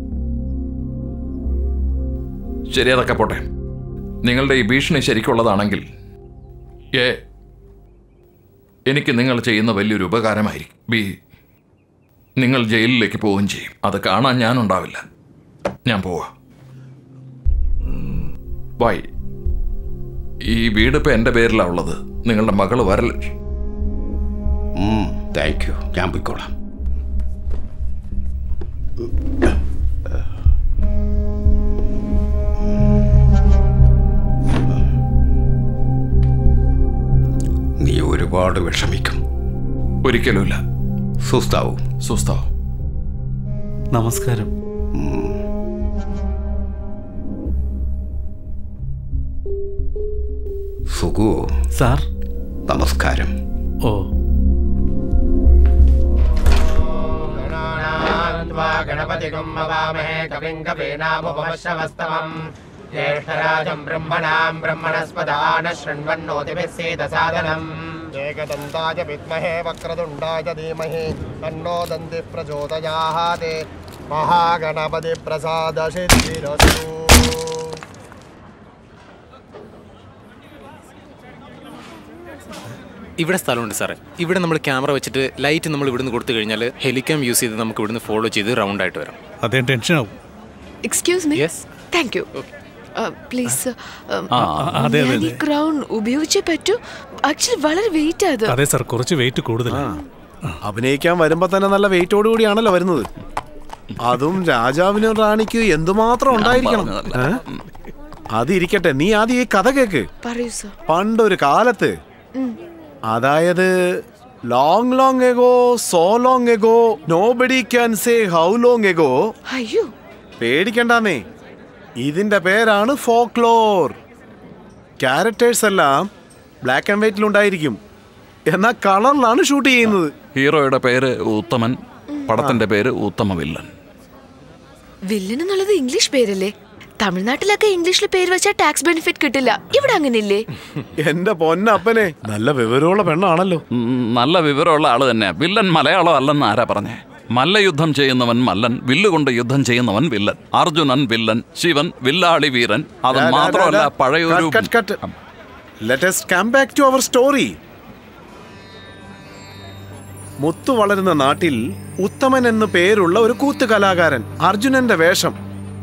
ശരി, അതൊക്കെ പോട്ടെ. നിങ്ങളുടെ ഈ ഭീഷണി ശരിക്കുള്ളതാണെങ്കിൽ ഏ എനിക്ക് നിങ്ങൾ ചെയ്യുന്ന വലിയൊരു ഉപകാരമായിരിക്കും. ബി നിങ്ങൾ ജയിലിലേക്ക് പോവുകയും ചെയ്യും. അത് കാണാൻ ഞാനുണ്ടാവില്ല. ഞാൻ പോവാ. ബൈ. ഈ വീടിപ്പോൾ എൻ്റെ പേരിലാണ് ഉള്ളത്. നിങ്ങളുടെ മകള് വരലക്ഷ്മി.
Thank you. ഞാൻ പോയിക്കോളാം. നീ ഒരുപാട് വിഷമിക്കും.
ഒരിക്കലുമില്ല.
സുസ്താവും.
സുസ്താവും.
നമസ്കാരം.
സുഖു
സാർ.
നമസ്കാരം.
ഓ,
ഗണപതിഗം ഭവാമഹേ കവിം കവീനാമുപമശ്രവസ്തമം ജ്യേഷ്ഠരാജം ബ്രഹ്മണാം ബ്രഹ്മണസ്പദാന ശൃണ്വന്നോതിഭിः സീദസാദനം ഏകദന്തായ വിദ്മഹേ വക്രതുണ്ഡായ ധീമഹി തന്നോ ദന്തിഃ പ്രചോദയാത് മഹാഗണപതി പ്രസാദ സിദ്ധിരസ്തു.
ഇവിടെ സ്ഥലമുണ്ട് സാറേ. ഇവിടെ നമ്മൾ ക്യാമറ വെച്ചിട്ട് ലൈറ്റ് നമ്മൾ ഇവിടുന്ന് കൊടുത്തു കഴിഞ്ഞാൽ ഹെലിക്യാം യൂസ് ചെയ്ത് നമുക്ക് ഇവിടുന്ന് ഫോളോ ചെയ്ത് റൗണ്ട് ആയിട്ട് വരാം.
അതേ ടെൻഷൻ ആവും.
Excuse me.
Yes.
Thank you. Please.
അതെ അതെ
ഈ ക്രൗൺ ഉപയോഗിച്ചേ പറ്റൂ. ആക്ച്വലി വളരെ വെയിറ്റ് അത്.
അതെ സാർ, കുറച്ച് വെയിറ്റ് കൂടുതലാണ്.
അഭിനയിക്കാൻ വരുമ്പോ തന്നെ നല്ല വെയിറ്റോട് കൂടിയാണല്ലോ വരുന്നത്. അതും രാജാവിനും റാണിക്കും എന്തുമാത്രം ഉണ്ടായിരിക്കണം. അതിരിക്കട്ടെ, നീ ആദ്യം ഈ കഥ കേക്ക്.
പറയൂ സർ.
പണ്ടൊരു കാലത്ത്, അതായത് long long ago, so long ago, nobody can say how long ago.
അയ്യോ,
പേടിക്കണ്ടെന്നേ, ഇതിന്റെ പേരാണ് ഫോക്ലോർ. ക്യാരക്ടേഴ്സ് എല്ലാം ബ്ലാക്ക് ആൻഡ് വൈറ്റിലുണ്ടായിരിക്കും, എന്നാൽ കളറിലാണ് ഷൂട്ട് ചെയ്യുന്നത്.
ഹീറോയുടെ പേര് ഉത്തമൻ, പടത്തിന്റെ പേര് ഉത്തമ വില്ലൻ.
വില്ലൻ എന്നുള്ളത് ഇംഗ്ലീഷ് പേരല്ലേ? തമിഴ്നാട്ടിലൊക്കെ ഇംഗ്ലീഷിൽ പേര് വെച്ചാൽ ടാക്സ് ബെനിഫിറ്റ് കിട്ടില്ല. ഇവിടെ അങ്ങനെയില്ലേ?
എന്റെ പൊന്നപ്പനെ, നല്ല വിവരമുള്ള പെണ്ണാണല്ലോ.
നല്ല വിവരമുള്ള ആള് തന്നെ. വില്ലൻ മലയാളം അല്ലെന്ന് ആരാ പറഞ്ഞേ? മല്ലയുദ്ധം ചെയ്യുന്നവൻ മല്ലൻ, വില്ലുകൊണ്ട് യുദ്ധം ചെയ്യുന്നവൻ വില്ലൻ. അർജുനൻ വില്ലൻ, ശിവൻ വില്ലാളി വീരൻ. അത് മാത്രമല്ല, പഴയൊരു
Let us come back to our story. മുത്തു വളരുന്ന നാട്ടിൽ ഉത്തമൻ എന്നു പേരുള്ള ഒരു കൂത്ത് കലാകാരൻ അർജുനന്റെ വേഷം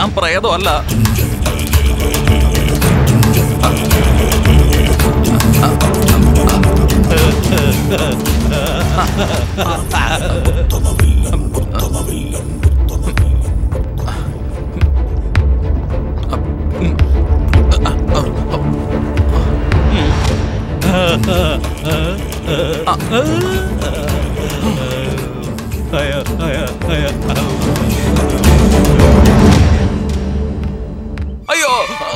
ഞാൻ പ്രേതമല്ല. അയ്യോ,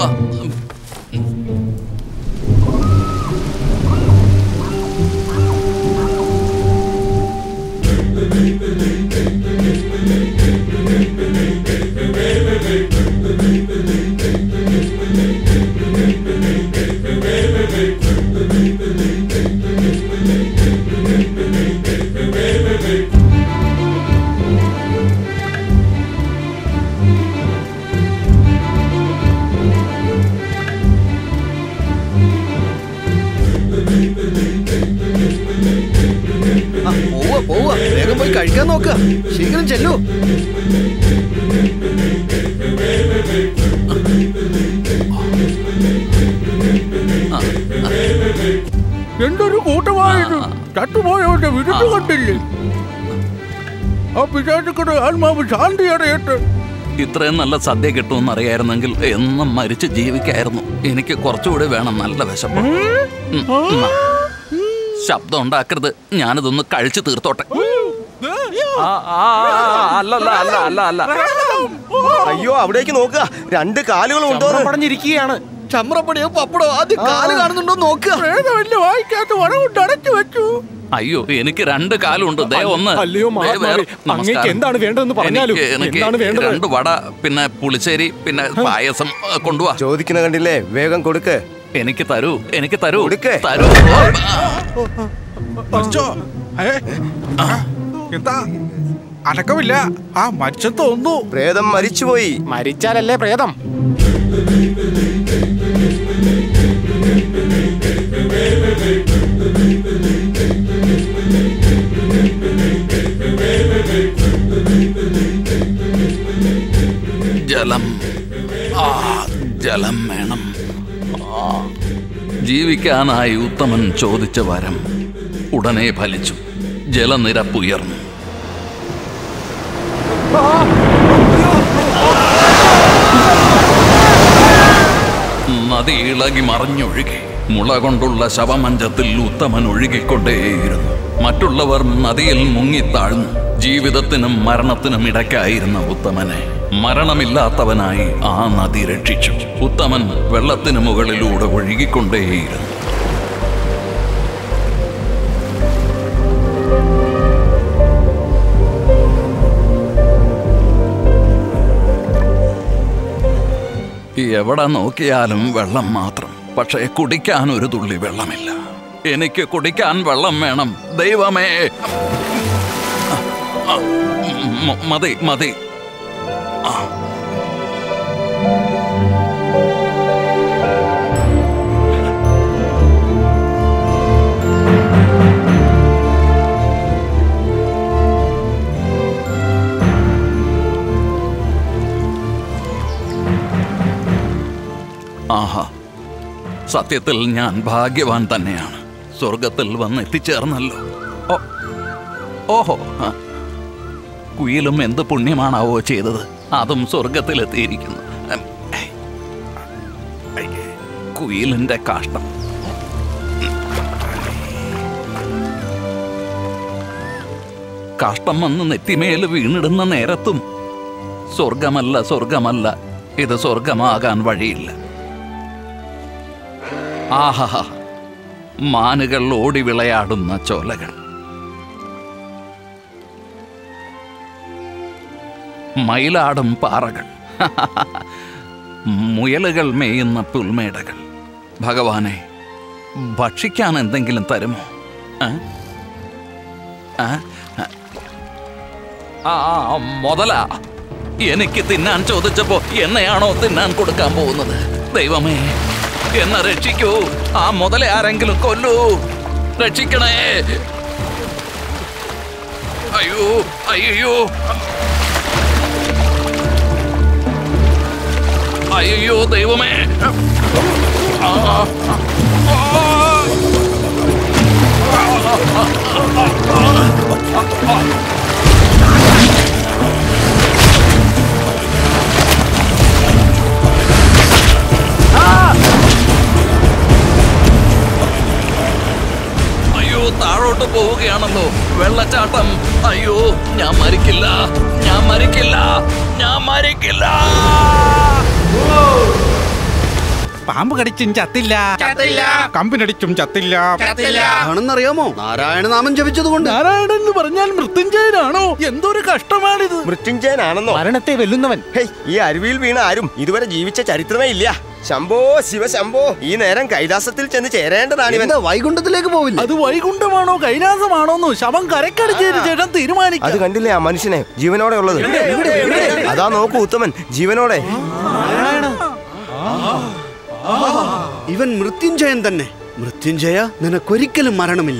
വേഗം പോയി കഴിക്കാൻ നോക്ക. ശീഘ്രം ചെല്ലൂ.
എന്തൊരു കൂട്ടമായത്. ചത്തുപോയവന്റെ വിരുന്ന് കണ്ടില്ലേ? ആ പിശാചുക്കളുടെ ആത്മാവ് ശാന്തി അടയട്ടെ.
ഇത്രയും നല്ല സദ്യ കിട്ടുമെന്ന് അറിയായിരുന്നെങ്കിൽ എന്നും മരിച്ച് ജീവിക്കായിരുന്നു. എനിക്ക് കുറച്ചുകൂടി വേണം. നല്ല വിശപ്പ്. ശബ്ദം ഉണ്ടാക്കരുത്. ഞാനിതൊന്ന് കഴിച്ചു തീർത്തോട്ടെ.
അല്ലല്ല അല്ല അല്ല അല്ല അയ്യോ, അവിടേക്ക് നോക്കുക. രണ്ട് കാലുകളും ഉണ്ടോ
പറഞ്ഞിരിക്കുകയാണ്. ചമ്രപ്പടിയോ പപ്പടോ ആദ്യം കാല് കാണുന്നുണ്ടോ നോക്കുക.
വായിക്കാത്ത വടകൊണ്ട് അടച്ചു വെച്ചു.
അയ്യോ, എനിക്ക് രണ്ട് കാലുണ്ട്. ദേ ഒന്ന്.
അല്ലയോ അങ്ങേക്ക് എന്താണ് വേണ്ടതെന്ന് പറഞ്ഞാലും. എന്താണ് വേണ്ടത്?
രണ്ട് വട, പിന്നെ പുളിശ്ശേരി, പിന്നെ പായസം കൊണ്ടുപോവാ.
ചോദിക്കുന്ന കണ്ടില്ലേ, വേഗം കൊടുക്ക്.
എനിക്ക് തരൂ, എനിക്ക് തരൂ,
തരൂ.
എന്താ അടക്കമില്ല? ആ മരിച്ചു തോന്നുന്നു.
പ്രേതം മരിച്ചുപോയി.
മരിച്ചാലല്ലേ പ്രേതം.
ജലം, ആ ജലം വേണം. ജീവിക്കാനായി ഉത്തമൻ ചോദിച്ച വരം ഉടനെ ഫലിച്ചു. ജലനിരപ്പുയർന്നു. നദി ഇളകി മറിഞ്ഞൊഴുകി. മുള കൊണ്ടുള്ള ശവമഞ്ചത്തിൽ ഉത്തമൻ ഒഴുകിക്കൊണ്ടേയിരുന്നു. മറ്റുള്ളവർ നദിയിൽ മുങ്ങിത്താഴ്ന്നു. ജീവിതത്തിനും മരണത്തിനും ഇടയ്ക്കായിരുന്ന ഉത്തമനെ മരണമില്ലാത്തവനായി ആ നദി രക്ഷിച്ചു. ഉത്തമൻ വെള്ളത്തിനു മുകളിലൂടെ ഒഴുകിക്കൊണ്ടേയിരുന്നു. എവിടെ നോക്കിയാലും വെള്ളം മാത്രം. പക്ഷേ കുടിക്കാൻ ഒരു തുള്ളി വെള്ളമില്ല. എനിക്ക് കുടിക്കാൻ വെള്ളം വേണം. ദൈവമേ, മതി മതി. ആഹാ, സത്യത്തിൽ ഞാൻ ഭാഗ്യവാൻ തന്നെയാണ്. സ്വർഗത്തിൽ വന്ന് എത്തിച്ചേർന്നല്ലോ. ഓഹോ, കുയിലും എന്ത് പുണ്യമാണാവോ ചെയ്തത്. അതും സ്വർഗത്തിലെത്തിയിരിക്കുന്നു. കുയിലിന്റെ കാഷ്ടം. കാഷ്ടം വന്ന് നെറ്റിമേല് വീണിടുന്ന നേരത്തും സ്വർഗമല്ല, സ്വർഗമല്ല, ഇത് സ്വർഗമാകാൻ വഴിയില്ല. ആഹാ, മാനുകൾ ഓടി വിളയാടുന്ന ചോലകൾ, മയിലാടും പാറകൾ, മുയലുകൾ മേയുന്ന പുൽമേടകൾ. ഭഗവാനെ, ഭക്ഷിക്കാൻ എന്തെങ്കിലും തരുമോ? മുതല എനിക്ക് തിന്നാൻ ചോദിച്ചപ്പോ എന്നെയാണോ തിന്നാൻ കൊടുക്കാൻ പോകുന്നത്? ദൈവമേ, എന്നെ രക്ഷിക്കൂ. ആ മുതലെ ആരെങ്കിലും കൊല്ലൂ. രക്ഷിക്കണേ. അയ്യോ, അയ്യോ. അയ്യോ ദൈവമേ. അയ്യോ താഴോട്ട് പോവുകയാണല്ലോ വെള്ളച്ചാട്ടം. അയ്യോ ഞാൻ മരിക്കില്ല, ഞാൻ മരിക്കില്ല, ഞാൻ മരിക്കില്ല.
പാമ്പ് കടിച്ചും ചത്തില്ല, കമ്പിനടിച്ചും ചത്തില്ല.
ആണെന്നറിയാമോ? നാരായണ നാമം ജപിച്ചത് കൊണ്ട്.
നാരായണൻ എന്ന് പറഞ്ഞാൽ മൃത്യുഞ്ജയനാണോ? എന്തൊരു കഷ്ടമാണിത്.
മൃത്യുഞ്ജയനാണെന്നോ?
മരണത്തെ വെല്ലുന്നവൻ.
ഈ അരുവിയിൽ വീണ ആരും ഇതുവരെ ജീവിച്ച ചരിത്രമേ ഇല്ല. ശംഭോ ശിവശംഭോ, ഈ നേരം കൈലാസത്തിൽ ചെന്ന് ചേരേണ്ടതാണ് ഇവൻ.
വൈകുണ്ഠത്തിലേക്ക് പോവില്ല.
അത് വൈകുണ്ഠമാണോ കൈലാസമാണോന്നോ ശവം കരക്കടിച്ചതിന് ശേഷം തീരുമാനിക്കും.
അത് കണ്ടില്ലേ ആ മനുഷ്യനെ ജീവനോടെ ഉള്ളത്? അതാ നോക്കൂ ഉത്തമൻ ജീവനോടെ.
ഇവൻ മൃത്യുഞ്ജയൻ തന്നെ. മൃത്യുഞ്ജയ, നിനക്കൊരിക്കലും മരണമില്ല.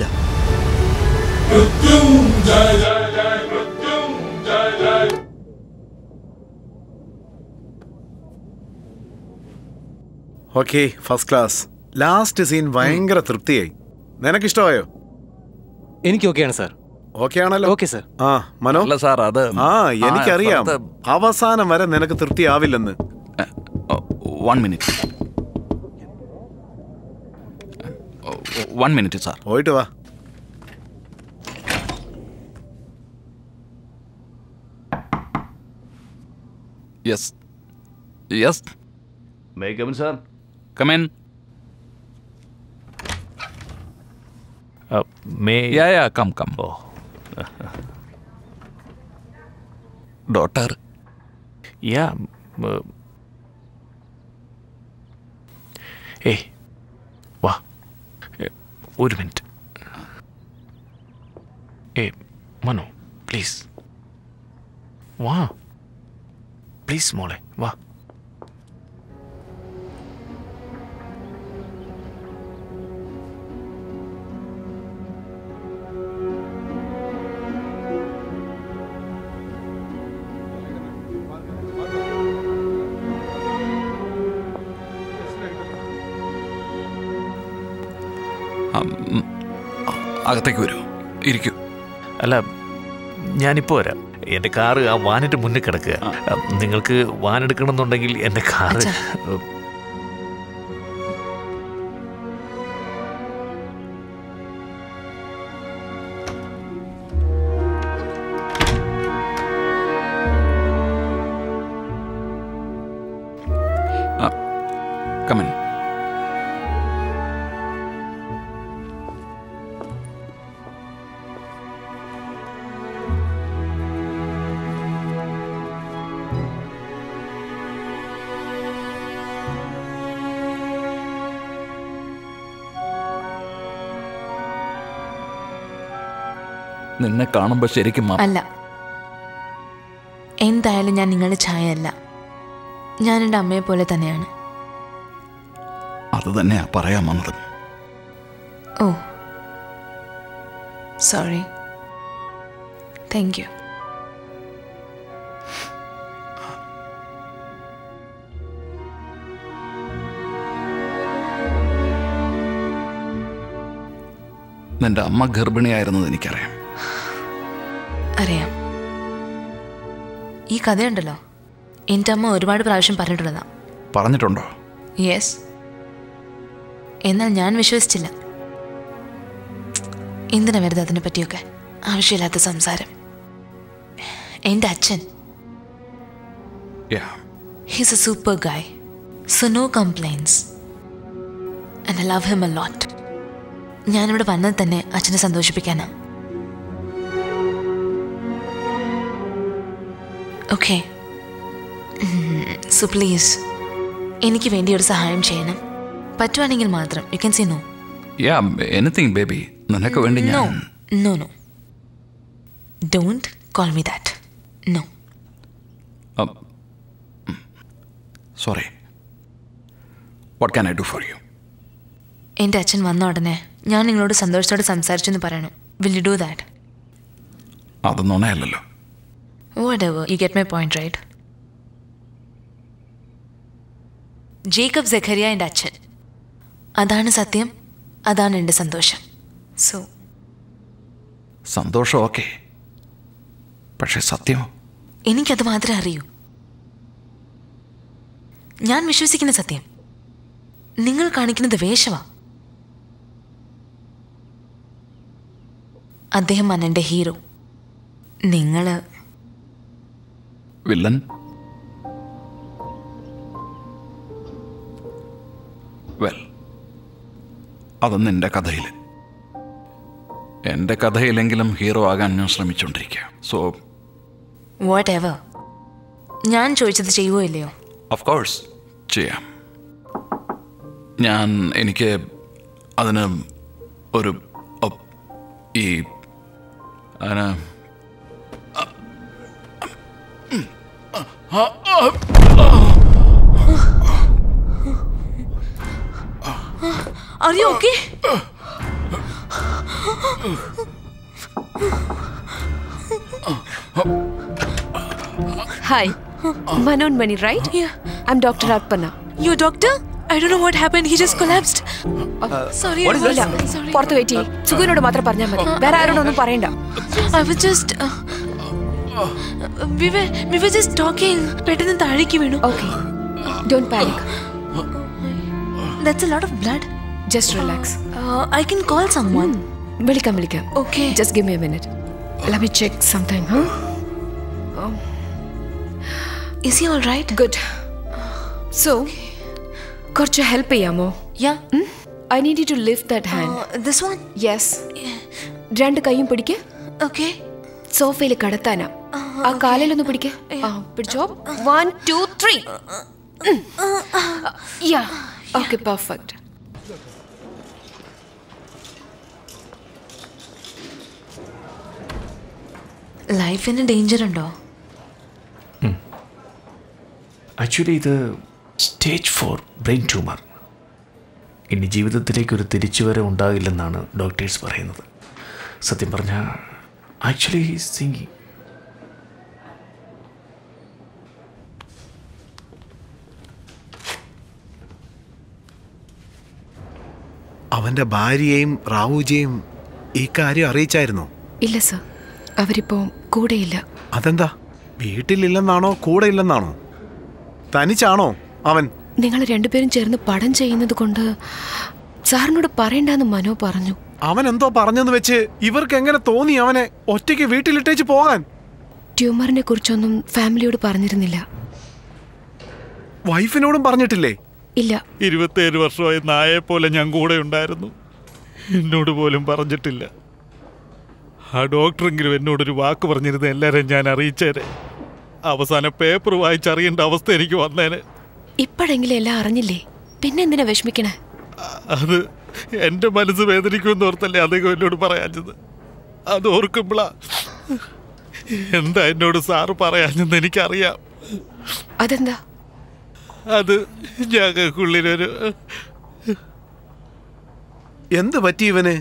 Okay, first class. Last scene ഭയങ്കര തൃപ്തിയായി. നിനക്കിഷ്ടമായോ?
എനിക്ക് ഓക്കെയാണ് സാർ.
ഓക്കെ ആണല്ലോ.
Okay sir.
ആ മനോ
സാർ അത്
ആ എനിക്കറിയാം അവസാനം വരെ നിനക്ക് തൃപ്തിയാവില്ലെന്ന്.
One minute one minute sir.
പോയിട്ട് വാ.
Yes yes
may come in sir?
Come in.
May
yeah yeah come come.
Oh
doctor.
Yeah ഏയ് വാ ഒരു മിനിറ്റ്. ഏ മനു പ്ലീസ് വാ, പ്ലീസ് മോളെ വാ.
അകത്തേക്ക് വരൂ, ഇരിക്കൂ.
അല്ല ഞാനിപ്പോൾ വരാം. എൻ്റെ കാറ് ആ വാനിൻ്റെ മുന്നിൽ കിടക്കുക. നിങ്ങൾക്ക് വാൻ എടുക്കണമെന്നുണ്ടെങ്കിൽ എൻ്റെ കാറ്.
കമൻ. നിന്നെ കാണുമ്പോ ശരിക്കും
അല്ല, എന്തായാലും ഞാൻ നിങ്ങളുടെ ചായ അല്ല. ഞാൻ എൻ്റെ അമ്മയെ പോലെ തന്നെയാണ്.
അത് തന്നെയാ പറയാൻ വന്നത്.
Oh sorry. Thank you.
നിന്റെ അമ്മ ഗർഭിണിയായിരുന്നത് എനിക്കറിയാം.
അറിയാം. ഈ കഥയുണ്ടല്ലോ എൻ്റെ അമ്മ ഒരുപാട് പ്രാവശ്യം പറഞ്ഞിട്ടുള്ളതാ.
പറഞ്ഞിട്ടുണ്ടോ?
യെസ്. എന്നാൽ ഞാൻ വിശ്വസിച്ചില്ല. എന്തിനാ വെറുതെ അതിനെ പറ്റിയൊക്കെ ആവശ്യമില്ലാത്ത സംസാരം. എൻ്റെ അച്ഛൻ he's a super guy, so no complaints and I love him a lot. ഞാനിവിടെ വന്നത് തന്നെ അച്ഛനെ സന്തോഷിപ്പിക്കാനാ. ഓക്കെ, സോ പ്ലീസ് എനിക്ക് വേണ്ടി ഒരു സഹായം ചെയ്യണം. പറ്റുവാണെങ്കിൽ മാത്രം. You can say no.
Yeah anything baby. നിനക്ക് വേണ്ടി
നോ
ഞാൻ
no no don't call me that. No.
Sorry. What can I do for you?
എൻ്റെ അച്ഛൻ വന്ന ഉടനെ ഞാൻ നിങ്ങളോട് സന്തോഷത്തോടെ സംസാരിച്ചു എന്ന് പറയണം. Will you do that?
അത് നുണയല്ലല്ലോ.
Whatever, you get my point, right? Jacob Zacharia എൻ്റെ അച്ഛൻ. അതാണ് സത്യം, അതാണ് എൻ്റെ സന്തോഷം. സോ
സന്തോഷം ഓക്കെ, പക്ഷെ സത്യം
എനിക്കത് മാത്രമേ അറിയൂ. ഞാൻ വിശ്വസിക്കുന്ന സത്യം നിങ്ങൾ കാണിക്കുന്നത് വേഷമാ. അദ്ദേഹമാണ് എൻ്റെ ഹീറോ, നിങ്ങള്
വില്ലൻ. വെൽ, അതൊന്നും എൻ്റെ കഥയിൽ. എൻ്റെ കഥയിലെങ്കിലും ഹീറോ ആകാൻ ഞാൻ ശ്രമിച്ചുകൊണ്ടിരിക്കുക. So
what ever. ഞാൻ ചോദിച്ചത് ചെയ്യുവോ ഇല്ലയോ?
ഓഫ് കോഴ്സ് ചെയ്യാം. ഞാൻ എനിക്ക് അതിന് ഒരു ഈ അതിന്
Are you okay?
Hi, Manon Mani, right?
Yeah.
I'm Doctor Arpana.
Your doctor? I don't know what happened. He just collapsed. Uh, sorry.
What is this? Sorry. പുറത്ത് വെയിറ്റ് ചെയ്യ്. സുഖിനോട് മാത്രം പറഞ്ഞാൽ മതി. വേറെ ആരോടൊന്നും പറയണ്ട.
I was just uh, uh, we were we were just talking. പെട്ടെന്ന് താഴേക്ക് വീണു.
Okay. Don't panic.
That's a lot of blood.
Just relax.
Uh, I can call someone.
വിളിക്കാം വിളിക്കാം.
Okay.
Just give me a minute. Let me check something, huh? Oh.
Is he all right?
Good. So, കുറച്ച് help ചെയ്യാമോ?
Yeah.
Hmm? I need you to lift that hand.
Uh, this one?
Yes. രണ്ട് കൈയും പിടിക്ക്.
Okay.
സോഫയിൽ കടത്താനാ. ആ കാലിലൊന്ന് പിടിക്ക്. ആ പിടിച്ചോ. One, two, three. Yeah. Okay, perfect.
ലൈഫിന് ഡേഞ്ചർ ഉണ്ടോ?
ആക്ച്വലി ഇത് സ്റ്റേജ് ഫോർ ബ്രെയിൻ ട്യൂമർ. ഇനി ജീവിതത്തിലേക്ക് ഒരു തിരിച്ചുവരവ് ഉണ്ടാകില്ലെന്നാണ് ഡോക്ടേഴ്സ് പറയുന്നത്. സത്യം പറഞ്ഞാൽ ആക്ച്വലി സിംഗിങ്.
അവന്റെ ഭാര്യയെയും റാവുജിയെയും ഈ കാര്യം അറിയിച്ചായിരുന്നോ?
ഇല്ല സർ, അവരിപ്പോ കൂടെയില്ല.
അതെന്താ? വീട്ടിലില്ലെന്നാണോ കൂടെ ഇല്ലെന്നാണോ? തനിച്ചാണോ അവൻ?
നിങ്ങൾ രണ്ടുപേരും ചേർന്ന് പടം ചെയ്യുന്നത് കൊണ്ട് സാറിനോട് പറയണ്ടെന്ന് മനോ പറഞ്ഞു.
അവൻ എന്തോ പറഞ്ഞെന്ന് വെച്ച് ഇവർക്ക് എങ്ങനെ തോന്നി അവനെ ഒറ്റയ്ക്ക് വീട്ടിലിട്ടേച്ച് പോകാൻ?
ട്യൂമറിനെ കുറിച്ചൊന്നും ഫാമിലിയോട് പറഞ്ഞിരുന്നില്ല.
വൈഫിനോടും പറഞ്ഞിട്ടില്ലേ?
ഇല്ല.
ഇരുപത്തിയേഴ് വർഷമായി നായെ പോലെ ഞാൻ കൂടെ ഉണ്ടായിരുന്നു. എന്നോട് പോലും പറഞ്ഞിട്ടില്ല. ആ ഡോക്ടറെങ്കിലും എന്നോടൊരു വാക്ക് പറഞ്ഞിരുന്ന എല്ലാവരെയും ഞാൻ അറിയിച്ചേരെ. അവസാനം പേപ്പർ വായിച്ചറിയേണ്ട അവസ്ഥ എനിക്ക് വന്നേനെ.
ഇപ്പോഴെങ്കിലും എല്ലാം അറിഞ്ഞില്ലേ, പിന്നെ എന്തിനാ വിഷമിക്കണേ?
അത് എന്റെ മനസ്സ് വേദനിക്കുമെന്ന് ഓർത്തല്ലേ അദ്ദേഹം എന്നോട് പറയാഞ്ഞത്. അത് ഓർക്കുമ്പോളാ എന്താ എന്നോട് സാറ് പറയാഞ്ഞെന്ന് എനിക്കറിയാം.
അതെന്താ?
അത് ഞങ്ങൾക്കുള്ളിലൊരു
എന്ത് പറ്റി ഇവന്?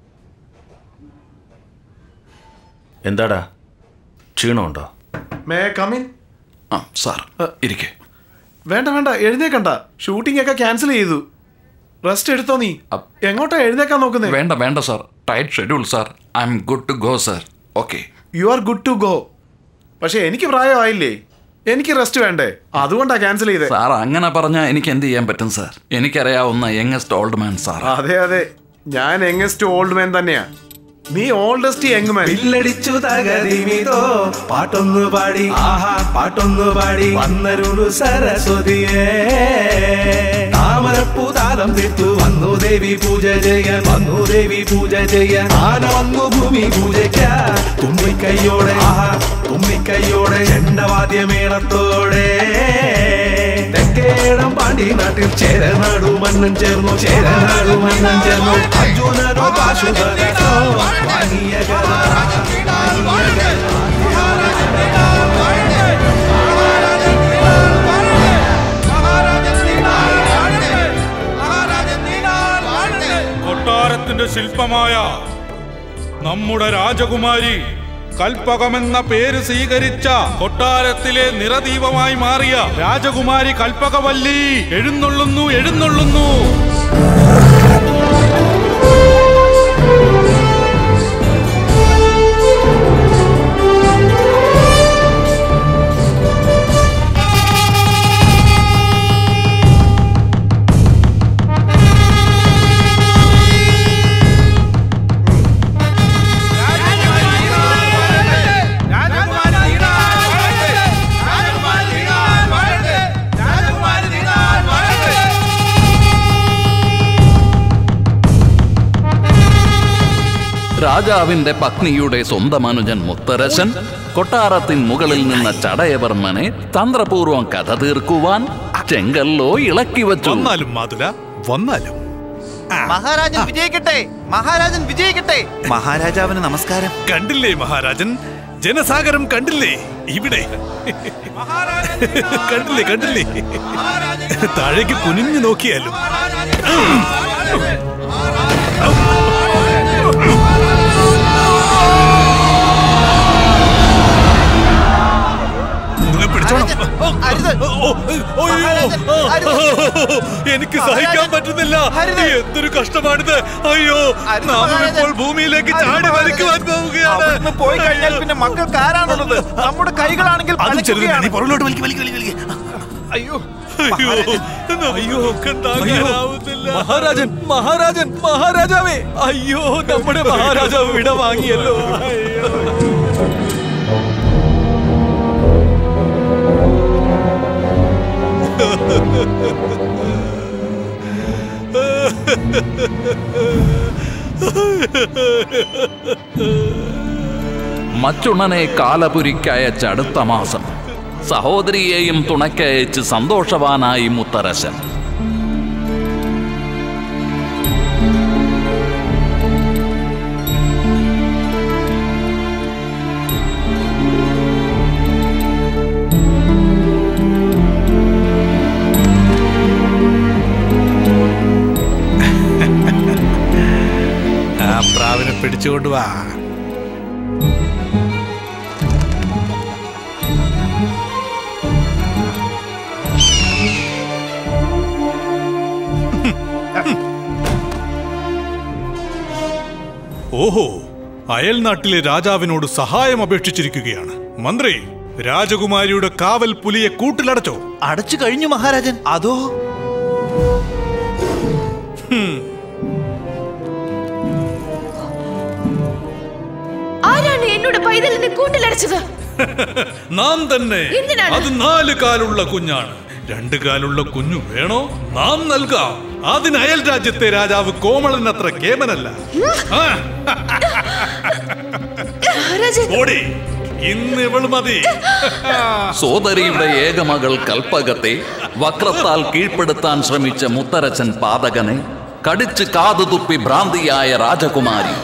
എന്താടാ, ക്ഷീണമുണ്ടോ?
May come in?
ആ സാർ ഇരിക്കേ.
വേണ്ട വേണ്ട, എഴുന്നേക്കണ്ട. ഷൂട്ടിംഗ് ഒക്കെ ക്യാൻസൽ ചെയ്തു. റെസ്റ്റ് എടുത്തോ. നീ എങ്ങോട്ടാ എഴുന്നേക്കാൻ നോക്കുന്നേ?
വേണ്ട വേണ്ട sir, tight schedule sir. I'm good to go sir. Okay,
you are good to go. പക്ഷെ എനിക്ക് പ്രായമായില്ലേ, എനിക്ക് റെസ്റ്റ് വേണ്ടേ? അതുകൊണ്ടാ ക്യാൻസൽ ചെയ്തേ.
സാർ അങ്ങനെ പറഞ്ഞാൽ എനിക്ക് എന്ത് ചെയ്യാൻ പറ്റും സാർ? എനിക്കറിയാവുന്ന യങ്ങസ്റ്റ് ഓൾഡ് മാൻ സാർ.
അതെ അതെ, ഞാൻ യങ്ങസ്റ്റ് ഓൾഡ് മാൻ തന്നെയാ. നീ ഓൾഡസ്റ്റ് യങ് മാൻ.
വില്ലടിച്ചു തകതിമിതോ പാട്ടൊന്നു പാടി, ആഹാ പാട്ടൊന്നു പാടി വന്നരുളു സരസ്വതിയേ. താമരപ്പൂ താലം തീർത്തു വന്നു ദേവി പൂജ ചെയ്യാൻ, വന്നു ദേവി പൂജ ചെയ്യാൻ. ആന വന്നു ഭൂമി പൂജയ്ക്കാൻ, തുമ്മിക്കൈയോടെ ആഹാ തുമ്മിക്കൈയോടെ ചെണ്ടവാദ്യമേളത്തോടെ. തെക്കേടം പാണ്ടി നാട്ടിൽ ചേരനാടു മണ്ണൻ ചേർന്നു, ചേരനാടു മണ്ണൻ ചേർന്നു. അർജുനനോ പാശുധനോ വാങ്ങിയ
കൊട്ടാരത്തിന്റെ ശില്പമായ നമ്മുടെ രാജകുമാരി കൽപ്പകമെന്ന പേര് സ്വീകരിച്ച കൊട്ടാരത്തിലെ നിറദീപമായി മാറിയ രാജകുമാരി കൽപ്പകവല്ലി എഴുന്നള്ളുന്നു എഴുന്നള്ളുന്നു.
രാജാവിന്റെ പത്നിയുടെ സ്വന്തം അനുജൻ മുത്തരശൻ കൊട്ടാരത്തിൻ മുകളിൽ നിന്ന ചടയവർമ്മനെ തന്ത്രപൂർവം കഥ തീർക്കുവാൻ ചെങ്കല്ലോ ഇളക്കി വച്ചു.
വന്നാലും മാതുല വന്നാലും
മഹാരാജൻ വിജയിക്കട്ടെ, മഹാരാജൻ വിജയിക്കട്ടെ.
മഹാരാജാവിന് നമസ്കാരം. കണ്ടില്ലേ മഹാരാജൻ, ജനസാഗരം കണ്ടില്ലേ ഇവിടെ? കണ്ടില്ലേ കണ്ടില്ലേ താഴേക്ക് കുനിഞ്ഞു നോക്കിയാലും എനിക്ക് സഹിക്കാൻ പറ്റുന്നില്ല. എന്തൊരു കഷ്ടമാണിത്. അയ്യോ, നാം ഇപ്പോൾ ഭൂമിയിലേക്ക് ചാടി വലിക്കുവാൻ പോവുകയാണ്.
പോയി കഴിഞ്ഞാൽ പിന്നെ മക്കൾക്ക് ആരാണുള്ളത്? നമ്മുടെ കൈകളാണെങ്കിൽ
പുറകിലോട്ട് വലിക്ക് വലിക്ക് വലിക്ക്.
അയ്യോ
അയ്യോ മഹാരാജൻ മഹാരാജൻ മഹാരാജാവേ, അയ്യോ നമ്മുടെ മഹാരാജാവ് വിട വാങ്ങിയല്ലോ.
മച്ചുണനെ കാലപുരിക്കയച്ച അടുത്ത മാസം സഹോദരിയെയും തുണയ്ക്കയച്ച് സന്തോഷവാനായി മുത്തരശൻ.
ആ പ്രാവിനെ പിടിച്ചുകൊണ്ട് വാ. ഓഹോ, അയൽനാട്ടിലെ രാജാവിനോട് സഹായം അപേക്ഷിച്ചിരിക്കുകയാണ്. മന്ത്രി, രാജകുമാരിയുടെ കാവൽ പുലിയെ കൂട്ടിലടച്ചോ?
അടച്ചു കഴിഞ്ഞു മഹാരാജൻ. അതോ
ആരാണ് എന്നോട് പൈതലിനെ കൂട്ടിലടച്ചത്?
നാം തന്നെ. അത് നാല് കാലുള്ള കുഞ്ഞാണ്. രണ്ടു കാലുള്ള കുഞ്ഞു വേണോ? നാം നൽകാം. അതിന് അയൽ രാജ്യത്തെ രാജാവ് കോമളൻ അത്ര കേമനല്ല. ഓടി, ഇന്ന് ഇവൾ മതി.
സോദരിയുടെ ഏകമകൾ കൽപ്പകത്തെ വക്രത്താൽ കീഴ്പ്പെടുത്താൻ ശ്രമിച്ച മുത്തരച്ചൻ പാതകനെ കടിച്ച് കാതുതുപ്പി ഭ്രാന്തിയായ രാജകുമാരി.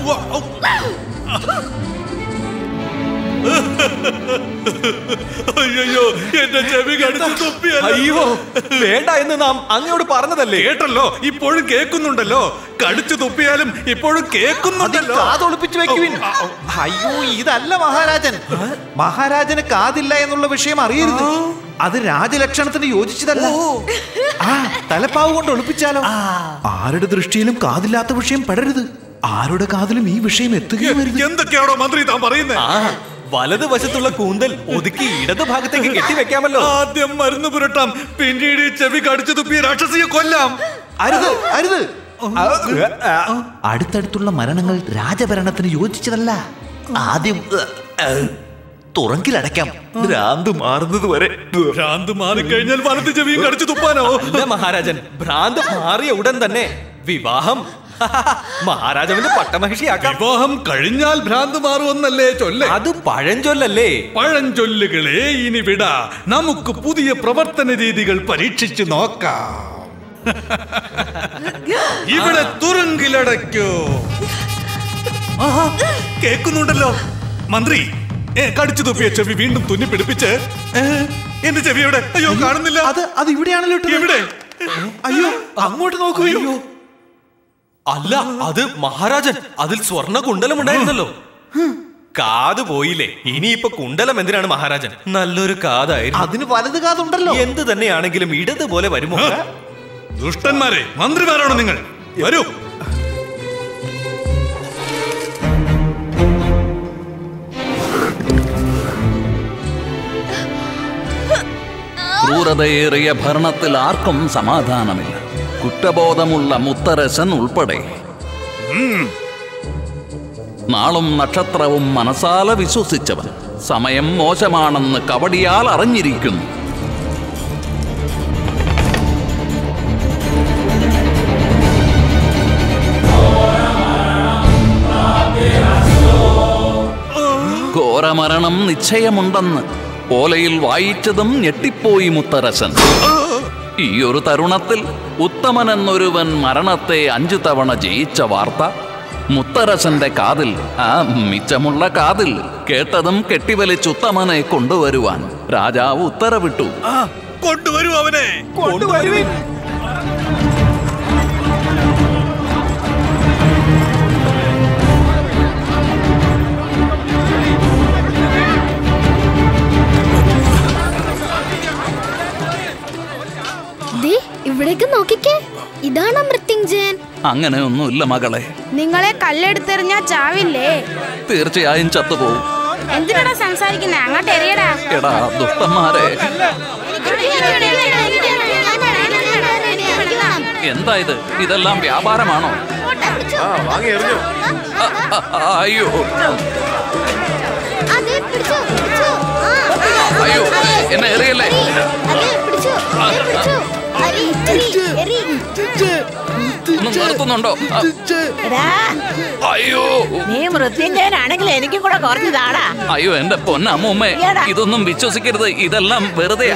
അയ്യോ, എന്റെ ചെവി കടിച്ചു തുപ്പിയല്ലോ.
അയ്യോ, വേണ്ട എന്ന് നാം അങ്ങയോട് പറഞ്ഞതല്ലേ?
കേട്ടല്ലോ, ഇപ്പോഴും കേൾക്കുന്നുണ്ടല്ലോ. കടിച്ചു തുപ്പിയാലും ഇപ്പോഴും കേൾക്കുന്നുണ്ടല്ലോ.
കാതൊളിപ്പിച്ചു വെക്കുവിൻ. അയ്യോ, ഇതല്ല മഹാരാജൻ. മഹാരാജന് കാതില്ല എന്നുള്ള വിഷയം അറിയരുത്. അത് രാജലക്ഷണത്തിന് യോജിച്ചതല്ല. ആ തലപ്പാവ് കൊണ്ട് ഒളിപ്പിച്ചാലോ? ആരുടെ ദൃഷ്ടിയിലും കാതില്ലാത്ത വിഷയം പെടരുത്. ആരുടെ കാതിലും ഈ വിഷയം എത്തുകയും വരുത്.
എന്തൊക്കെയാണോ മന്ത്രി താൻ പറയുന്നത്?
വലതുവശത്തുള്ള കൂന്തൽ ഒതുക്കി ഇടതു ഭാഗത്തേക്ക് കെട്ടിവെക്കാമല്ലോ.
ആദ്യം മരുന്ന് പുരട്ടാം, പിന്നീട് ചെവി കടിച്ചു തുപ്പിയ രാക്ഷസിയെ കൊല്ലാം.
അരുത് അരുത്. അടുത്തടുത്തുള്ള മരണങ്ങൾ രാജഭരണത്തിന് യോജിച്ചതല്ല. ആദ്യം തുറങ്കിലടയ്ക്കാം, ഭ്രാന്ത് മാറുന്നത് വരെ.
ഭ്രാന്ത് മാറിക്കഴിഞ്ഞാൽ വലത് ചെവിയും കടിച്ചു തുപ്പാനോ?
മഹാരാജൻ, ഭ്രാന്ത് മാറിയ ഉടൻ തന്നെ വിവാഹം മഹാരാജാവിന്റെ പട്ടമഹിഷിയാക്കാം.
വിവാഹം കഴിഞ്ഞാൽ ഭ്രാന്ത് മാറുമെന്നല്ലേ ചൊല്ല്?
അത് പഴഞ്ചൊല്ലല്ലേ?
പഴഞ്ചൊല്ലുകളെ ഇനി വിട. നമുക്ക് പുതിയ പ്രവർത്തന രീതികൾ പരീക്ഷിച്ചു നോക്കാം. ഇവിടെ തുറുങ്കിലടയ്ക്കോ? കേൾക്കുന്നുണ്ടല്ലോ മന്ത്രി. ഏ കടിച്ചു തുപ്പിയ ചെവി വീണ്ടും തുന്നി പിടിപ്പിച്ച് എന്റെ ചെവി എവിടെ? അയ്യോ, കാണുന്നില്ല.
അത് അത് ഇവിടെയാണല്ലോ.
എവിടെ?
അയ്യോ, അങ്ങോട്ട് നോക്കൂ. അയ്യോ, അല്ല, അത് മഹാരാജൻ. അതിൽ സ്വർണ്ണ കുണ്ടലം ഉണ്ടായിരുന്നല്ലോ.
കാത് പോയില്ലേ, ഇനിയിപ്പോ കുണ്ടലം എന്തിനാണ് മഹാരാജൻ? നല്ലൊരു കാതായിരുന്നു.
അതിന് വലത് കാതുണ്ടല്ലോ.
എന്ത് തന്നെയാണെങ്കിലും ഇടതുപോലെ വരുമോ?
ദുഷ്ടന്മാരെ, മന്ത്രിമാരാണോ നിങ്ങൾ? വരൂ.
ക്രൂരതയേറിയ ഭരണത്തിൽ ആർക്കും സമാധാനമില്ല. കുറ്റബോധമുള്ള മുത്തരസൻ ഉൾപ്പെടെ. നാളും നക്ഷത്രവും മനസാല വിശ്വസിച്ചവൻ സമയം മോശമാണെന്ന് കവടിയാൽ അറിഞ്ഞിരിക്കുന്നു. ഘോരമരണം നിശ്ചയമുണ്ടെന്ന് ഓലയിൽ വായിച്ചതും ഞെട്ടിപ്പോയി മുത്തരസൻ. ഈയൊരു തരുണത്തിൽ ഉത്തമൻ എന്നൊരുവൻ മരണത്തെ അഞ്ചു തവണ ജയിച്ച വാർത്ത മുത്തരസന്റെ കാതിൽ, ആ മിച്ചമുള്ള കാതിൽ കേട്ടതും കെട്ടിവലിച്ചുത്തമനെ കൊണ്ടുവരുവാൻ രാജാവ് ഉത്തരവിട്ടു.
കൊണ്ടുവരൂ അവനെ,
കൊണ്ടുവരുവിൻ.
ഇവിടേക്ക് നോക്കിക്കേ, ഇതാണ് മൃത്യുഞ്ജയൻ.
അങ്ങനെയൊന്നുമില്ല മകളെ.
നിങ്ങളെ കല്ലെടുത്തെറിഞ്ഞാ ചാവില്ലേ?
തീർച്ചയായും ചത്തുപോകും.
എന്തിനാടാ സംസാരിക്കുന്നേ? അങ്ങോട്ട് എറിയടാ.
എടാ ദുഷ്ടന്മാരെ, എന്താ ഇത്? ഇതെല്ലാം വ്യാപാരമാണോ? അയ്യോ അയ്യോ, എന്നെ എറിയല്ലേ. നിർത്തുന്നുണ്ടോ? അയ്യോ,
നീ മൃത്യുഞ്ജയനാണെങ്കിൽ എനിക്കും കൂടെ കുറഞ്ഞു താടാ.
അയ്യോ എന്റെ പൊന്നമ്മൂമ്മേ, ഇതൊന്നും വിശ്വസിക്കരുത്. ഇതെല്ലാം വെറുതെയാ.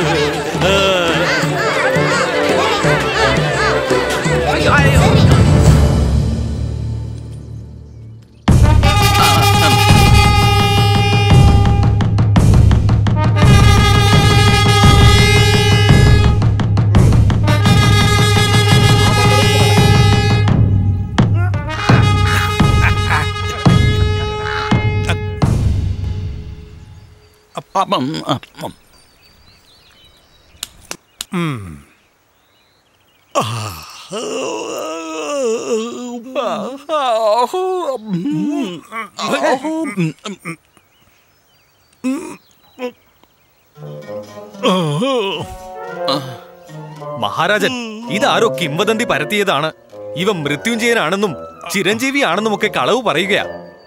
മഹാരാജൻ, ഇതാരോ കിംവദന്തി പരത്തിയതാണ്. ഇവ മൃത്യുഞ്ജയനാണെന്നും ചിരഞ്ജീവിയാണെന്നും ഒക്കെ കളവ് പറയുകയാ.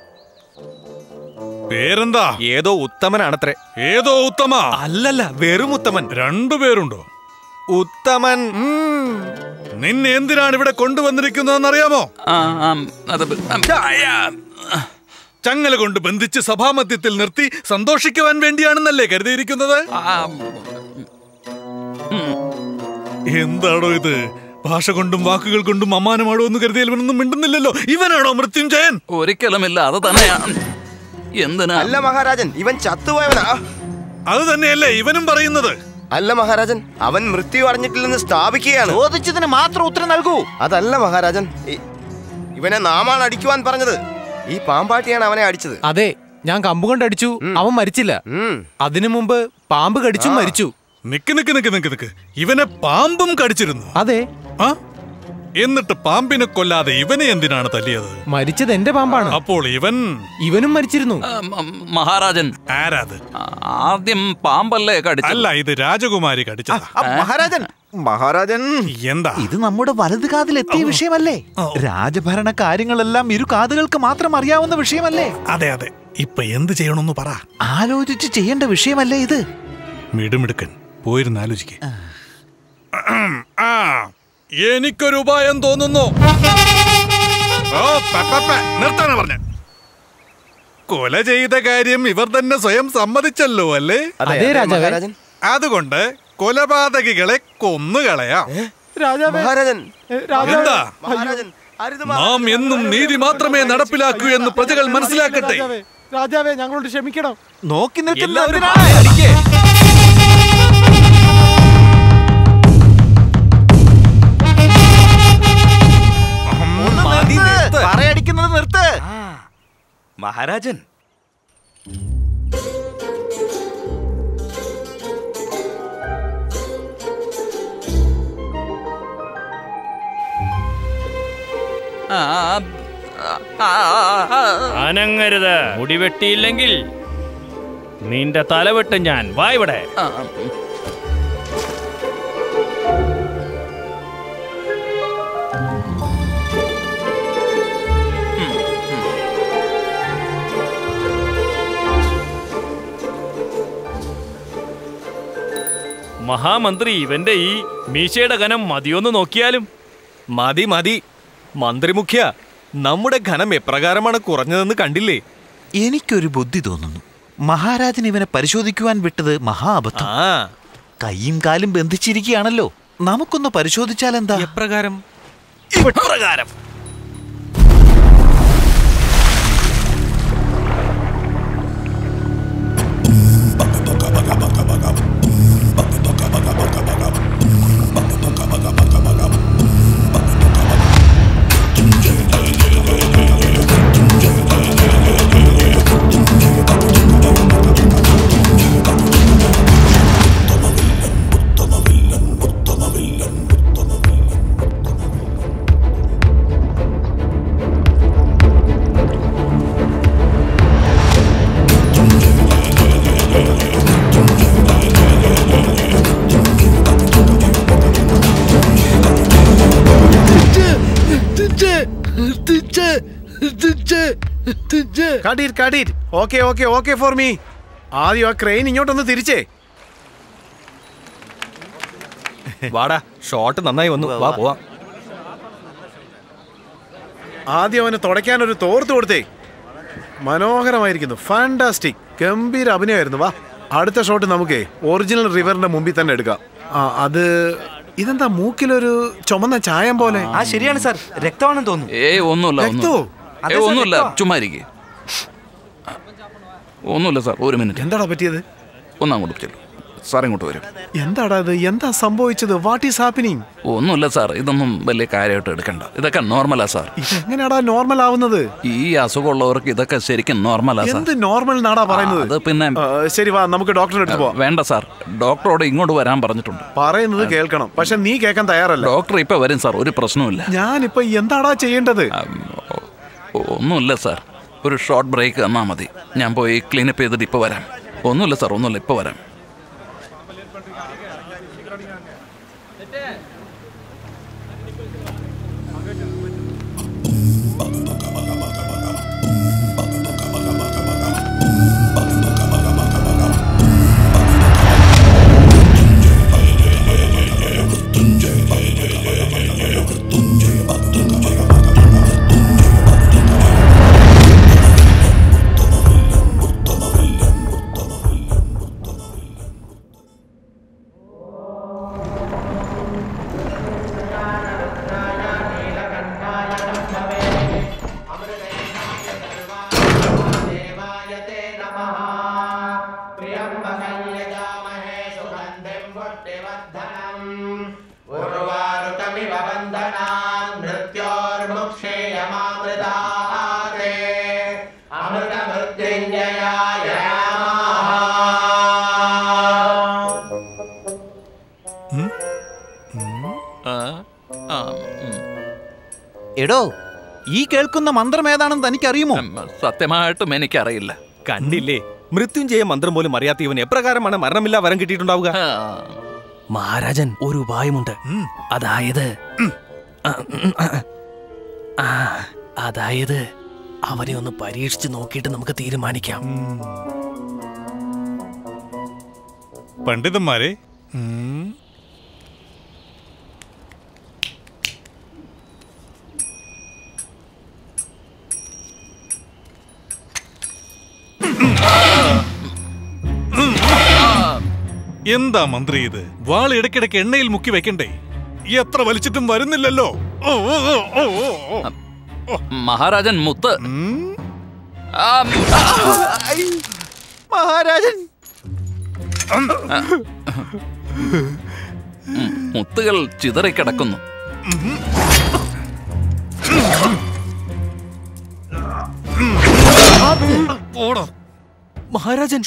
പേരെന്താ?
ഏതോ ഉത്തമനാണത്രേ.
ഏതോ ഉത്തമ?
അല്ലല്ല, വെറും ഉത്തമൻ.
രണ്ടുപേരുണ്ടോ?
ഉത്തമൻ.
നിന്നെ എന്തിനാണ് ഇവിടെ കൊണ്ടുവന്നിരിക്കുന്നതെന്ന് അറിയാമോ? ചങ്ങല കൊണ്ട് ബന്ധിച്ച് സഭാമധ്യത്തിൽ നിർത്തി സന്തോഷിക്കുവാൻ വേണ്ടിയാണെന്നല്ലേ കരുതിയിരിക്കുന്നത്? എന്താണോ ഇത്? ഭാഷ കൊണ്ടും വാക്കുകൾ കൊണ്ടും അമ്മാനമാടോ എന്ന് കരുതിയാൽ ഇവനൊന്നും മിണ്ടുന്നില്ലല്ലോ. ഇവനാണോ മൃത്യുഞ്ജയൻ?
ഒരിക്കലുമില്ല, അത് തന്നെയാണ്. എന്തിനാ?
അല്ല മഹാരാജൻ, ഇവൻ ചത്തുപോയവനാ.
അത് തന്നെയല്ലേ ഇവനും പറയുന്നത്.
അല്ല മഹാരാജൻ, അവൻ മൃത്യു അറിഞ്ഞിട്ടില്ലെന്ന് സ്ഥാപിക്കുകയാണ്.
ചോദിച്ചതിന് മാത്രം ഉത്തരം നൽകൂ.
അതല്ല മഹാരാജൻ, ഇവനെ നാമാണ് അടിക്കുവാൻ പറഞ്ഞത്. ഈ പാമ്പാട്ടിയാണ് അവനെ അടിച്ചത്.
അതെ, ഞാൻ കമ്പ് കൊണ്ട് അടിച്ചു, അവൻ മരിച്ചില്ല. അതിനു മുമ്പ് പാമ്പ് കടിച്ചും മരിച്ചു.
നിക്ക് നിക്ക് നിക്ക് നിക്ക് നിക്ക് ഇവനെ പാമ്പും കടിച്ചിരുന്നു?
അതെ.
ആ, എന്നിട്ട് പാമ്പിനെ കൊല്ലാതെ ഇവനെ എന്തിനാണ് തല്ലിയത്?
മരിച്ചത് എന്റെ പാമ്പാണ്.
അപ്പോൾ ഇവൻ
ഇവനും മരിച്ചിരുന്നു.
മഹാരാജൻ,
ആരാത്?
ആദ്യം പാമ്പല്ലേ കടിച്ചത്?
അല്ല, ഇത് രാജകുമാരി കടിച്ചത്.
മഹാരാജൻ, മഹാരാജൻ,
എന്താ
ഇത്? നമ്മുടെ വലത് കാതിലെത്തിയ വിഷയമല്ലേ? രാജഭരണ കാര്യങ്ങളെല്ലാം ഇരു കാതുകൾക്ക് മാത്രം അറിയാവുന്ന വിഷയമല്ലേ?
അതെ അതെ. ഇപ്പൊ എന്ത് ചെയ്യണമെന്ന് പറ.
ആലോചിച്ച് ചെയ്യേണ്ട വിഷയമല്ലേ ഇത്?
മിടുമിടുക്കൻ, പോയിരുന്ന് ആലോചിക്ക. ആ, എനിക്കൊരു ഉപായം തോന്നുന്നു. നിർത്താനാ പറഞ്ഞ. കൊല ചെയ്ത കാര്യം ഇവർ തന്നെ സ്വയം സമ്മതിച്ചല്ലോ അല്ലേ? അതുകൊണ്ട് കൊലപാതകികളെ കൊന്നുകളയാം. എന്താ? നാം എന്നും നീതി മാത്രമേ നടപ്പിലാക്കൂ എന്ന് പ്രജകൾ മനസ്സിലാക്കട്ടെ.
രാജാവേ, ഞങ്ങളോട് ക്ഷമിക്കണം.
നോക്കി നിൽക്കുന്ന പറയടിക്കുന്നത് നിർത്ത്.
മഹാരാജൻ,
അനങ്ങരുത്. മുടി വെട്ടിയില്ലെങ്കിൽ നിന്റെ തല വെട്ടും ഞാൻ. വാ ഇവിടെ. മഹാമന്ത്രി, ഇവന്റെ ഈ മീശയുടെ ഘനം മതിയൊന്ന് നോക്കിയാലും.
മതി മതി മന്ത്രിമുഖ്യ, നമ്മുടെ ഘനം എപ്രകാരമാണ് കുറഞ്ഞതെന്ന് കണ്ടില്ലേ?
എനിക്കൊരു ബുദ്ധി തോന്നുന്നു. മഹാരാജൻ ഇവനെ പരിശോധിക്കുവാൻ വിട്ടത് മഹാ അബദ്ധം. കൈയും കാലും ബന്ധിച്ചിരിക്കുകയാണല്ലോ. നമുക്കൊന്ന് പരിശോധിച്ചാലെന്താ?
എപ്രകാരം?
ഇപ്രകാരം.
Okay okay okay for me. ആദ്യം ആ ക്രെയിൻ ഇങ്ങോട്ടൊന്ന് തിരിച്ചേ.
വാടാ, ഷോട്ട് നന്നായി വന്നു. വാ പോവാം.
ആദ്യം അവന് തുടയ്ക്കാൻ ഒരു തോർത്ത് കൊടുത്തേ. മനോഹരമായിരിക്കുന്നു. ഫാന്റാസ്റ്റിക്. ഗംഭീര അഭിനയമായിരുന്നു. വാ, അടുത്ത ഷോട്ട് നമുക്കേ ഒറിജിനൽ റിവറിന്റെ മുമ്പിൽ തന്നെ എടുക്കാം. ആ അത് ഇതെന്താ മൂക്കിലൊരു ചുമന്ന ചായം പോലെ?
ആ ശരിയാണ് സാർ, രക്തമാണെന്ന് തോന്നുന്നു.
ഏയ് ഒന്നുമില്ല, ഒന്നുമില്ല, ചുമ്മാ ഇരിക്കേ. ഒന്നുമില്ല സാർ, ഒരു മിനിറ്റ്.
എന്താടാ പറ്റിയത്?
ഒന്നങ്ങോട്ട് ചെല്ലു സാർ, ഇങ്ങോട്ട് വരും.
എന്താടാ ഇത്? എന്താ സംഭവിച്ചത്? What is happening?
ഒന്നുമില്ല സാർ, ഇതൊന്നും വലിയ കാര്യമായിട്ട് എടുക്കണ്ട. ഇതൊക്കെ നോർമലാ സാർ.
ഇതെങ്ങനെയാടാ നോർമൽ ആവുന്നത്?
ഈ അസുഖമുള്ളവർക്ക് ഇതൊക്കെ ശരിക്കും നോർമലാ സാർ.
എന്ത് നോർമൽ നാടാ പറയുന്നത്?
അത് പിന്നെ
ശരി, വാ നമുക്ക് ഡോക്ടറെ അടുത്ത് പോവാം.
വേണ്ട സാർ, ഡോക്ടറോട് ഇങ്ങോട്ട് വരാൻ പറഞ്ഞിട്ടുണ്ട്.
പറയുന്നത് കേൾക്കണം, പക്ഷെ നീ കേൾക്കാൻ തയ്യാറല്ല.
ഡോക്ടർ ഇപ്പൊ വരും സാർ, ഒരു പ്രശ്നവുമില്ല.
ഞാനിപ്പോ എന്താടാ ചെയ്യേണ്ടത്?
ഒന്നുമില്ല സാർ, ഒരു ഷോർട്ട് ബ്രേക്ക് തന്നാൽ മതി. ഞാൻ പോയി ക്ലീനപ്പ് ചെയ്തിട്ട് ഇപ്പൊ വരാം. ഒന്നുമില്ല സാർ, ഒന്നുമില്ല, ഇപ്പൊ വരാം.
എടോ, ഈ കേൾക്കുന്ന മന്ത്രം ഏതാണെന്ന് തനിക്കറിയുമോ?
സത്യമായിട്ടും എനിക്കറിയില്ല.
കണ്ടില്ലേ, മൃത്യുഞ്ജയ മന്ത്രം പോലും അറിയാത്ത ഇവൻ എപ്രകാരമാണ് മരണമില്ല വരം കിട്ടിയിട്ടുണ്ടാവുക?
മഹാരാജൻ, ഒരു ഉപായമുണ്ട്. അതായത് അതായത് അവനെ ഒന്ന് പരീക്ഷിച്ച് നോക്കിയിട്ട് നമുക്ക് തീരുമാനിക്കാം.
പണ്ഡിതന്മാരെ, എന്താ മന്ത്രി ഇത്? വാൾ ഇടയ്ക്കിടയ്ക്ക് എണ്ണയിൽ മുക്കി വെക്കണ്ടേ? എത്ര വലിച്ചിട്ടും വരുന്നില്ലല്ലോ.
മഹാരാജൻ മുത്ത്.
മഹാരാജൻ,
മുത്തുകൾ ചിതറിക്കിടക്കുന്നു.
മഹാരാജൻ,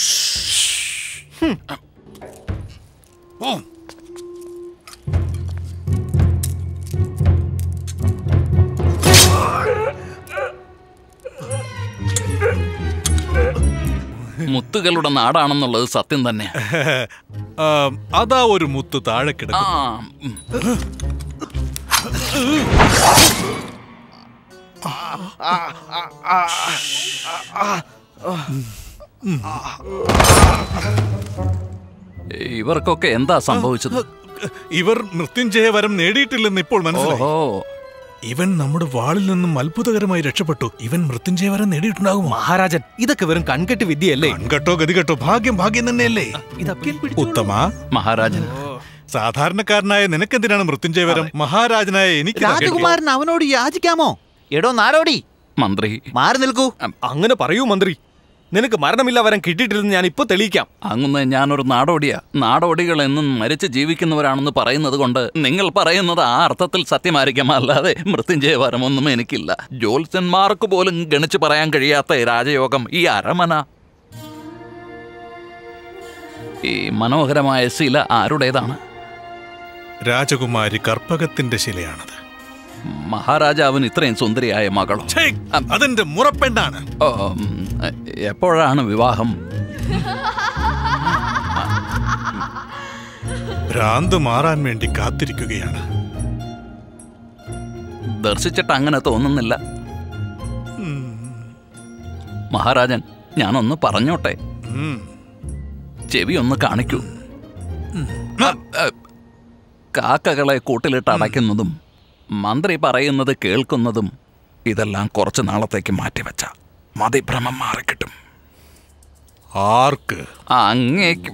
മുത്തുകളുടെ നാടാണെന്നുള്ളത് സത്യം തന്നെ.
അതാ ഒരു മുത്ത് താഴെ കിടക്കും.
ഇവർക്കൊക്കെ എന്താ സംഭവിച്ചത്?
ഇവർ മൃത്യുഞ്ജയ വരം നേടിയിട്ടില്ലെന്ന് ഇപ്പോൾ മനസ്സിലായി. ഇവൻ നമ്മുടെ വാളിൽ നിന്നും അത്ഭുതകരമായി രക്ഷപ്പെട്ടു. ഇവൻ മൃത്യുഞ്ജയ വരം നേടിയിട്ടുണ്ടാകും.
മഹാരാജൻ, ഇതൊക്കെ വെറും കൺകെട്ട് വിദ്യയല്ലേ?
കൺകെട്ടോ ഗതികെട്ടോ ഭാഗ്യം ഭാഗ്യം തന്നെയല്ലേ? ഉത്തമ
മഹാരാജൻ,
സാധാരണക്കാരനായ നിനക്കെന്തിനാണ് മൃത്യുഞ്ജയ വരം? മഹാരാജനായ എനിക്ക്
രാജകുമാരൻ അവനോട് യാചിക്കാമോ? എടോ നാരോടി
മന്ത്രി,
മാറി നിൽക്കൂ. അങ്ങനെ പറയൂ മന്ത്രി. നിനക്ക് മരണമില്ല വരം കിട്ടിയിട്ടില്ലെന്ന് ഞാൻ ഇപ്പൊ തെളിയിക്കാം.
അങ്ങ് ഞാനൊരു നാടോടിയാ. നാടോടികൾ എന്നും മരിച്ച് ജീവിക്കുന്നവരാണെന്ന് പറയുന്നത് കൊണ്ട് നിങ്ങൾ പറയുന്നത് ആ അർത്ഥത്തിൽ സത്യമായിരിക്കാം, അല്ലാതെ മൃത്യുഞ്ജയ വരമൊന്നും എനിക്കില്ല. ജ്യോത്സ്യന്മാർക്ക് പോലും ഗണിച്ചു പറയാൻ കഴിയാത്ത രാജയോഗം ഈ അരമന. ഈ മനോഹരമായ ശില ആരുടേതാണ്?
രാജകുമാരി കർപ്പകത്തിന്റെ ശിലയാണത്.
മഹാരാജാവിന് ഇത്രയും സുന്ദരിയായ മകളോ?
അതെന്റെ മുറപ്പെണ്ണാണ്.
എപ്പോഴാണ് വിവാഹം?
ഭ്രാന്ത് മാറാൻ വേണ്ടി കാത്തിരിക്കുകയാണ്.
ദർശിച്ചിട്ട് അങ്ങനെ തോന്നുന്നില്ല. മഹാരാജൻ, ഞാനൊന്ന് പറഞ്ഞോട്ടെ? ചെവി ഒന്ന് കാണിക്കൂ. കാക്കകളെ കൂട്ടിലിട്ട് അടയ്ക്കുന്നതും മന്ത്രി പറയുന്നത് കേൾക്കുന്നതും ഇതെല്ലാം കുറച്ച് നാളത്തേക്ക് മാറ്റിവെച്ച മതിഭ്രമം മാറിക്കിട്ടും.
ആർക്ക്?
അങ്ങേക്ക്.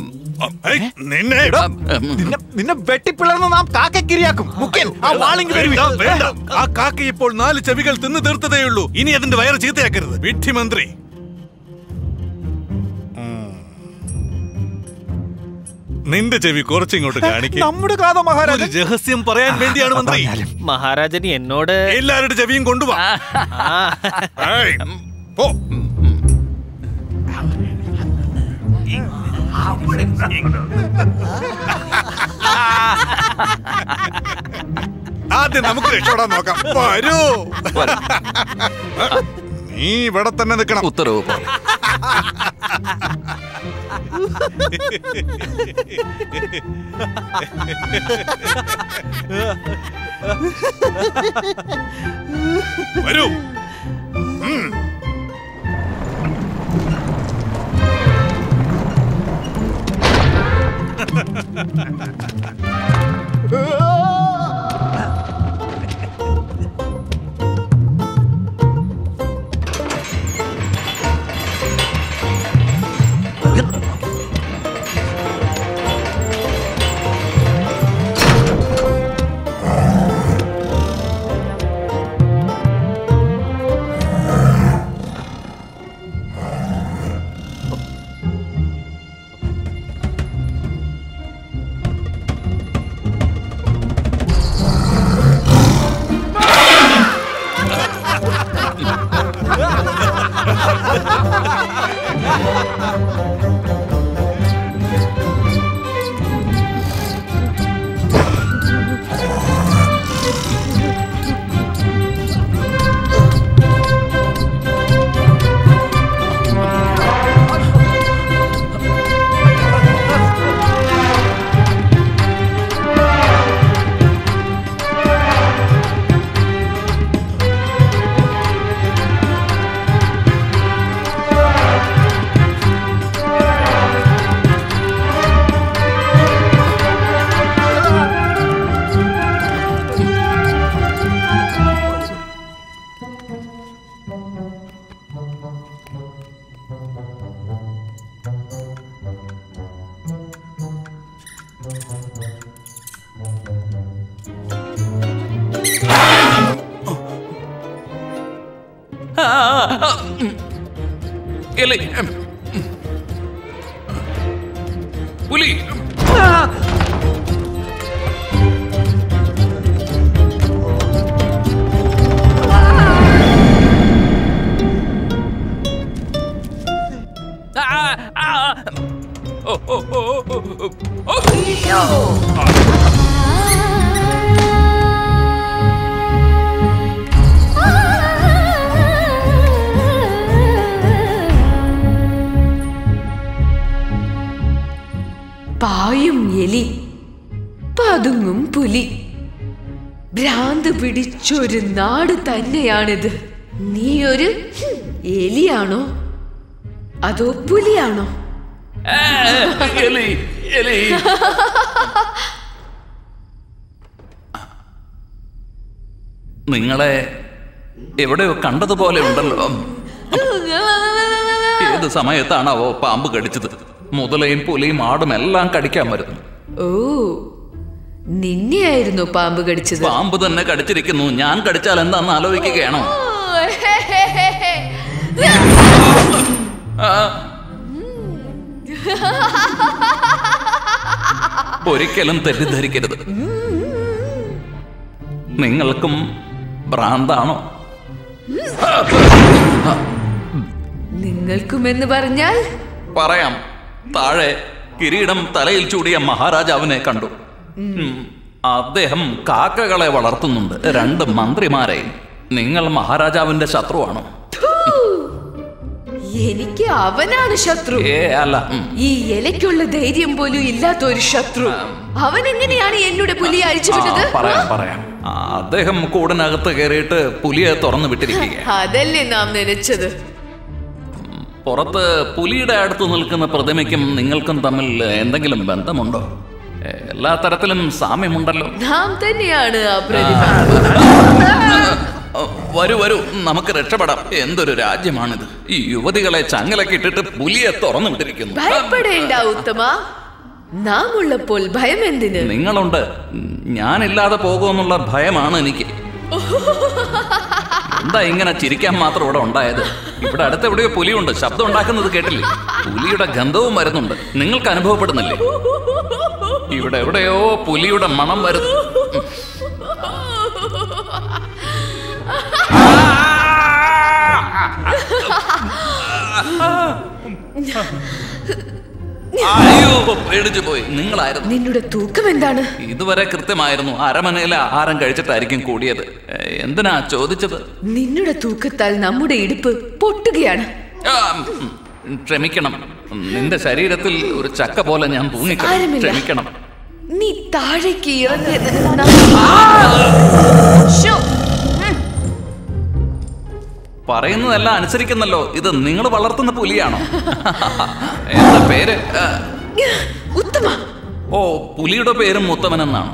നിന്നെ വെട്ടിപ്പിളർന്ന് നാം കാക്കക്കിരിയാക്കും.
വേണ്ട, ആ കാക്ക ഇപ്പോൾ നാല് ചെവികൾ തിന്നു തീർത്തതേയുള്ളൂ. ഇനി അതിന്റെ വയറ് ചീത്തയാക്കരുത്. വിഡ്ഢി മന്ത്രി. നിന്റെ ചെവി കുറച്ചിങ്ങോട്ട് കാണിക്കും.
നമ്മുടെ കാതോ മഹാരാജൻ?
രഹസ്യം പറയാൻ വേണ്ടിയാണ് മന്ത്രി.
മഹാരാജന് എന്നോട്
എല്ലാവരുടെ ചെവിയും കൊണ്ടുപോവാ. ആദ്യം നമുക്ക് രക്ഷപ്പെടാൻ നോക്കാം. വരൂ. നീ ഇവിടെ തന്നെ നിൽക്കണം.
ഉത്തരവ് പോലെ.
വരൂ.
പുലി.
പായും എലി, പതുങ്ങും പുലി. ഭ്രാന്ത് പിടിച്ചൊരു നാട് തന്നെയാണിത്. നീ ഒരു എലിയാണോ അതോ പുലിയാണോ?
നിങ്ങളെ എവിടെയോ കണ്ടതുപോലെ ഉണ്ടല്ലോ. ഏത് സമയത്താണാവോ പാമ്പ് കടിച്ചത്? മുതലയും പുലിയും ആടും എല്ലാം കടിക്കാൻ വരുന്നു.
ഓ, നിന്നെയായിരുന്നു പാമ്പ് കടിച്ചത്?
പാമ്പ് തന്നെ കടിച്ചിരിക്കുന്നു. ഞാൻ കടിച്ചാൽ എന്താന്ന് ആലോചിക്കുകയാണോ? ഒരിക്കലും തെറ്റിദ്ധരിക്കരുത്. നിങ്ങൾക്കും ഭ്രാന്താണോ?
നിങ്ങൾക്കുമെന്ന് പറഞ്ഞാൽ
പറയാം. താഴെ കിരീടം തലയിൽ ചൂടിയ മഹാരാജാവിനെ കണ്ടു. അദ്ദേഹം കാക്കകളെ വളർത്തുന്നുണ്ട്, രണ്ട് മന്ത്രിമാരെ. നിങ്ങൾ മഹാരാജാവിന്റെ ശത്രുവാണോ?
എനിക്ക് അവനാണ് ശത്രു.
ഏ അല്ല.
ഈ ഇലയ്ക്കുള്ള ധൈര്യം പോലും ഇല്ലാത്ത ഒരു ശത്രു. അവൻ എങ്ങനെയാണ് എന്നോട് പുലിയെ അഴിച്ചുവിട്ടത്?
പറയാം പറയാം അദ്ദേഹം കൂടിനകത്ത് കയറിയിട്ട് പുലിയെ തുറന്നു വിട്ടിരിക്കുക.
അതല്ലേ നാം നനച്ചത്.
പുറത്ത് പുലിയുടെ അടുത്ത് നിൽക്കുന്ന പ്രതിമയ്ക്കും നിങ്ങൾക്കും തമ്മിൽ എന്തെങ്കിലും ബന്ധമുണ്ടോ? എല്ലാ തരത്തിലും സാമ്യമുണ്ടല്ലോ.
നാം തന്നെയാണ് ആ പ്രതിമ.
വരൂ വരൂ, നമുക്ക് രക്ഷപ്പെടാം. എന്തൊരു രാജ്യമാണിത്! ഈ യുവതികളെ ചങ്ങലക്കിട്ടിട്ട് പുലിയെ തുറന്നു വിട്ടിരിക്കുന്നു.
ഭയപ്പെടേണ്ട ഉത്തമ, നാം ഉള്ളപ്പോൾ ഭയം എന്തിന്?
നിങ്ങളുണ്ട്, ഞാനില്ലാതെ പോകുമെന്നുള്ള ഭയമാണ് എനിക്ക്. എന്താ ഇങ്ങനെ ചിരിക്കാൻ മാത്രം ഇവിടെ ഉണ്ടായത്? ഇവിടെ അടുത്ത് എവിടെയോ പുലിയുണ്ട്, ശബ്ദം ഉണ്ടാക്കുന്നത് കേട്ടില്ലേ? പുലിയുടെ ഗന്ധവും വരുന്നുണ്ട്, നിങ്ങൾക്ക് അനുഭവപ്പെടുന്നില്ലേ? ഇവിടെ എവിടെയോ പുലിയുടെ മണം വരുന്നു. അയ്യോ, പേടിച്ചു പോയി. നിങ്ങളായിരുന്നു.
നിന്നുടെ തൂക്കം എന്താണ്?
ഇതുവരെ കൃത്യമായിരുന്നു. അരമനയിലെ ആഹാരം കഴിച്ചിട്ടായിരിക്കും കൂടിയത്. എന്തിനാ ചോദിച്ചത്?
നിന്നുടെ തൂക്കത്താൽ നമ്മുടെ ഇടുപ്പ് പൊട്ടുകയാണ്.
ക്ഷമിക്കണം, നിന്റെ ശരീരത്തിൽ ഒരു ചക്ക പോലെ ഞാൻ തൂങ്ങിക്കണം. ക്ഷമിക്കണം.
നീ താഴേക്ക് ഇറങ്ങിയത്
പറയുന്നതെല്ലാം അനുസരിക്കുന്നല്ലോ. ഇത് നിങ്ങൾ വളർത്തുന്ന പുലിയാണോ? എന്താ പേര്?
ഉത്തമ.
ഓ, പുലിയുടെ പേരും ഉത്തമൻ എന്നാണ്.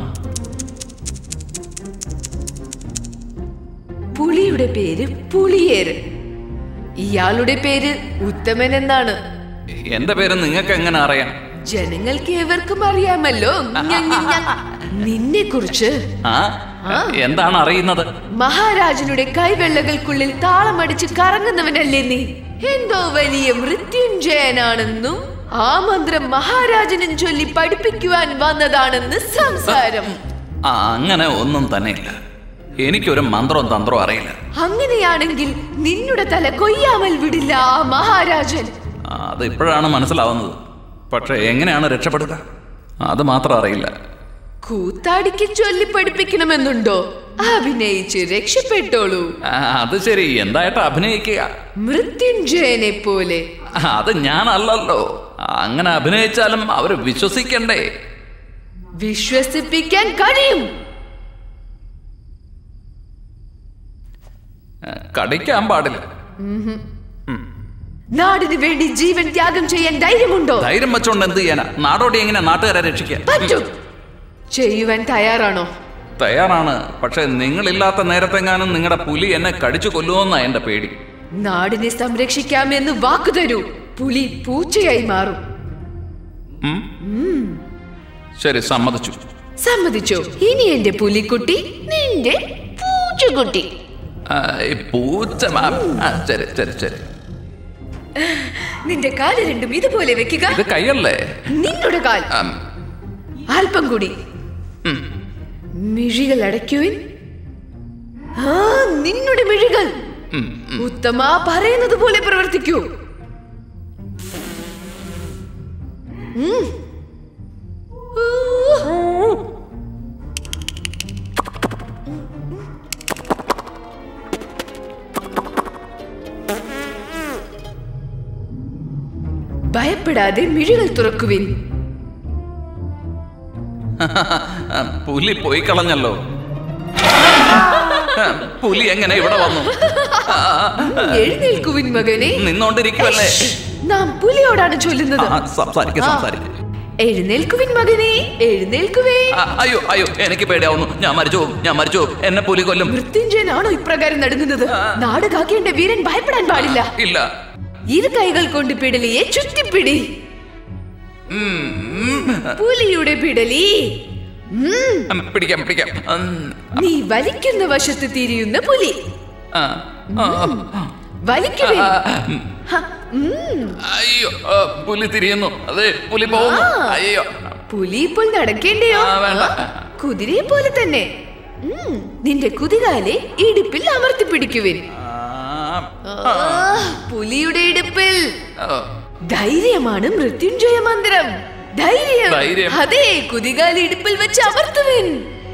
പുലിയുടെ പേര് പുളിയേര്, ഇയാളുടെ പേര് ഉത്തമൻ എന്നാണ്.
എന്റെ പേര് നിങ്ങൾക്ക് എങ്ങനെ അറിയാം?
ജനങ്ങൾക്ക് ഏവർക്കും അറിയാമല്ലോ നിന്നെ കുറിച്ച്.
എന്താണ് അറിയുന്നത്?
മഹാരാജനുടെ കൈവെള്ളകൾക്കുള്ളിൽ താളമടിച്ച് കറങ്ങുന്നവനല്ലേ നീ? എന്തോ വലിയ മൃത്യുഞ്ജയനാണെന്നും ആ മന്ത്രം മഹാരാജനും ചൊല്ലി പഠിപ്പിക്കുവാൻ വന്നതാണെന്ന് സംസാരം.
അങ്ങനെ ഒന്നും തന്നെയില്ല. എനിക്കൊരു മന്ത്രവും തന്ത്രവും അറിയില്ല.
അങ്ങനെയാണെങ്കിൽ നിന്നുടെ തല കൊയ്യാമൽ വിടില്ല ആ മഹാരാജൻ.
അത് ഇപ്പോഴാണ് മനസ്സിലാവുന്നത്. പക്ഷെ എങ്ങനെയാണ് രക്ഷപ്പെടുക അത് മാത്രം അറിയില്ല.
കൂത്താടിക്ക് ചൊല്ലി പഠിപ്പിക്കണമെന്നുണ്ടോ? അഭിനയിച്ച് രക്ഷപ്പെട്ടോളൂ.
അത് ശരി, എന്തായിട്ട് അഭിനയിക്കുക?
മൃത്യുഞ്ജയനെ പോലെ.
അത് ഞാനല്ലല്ലോ. അങ്ങനെ അഭിനയിച്ചാലും അവര് വിശ്വസിക്കണ്ടേ?
വിശ്വസിപ്പിക്കാൻ കഴിയും.
കടിക്കാൻ പാടില്ല.
നാടിന് വേണ്ടി ജീവൻ ത്യാഗം ചെയ്യാൻ ധൈര്യമുണ്ടോ?
ധൈര്യം വെച്ചോണ്ട് എന്ത് ചെയ്യാനാ? നാടോടി എങ്ങനെ നാട്ടുകാരെ രക്ഷിക്കാൻ
പറ്റും. ചെയ്യുവാൻ തയ്യാറാണോ?
തയ്യാറാണ്. പക്ഷെ നിങ്ങളില്ലാത്ത നേരത്തെങ്ങാനും നിങ്ങളുടെ പുലി എന്നെ കടിച്ചു കൊല്ലുമെന്നാ എന്റെ പേടി.
നാടിനെ സംരക്ഷിക്കാമെന്ന് വാക്കു തരൂ. പുലി പൂച്ചയായി മാറും.
ശരി, സമ്മതിച്ചു.
സമ്മതിച്ചോ? ഇനി എന്റെ പുലിക്കുട്ടി നിന്റെ പൂച്ചക്കുട്ടി.
പൂച്ച. ശരി ശരി ശരി.
നിന്റെ കാല് രണ്ടും ഇതുപോലെ വെക്കുക.
ഇത് കൈയല്ലേ?
നിന്നുടെ കാൽ. അല്പം കൂടി. മിഴികൾ അടയ്ക്കുവിൻ. ആ, നിന്നുടെ മിഴികൾ. ഉത്തമ, പറയുന്നത് പോലെ പ്രവർത്തിക്കൂ. ഭയപ്പെടാതെ മിഴികൾ തുറക്കുവിൻ.
പുലി പോയി കളഞ്ഞല്ലോ. പുലി എങ്ങനെ ഇവിടെ വന്നു?
എഴുന്നേൽക്കുവിൻ മകനെ.
നിന്നോണ്ടിരിക്കുവല്ലേ?
നാം പുലിയോടാണ് ചൊല്ലുന്നത്.
സംസാരിക്ക സംസാരിക്ക
എഴുന്നേൽക്കുവിൻ മകനെ, എഴുന്നേൽക്കുവേ.
അയ്യോ അയ്യോ, എനിക്ക് പേടിയാവുന്നു. ഞാൻ മരിച്ചു പോകും, ഞാൻ മരിച്ചു പോകും. എന്നെ പുലി കൊല്ലും.
മൃത്യുഞ്ജയനാണോ ഇപ്രകാരം നടുങ്ങുന്നത്? നാട് കാക്കേണ്ട വീരൻ ഭയപ്പെടാൻ പാടില്ല.
ഇല്ല.
ഇരു കൈകൾ കൊണ്ട് പിടലിയെ ചുറ്റിപ്പിടി. പുലിയുടെ പിടലി.
പിടിക്കാം പിടിക്കാം.
നീ വലിക്കുന്ന വശത്ത് തിരിയുന്ന പുലി. വലിക്കുവേ.
അയ്യോ, പുലി തിരിയുന്നു. അതെ, പുലി പോകുന്നു. അയ്യോ,
പുലി ഇപ്പോൾ നടക്കേണ്ടയോ? കുതിരയെ പോലെ തന്നെ. നിന്റെ കുതികാലെ ഇടുപ്പിൽ അമർത്തി പിടിക്കുവിൻ. പുലിയുടെ ഇടുപ്പിൽ. ധൈര്യമാണ് മൃത്യുഞ്ജയ മന്ത്രം. ധൈര്യം. അതെ, കുതികാലി ഇടുപ്പിൽ വെച്ച് അമർത്തുവിൻ.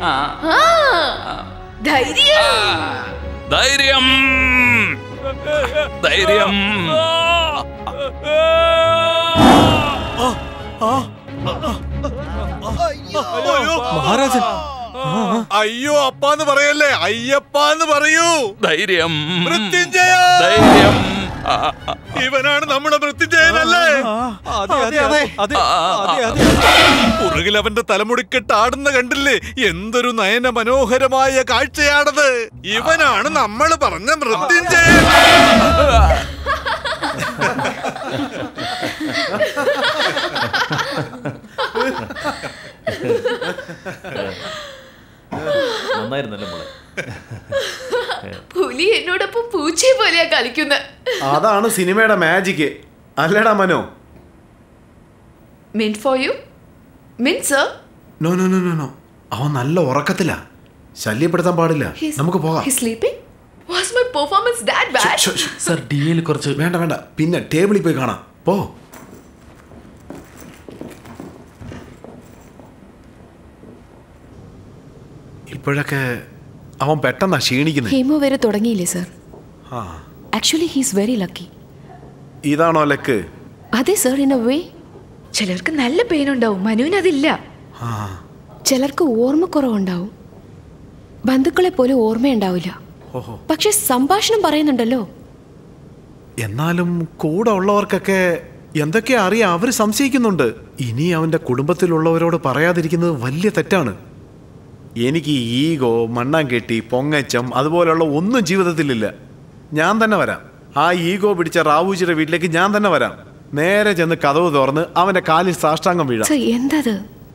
ധൈര്യം
ധൈര്യം ധൈര്യം.
മഹാരാജൻ. അയ്യോ അപ്പാന്ന് പറയല്ലേ, അയ്യപ്പാന്ന് പറയൂ.
ധൈര്യം
മൃത്യുഞ്ജയ.
ധൈര്യം.
ഇവനാണ് നമ്മുടെ മൃത്യുഞ്ജയനല്ലേ? പുറകിൽ അവന്റെ തലമുടിക്കെട്ട് ആടുന്ന കണ്ടില്ലേ? എന്തൊരു നയന മനോഹരമായ കാഴ്ചയാണത്. ഇവനാണ് നമ്മൾ പറഞ്ഞ മൃത്യുഞ്ജയൻ.
നന്നായിരുന്നല്ലോ മോളെ.
പുലി എന്നോടൊപ്പം പൂച്ചയെ പോലെയാ കളിക്കുന്നത്.
അതാണ് സിനിമയുടെ മാജിക് അല്ലേടാ മനോ?
Mint for you? Mint, sir?
No no no no no. അവൻ നല്ല ഉറക്കത്തിലാ. ശല്യപ്പെടുത്താൻ പാടില്ല. നമുക്ക് പോകാം.
He's sleeping? Was my performance that bad?
Sir ഡിയിൽ കുറച്ച് വേണ്ട വേണ്ട. പിന്നെ ടേബിളിൽ പോയി കാണാം. പോ. ഇപ്പോഴൊക്കെ അവൻ പെട്ടെന്നാ ക്ഷീണിക്കുന്നത്.
ഹീമോ വരെ തുടങ്ങിയില്ലേ സർ?
ആ,
ആക്ച്വലി ഹീസ് വെരി ലക്കി.
ഇതാണോ ലക്ക്?
അതെ സർ, ഇൻ എ വേ. ചിലർക്ക് നല്ല പെയിൻ ഉണ്ടാവും, മനുവിന് അതില്ല. ചിലർക്ക് ഓർമ്മക്കുറവുണ്ടാവും, ബന്ധുക്കളെ പോലെ ഓർമ്മയുണ്ടാവില്ല. പക്ഷെ സംഭാഷണം പറയുന്നുണ്ടല്ലോ.
എന്നാലും കൂടെ ഉള്ളവർക്കൊക്കെ എന്തൊക്കെയാ അറിയാം. അവര് സംശയിക്കുന്നുണ്ട്. ഇനി അവന്റെ കുടുംബത്തിലുള്ളവരോട് പറയാതിരിക്കുന്നത് വലിയ തെറ്റാണ്. എനിക്ക് ഈഗോ, മണ്ണാങ്കെട്ടി, പൊങ്ങച്ചം അതുപോലെയുള്ള ഒന്നും ജീവിതത്തിലില്ല. ഞാൻ തന്നെ വരാം. ആ ഈഗോ പിടിച്ച റാവുജിയുടെ വീട്ടിലേക്ക് ഞാൻ തന്നെ വരാം. നേരെ ചെന്ന് കതവ് തുറന്ന് അവന്റെ കാലിൽ സാഷ്ടാംഗം വീഴാം.
എന്തത്?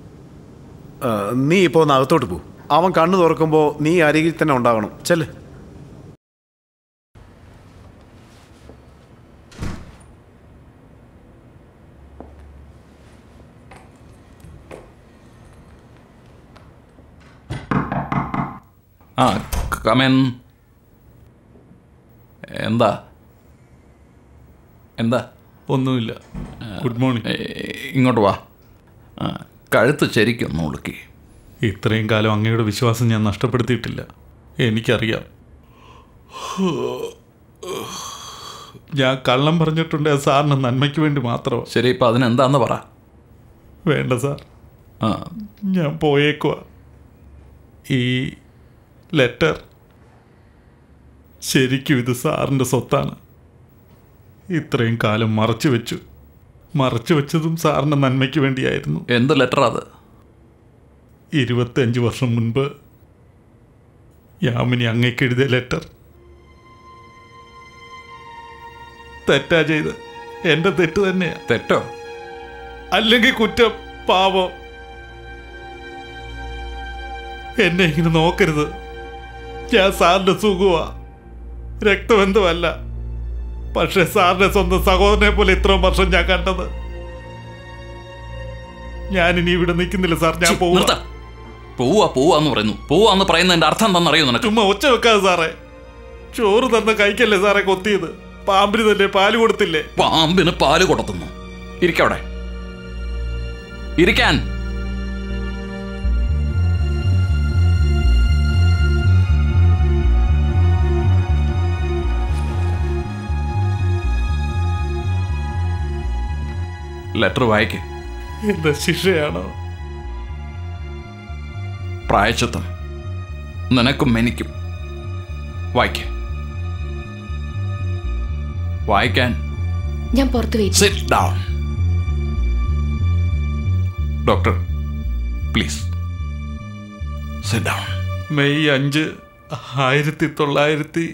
നീ ഇപ്പോ ഒന്ന് അകത്തോട്ട് പോ. അവൻ കണ്ണു തുറക്കുമ്പോ നീ അരികിൽ തന്നെ ഉണ്ടാകണം. ചെല്.
ആ, കമൻ. എന്താ എന്താ?
ഒന്നുമില്ല. Good morning.
ഇങ്ങോട്ട് വാ. കഴുത്ത് ശരിക്കും ഉളുക്കി.
ഇത്രയും കാലം അങ്ങയുടെ വിശ്വാസം ഞാൻ നഷ്ടപ്പെടുത്തിയിട്ടില്ല. എനിക്കറിയാം. ഞാൻ കള്ളം പറഞ്ഞിട്ടുണ്ട് സാറിന് നന്മയ്ക്ക് വേണ്ടി മാത്രമോ.
ശരി, ഇപ്പം അതിനെന്താന്ന് പറ.
വേണ്ട സാർ, ഞാൻ പോയേക്കുവാ. ഈ ലെറ്റർ ശരിക്കും ഇത് സാറിൻ്റെ സ്വത്താണ്. ഇത്രയും കാലം മറച്ചു വെച്ചു. മറച്ചു വെച്ചതും സാറിൻ്റെ നന്മയ്ക്ക് വേണ്ടിയായിരുന്നു.
എന്ത് ലെറ്റർ അത്?
ഇരുപത്തഞ്ച് വർഷം മുൻപ് യാമിനി അങ്ങേക്ക് എഴുതിയ ലെറ്റർ. തെറ്റാ ചെയ്ത്. എൻ്റെ തെറ്റ് തന്നെയാ.
തെറ്റോ?
അല്ലെങ്കിൽ കുറ്റം. പാവം. എന്നെ ഇങ്ങനെ നോക്കരുത്. ഞാൻ സാറിൻ്റെ സുഖമാ, രക്തബന്ധമല്ല. പക്ഷെ സാറിന്റെ സ്വന്തം സഹോദരനെ പോലെ ഇത്രയും വർഷം ഞാൻ കണ്ടത്. ഞാനിനി ഇവിടെ നിൽക്കുന്നില്ല സാർ. ഞാൻ പോവാ.
പോവാ പോവാന്ന് പറയുന്നു. പോവാന്ന് പറയുന്നതിന്റെ അർത്ഥം എന്താണെന്നറിയോ നിനക്ക്?
ചുമ്മാ ഒച്ച വെക്കാതെ സാറേ. ചോറ് തന്ന കൈക്കല്ലേ സാറേ കൊത്തിയത്? പാമ്പിന് തന്നെ പാല് കൊടുത്തില്ലേ?
പാമ്പിന് പാല് കൊടുത്തുന്നു. ഇരിക്കവിടെ. ഇരിക്കാൻ. ലെറ്റർ വായിക്ക്.
എന്താ ശിക്ഷയാണോ?
പ്രായശ്ചിത്തം നിനക്കും എനിക്കും. വായിക്ക വായിക്കാൻ.
ഞാൻ പുറത്ത് wait.
Sit down. Doctor please sit down.
May അഞ്ച് ആയിരത്തി തൊള്ളായിരത്തി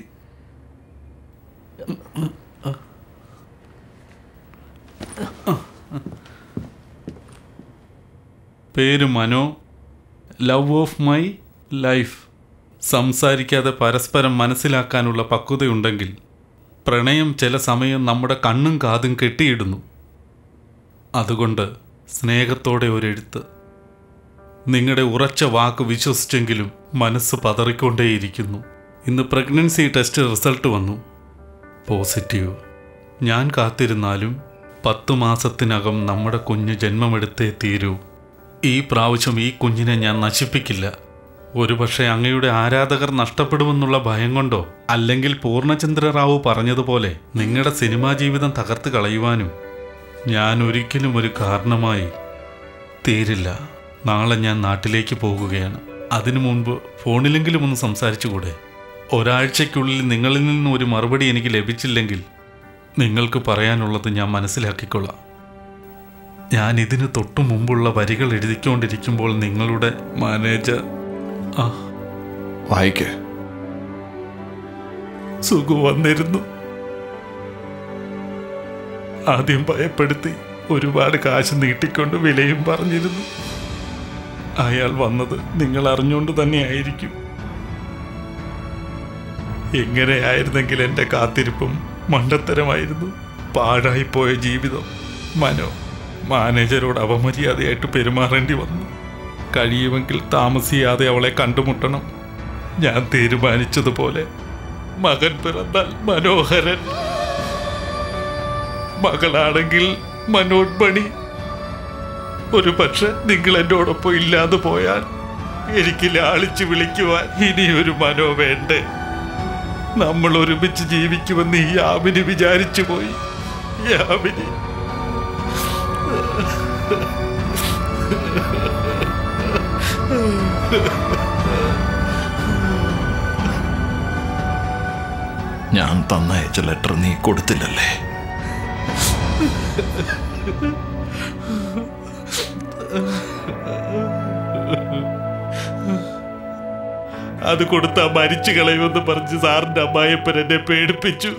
പേര് Mano. Love of my life. സംസാരിക്കാതെ പരസ്പരം മനസ്സിലാക്കാനുള്ള പക്വതയുണ്ടെങ്കിൽ പ്രണയം ചില സമയം നമ്മുടെ കണ്ണും കാതും കെട്ടിയിടുന്നു. അതുകൊണ്ട് സ്നേഹത്തോടെ ഒരെഴുത്ത്. നിങ്ങളുടെ ഉറച്ച വാക്ക് വിശ്വസിച്ചെങ്കിലും മനസ്സ് പതറിക്കൊണ്ടേയിരിക്കുന്നു. ഇന്ന് പ്രഗ്നൻസി ടെസ്റ്റ് റിസൾട്ട് വന്നു, പോസിറ്റീവ്. ഞാൻ കാത്തിരുന്നാലും പത്തു മാസത്തിനകം നമ്മുടെ കുഞ്ഞ് ജന്മമെടുത്തേ തീരൂ. ഈ പ്രാവശ്യം ഈ കുഞ്ഞിനെ ഞാൻ നശിപ്പിക്കില്ല. ഒരുപക്ഷെ അങ്ങയുടെ ആരാധകർ നഷ്ടപ്പെടുമെന്നുള്ള ഭയം കൊണ്ടോ അല്ലെങ്കിൽ പൂർണ്ണചന്ദ്ര റാവു പറഞ്ഞതുപോലെ നിങ്ങളുടെ സിനിമാ ജീവിതം തകർത്ത് കളയുവാനും ഞാൻ ഒരിക്കലും ഒരു കാരണമായി തീരില്ല. നാളെ ഞാൻ നാട്ടിലേക്ക് പോകുകയാണ്. അതിനു മുൻപ് ഫോണിലെങ്കിലും ഒന്ന് സംസാരിച്ചുകൂടെ? ഒരാഴ്ചയ്ക്കുള്ളിൽ നിങ്ങളിൽ നിന്ന് ഒരു മറുപടി എനിക്ക് ലഭിച്ചില്ലെങ്കിൽ നിങ്ങൾക്ക് പറയാനുള്ളത് ഞാൻ മനസ്സിലാക്കിക്കൊള്ളാം. ഞാൻ ഇതിന് തൊട്ടു മുമ്പുള്ള വരികൾ എഴുതിക്കൊണ്ടിരിക്കുമ്പോൾ നിങ്ങളുടെ മാനേജർ ആ
വായിക്ക
സുഖു വന്നിരുന്നു. ആദ്യം ഭയപ്പെടുത്തി ഒരുപാട് കാശ് നീട്ടിക്കൊണ്ട് വിലയും പറഞ്ഞിരുന്നു. അയാൾ വന്നത് നിങ്ങൾ അറിഞ്ഞുകൊണ്ട് തന്നെയായിരിക്കും. എങ്ങനെയായിരുന്നെങ്കിൽ എൻ്റെ കാത്തിരിപ്പും മണ്ടത്തരമായിരുന്നു. പാഴായിപ്പോയ ജീവിതം. മനോ മാനേജരോട് അപമര്യാദയായിട്ട് പെരുമാറേണ്ടി വന്നു. കഴിയുമെങ്കിൽ താമസിയാതെ അവളെ കണ്ടുമുട്ടണം. ഞാൻ തീരുമാനിച്ചതുപോലെ മകൻ പിറന്നാൽ മനോഹരൻ, മകളാണെങ്കിൽ മനോന്മണി. ഒരു പക്ഷെ നിങ്ങൾ എന്നോടൊപ്പം ഇല്ലാതെ പോയാൽ എനിക്ക് ലാളിച്ച് വിളിക്കുവാൻ ഇനിയൊരു മനോ വേണ്ടേ? നമ്മൾ ഒരുമിച്ച് ജീവിക്കുമെന്ന് ഈ യാമിനി വിചാരിച്ചു പോയി. യാമിനി
ഞാൻ തന്നയച്ച ലെറ്റർ നീ കൊടുത്തില്ലല്ലേ?
അത് കൊടുത്താ മരിച്ചു കളയുമെന്ന് പറഞ്ഞ് സാറിന്റെ അമ്മായിയപ്പൻ എന്നെ പേടിപ്പിച്ചു.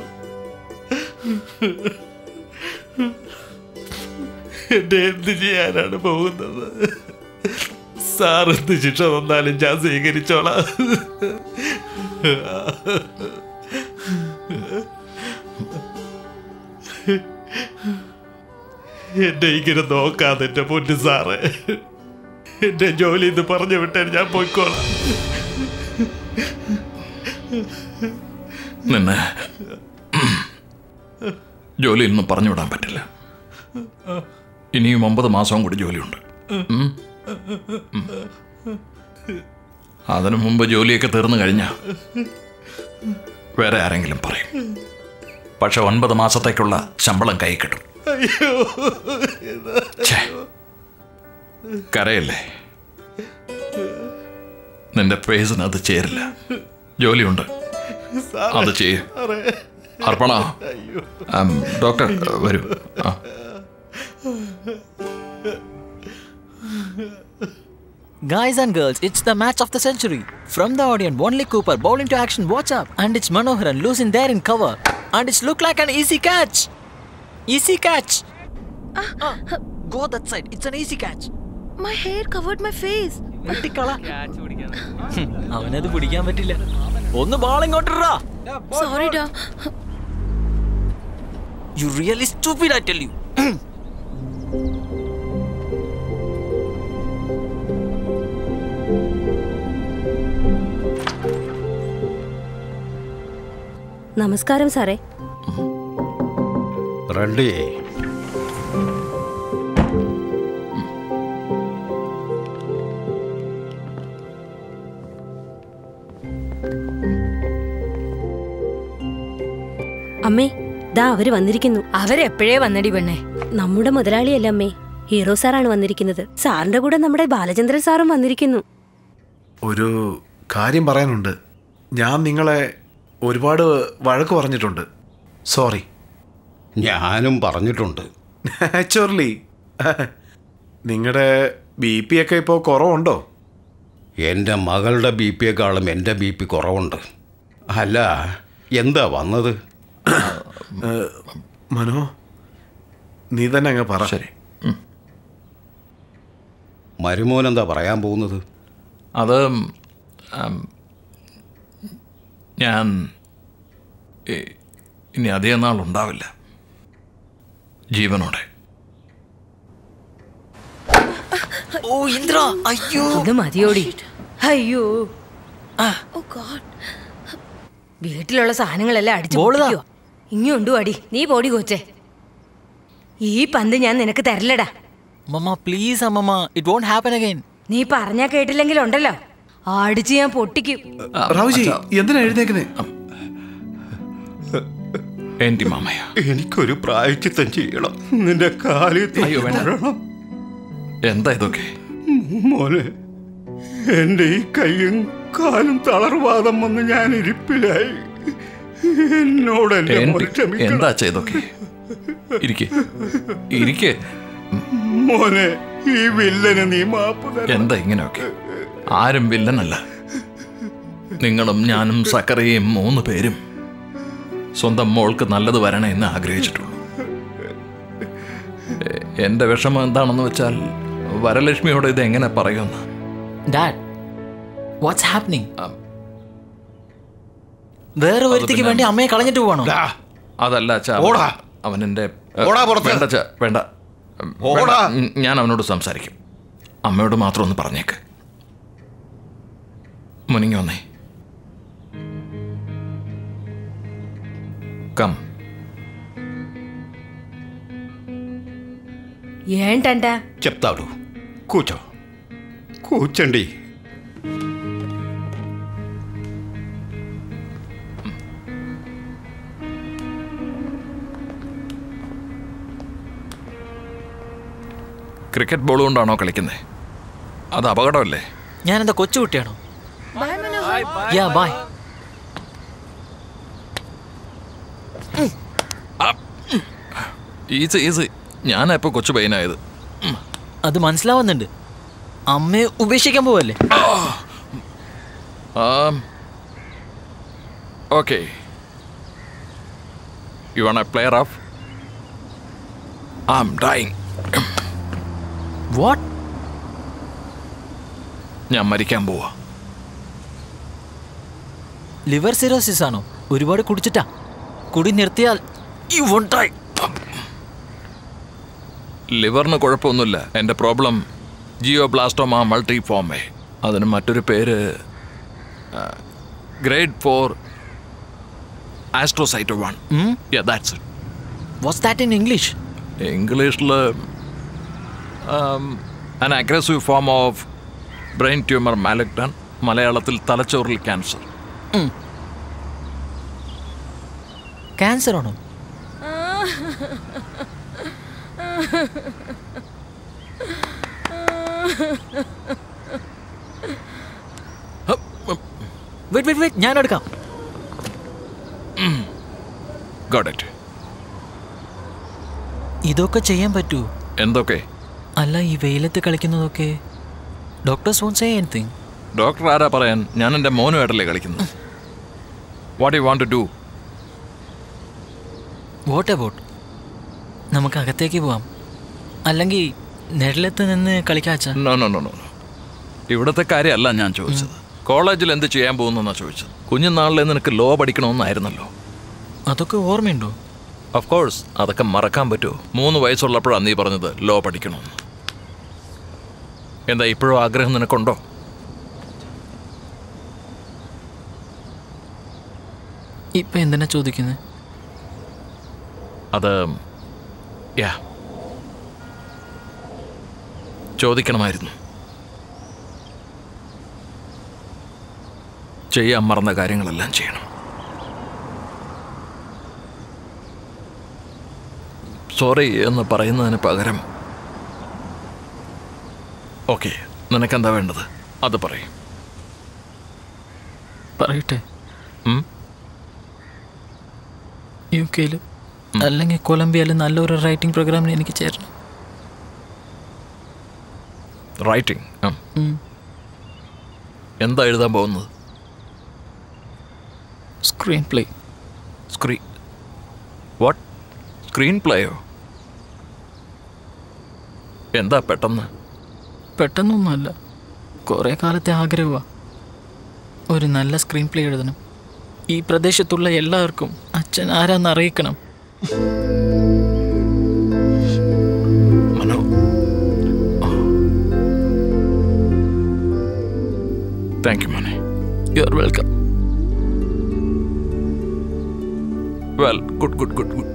എന്നെ എന്ത് ചെയ്യാനാണ് പോകുന്നത്? സാർ എന്ത് ശിക്ഷ തന്നാലും ഞാൻ സ്വീകരിച്ചോളാം. എന്നെ ഇങ്ങനെ നോക്കാതെ എന്റെ പൊന്നു സാറ്, എന്റെ ജോലി എന്ന് പറഞ്ഞു വിട്ടാൽ ഞാൻ പോയിക്കോളാം.
നിന്നെ ജോലിയിൽ നിന്ന് പറഞ്ഞു വിടാൻ പറ്റില്ല. ഇനിയും ഒമ്പത് മാസവും കൂടി ജോലിയുണ്ട്. അതിനു മുമ്പ് ജോലിയൊക്കെ തീർന്നു കഴിഞ്ഞാൽ വേറെ ആരെങ്കിലും പറയും. പക്ഷെ ഒൻപത് മാസത്തേക്കുള്ള ശമ്പളം കൈ കിട്ടും. കരയല്ലേ? നിന്റെ ഫേസിന് അത് ചേരില്ല. ജോലിയുണ്ട്, അത് ചെയ്യും. അർപ്പണ, ഡോക്ടർ വരൂ. ആ
Guys and girls, it's the match of the century. From the audience, Wanley Cooper bowling to action, watch up. And it's Manoharan losing there in cover. And it's look like an easy catch. Easy catch. Uh, uh, go that side, it's an easy catch.
My hair covered my face.
വെട്ടിക്കള. അവനത് പിടിക്കാൻ പറ്റില്ല. ഒന്ന് ball ഇങ്ങോട്ടിടാ.
Sorry da.
You really stupid, I tell you.
നമസ്കാരം സാറേ.
Ready.
അമ്മേ, ദാ അവര് വന്നിരിക്കുന്നു.
അവരെപ്പോഴേ വന്നടി പെണ്ണേ.
നമ്മുടെ മുതലാളിയല്ല അമ്മേ, ഹീറോ സാറാണ് വന്നിരിക്കുന്നത്. സാറിന്റെ കൂടെ നമ്മുടെ ബാലചന്ദ്രൻ സാറും വന്നിരിക്കുന്നു.
ഒരു കാര്യം പറയാനുണ്ട്. ഞാൻ നിങ്ങളെ ഒരുപാട് വഴക്ക് പറഞ്ഞിട്ടുണ്ട്. സോറി.
ഞാനും പറഞ്ഞിട്ടുണ്ട്.
നാച്ചുറലി. നിങ്ങളുടെ ബി പി ഒക്കെ ഇപ്പോൾ കുറവുണ്ടോ?
എൻ്റെ മകളുടെ ബി പിയെക്കാളും എൻ്റെ ബി പി കുറവുണ്ട്. അല്ല, എന്താ വന്നത്?
മനോ, നീ തന്നെ അങ്ങ് പറ.
ശരി.
മരുമോൻ എന്താ പറയാൻ പോകുന്നത്?
അത് ഞാൻ ഇനി അധികം നാൾ ഉണ്ടാവില്ല ജീവനോടെ.
ഓ ഇന്ദ്ര, അയ്യോ
ഇത് മതിയോടി. അയ്യോ വീട്ടിലുള്ള സാധനങ്ങളെല്ലാം അടിച്ചു ഇങ്ങോണ്ടു അടി. നീ പോടി കോച്ചേ. ഈ പന്ത് ഞാൻ നിനക്ക് തരില്ലടാ.
മമ്മ പ്ലീസ് അമ്മമ്മ, ഇറ്റ് വോണ്ട് ഹാപ്പൻ അഗൈൻ.
നീ പറഞ്ഞാ കേട്ടില്ലെങ്കിൽ ഉണ്ടല്ലോ അടിച്ച് ഞാൻ പൊട്ടിക്കും.
റാവുജി എന്തിനാ എഴുന്നേക്കുന്നേ?
എനിക്കൊരു പ്രായച്ചിത്തം ചെയ്യണം. നിന്റെ കാലിൽ തൊഴണം.
എന്താ ഇതൊക്കെ?
മോനെ, എന്റെ ഈ കൈയും കാലും തളർവാദം വന്ന് ഞാൻ ഇരിപ്പിലായി. എന്നോട്
എന്താ ചെയ്തൊക്കെ? ഇരിക്കെ ഇരിക്കെ
മോനെ, ഈ വില്ലന് നീ മാപ്പ് തരണം.
എന്താ ഇങ്ങനെയൊക്കെ? ആരും വില്ലനല്ല. നിങ്ങളും ഞാനും സക്കറിയും മൂന്ന് പേരും സ്വന്തം മോൾക്ക് നല്ലത് വരണേ എന്ന് ആഗ്രഹിച്ചിട്ടുള്ളൂ. എന്റെ വിഷമം എന്താണെന്ന് വെച്ചാൽ വരലക്ഷ്മിയോട് ഇത് എങ്ങനെ പറയുമെന്ന്.
Dad, what's happening? വേറെ ഒരുത്തിക്ക് വേണ്ടി അമ്മയെ കളഞ്ഞിട്ട് പോവാണോ?
അതല്ല അച്ഛാ, അവൻ എന്റെ വേണ്ട അച്ഛാ, വേണ്ട. ഞാൻ അവനോട് സംസാരിക്കും. അമ്മയോട് മാത്രം ഒന്ന് പറഞ്ഞേക്ക്. മുനിങ്ങി വന്നേ. കം.
ఏంటంట?
చెప్తాడు, కూర్చో. కూర్చోండి.
ക്രിക്കറ്റ് ബോൾ കൊണ്ടാണോ കളിക്കുന്നത്? അത് അപകടമല്ലേ?
ഞാൻ എന്താ കൊച്ചുകുട്ടിയാണോ? Yeah bye.
Easy easy. ഞാനെപ്പോ കൊച്ചു പയ്യനായത്?
അത് മനസ്സിലാവുന്നുണ്ട്. അമ്മയെ ഉപേക്ഷിക്കാൻ പോവല്ലേ?
Okay, you are a player of I am dying.
What?
ഞാൻ മരിക്കാൻ പോവാ.
ലിവർ സിറോസിസ് ആണോ? ഒരുപാട് കുടിച്ചിട്ടാ? കുടി നിർത്തിയാൽ യു വോണ്ട് ഡൈ.
ലിവറിന് കുഴപ്പമൊന്നുമില്ല. എൻ്റെ പ്രോബ്ലം ജിയോബ്ലാസ്റ്റോമ മൾട്ടിഫോമേ. അതിന് മറ്റൊരു പേര് grade four astrocytoma. Yeah, that's it.
What's that in English?
ഇംഗ്ലീഷിൽ an aggressive form of brain tumor malignant. മലയാളത്തിൽ തലച്ചോറിൽ ക്യാൻസർ.
ക്യാൻസർ ആണോ? വെയിറ്റ് വെയിറ്റ് വെയിറ്റ്, ഞാൻ എടുക്കാം.
Got it.
ഇതൊക്കെ ചെയ്യാൻ പറ്റൂ?
എന്തൊക്കെ?
അല്ല, ഈ വെയിലത്ത് കളിക്കുന്നതൊക്കെ doctors won't say anything.
Doctor ആരാ പറയാൻ? ഞാൻ എൻ്റെ മോനുമായിട്ടല്ലേ കളിക്കുന്നത്. What you want to do?
What about നമുക്ക് അകത്തേക്ക് പോവാം, അല്ലെങ്കിൽ നിഴലത്ത് നിന്ന് കളിക്കാച്ച?
നോ നോ നോ നോ ഇവിടുത്തെ കാര്യമല്ല ഞാൻ ചോദിച്ചത്. കോളേജിൽ എന്ത് ചെയ്യാൻ പോകുന്നെന്നാ ചോദിച്ചത്. കുഞ്ഞുനാളിൽ നിനക്ക് ലോ പഠിക്കണമെന്നായിരുന്നല്ലോ.
അതൊക്കെ ഓർമ്മയുണ്ടോ?
Of course. അതൊക്കെ മറക്കാൻ പറ്റുമോ? മൂന്ന് വയസ്സുള്ളപ്പോഴാണ് നീ പറഞ്ഞത് ലോ പഠിക്കണമെന്ന്. എന്താ ഇപ്പോഴും ആഗ്രഹം നിനക്കുണ്ടോ?
ഇപ്പൊ എന്തിനാ ചോദിക്കുന്നത്?
അത് യാ ചോദിക്കണമായിരുന്നു. ചെയ്യാൻ മറന്ന കാര്യങ്ങളെല്ലാം ചെയ്യണം. സോറി എന്ന് പറയുന്നതിന് പകരം ഓക്കെ, നിനക്കെന്താ വേണ്ടത് അത് പറയും.
പറയട്ടെ, യു കെയിൽ അല്ലെങ്കിൽ കൊളംബിയയിൽ നല്ലൊരു റൈറ്റിംഗ് പ്രോഗ്രാമിന് എനിക്ക് ചേരണം.
റൈറ്റിംഗ് എന്താ എഴുതാൻ പോകുന്നത്?
Screenplay.
Screen what? Screen പ്ലേയോ? എന്താ പെട്ടെന്ന്?
പെട്ടെന്നൊന്നുമല്ല, കുറേ കാലത്തെ ആഗ്രഹമാണ്. ഒരു നല്ല സ്ക്രീൻ പ്ലേ എഴുതണം. ഈ പ്രദേശത്തുള്ള എല്ലാവർക്കും അച്ഛൻ ആരാന്ന് അറിയിക്കണം.
മനോ, താങ്ക് യു മോനെ.
You are welcome.
Well, good good good good.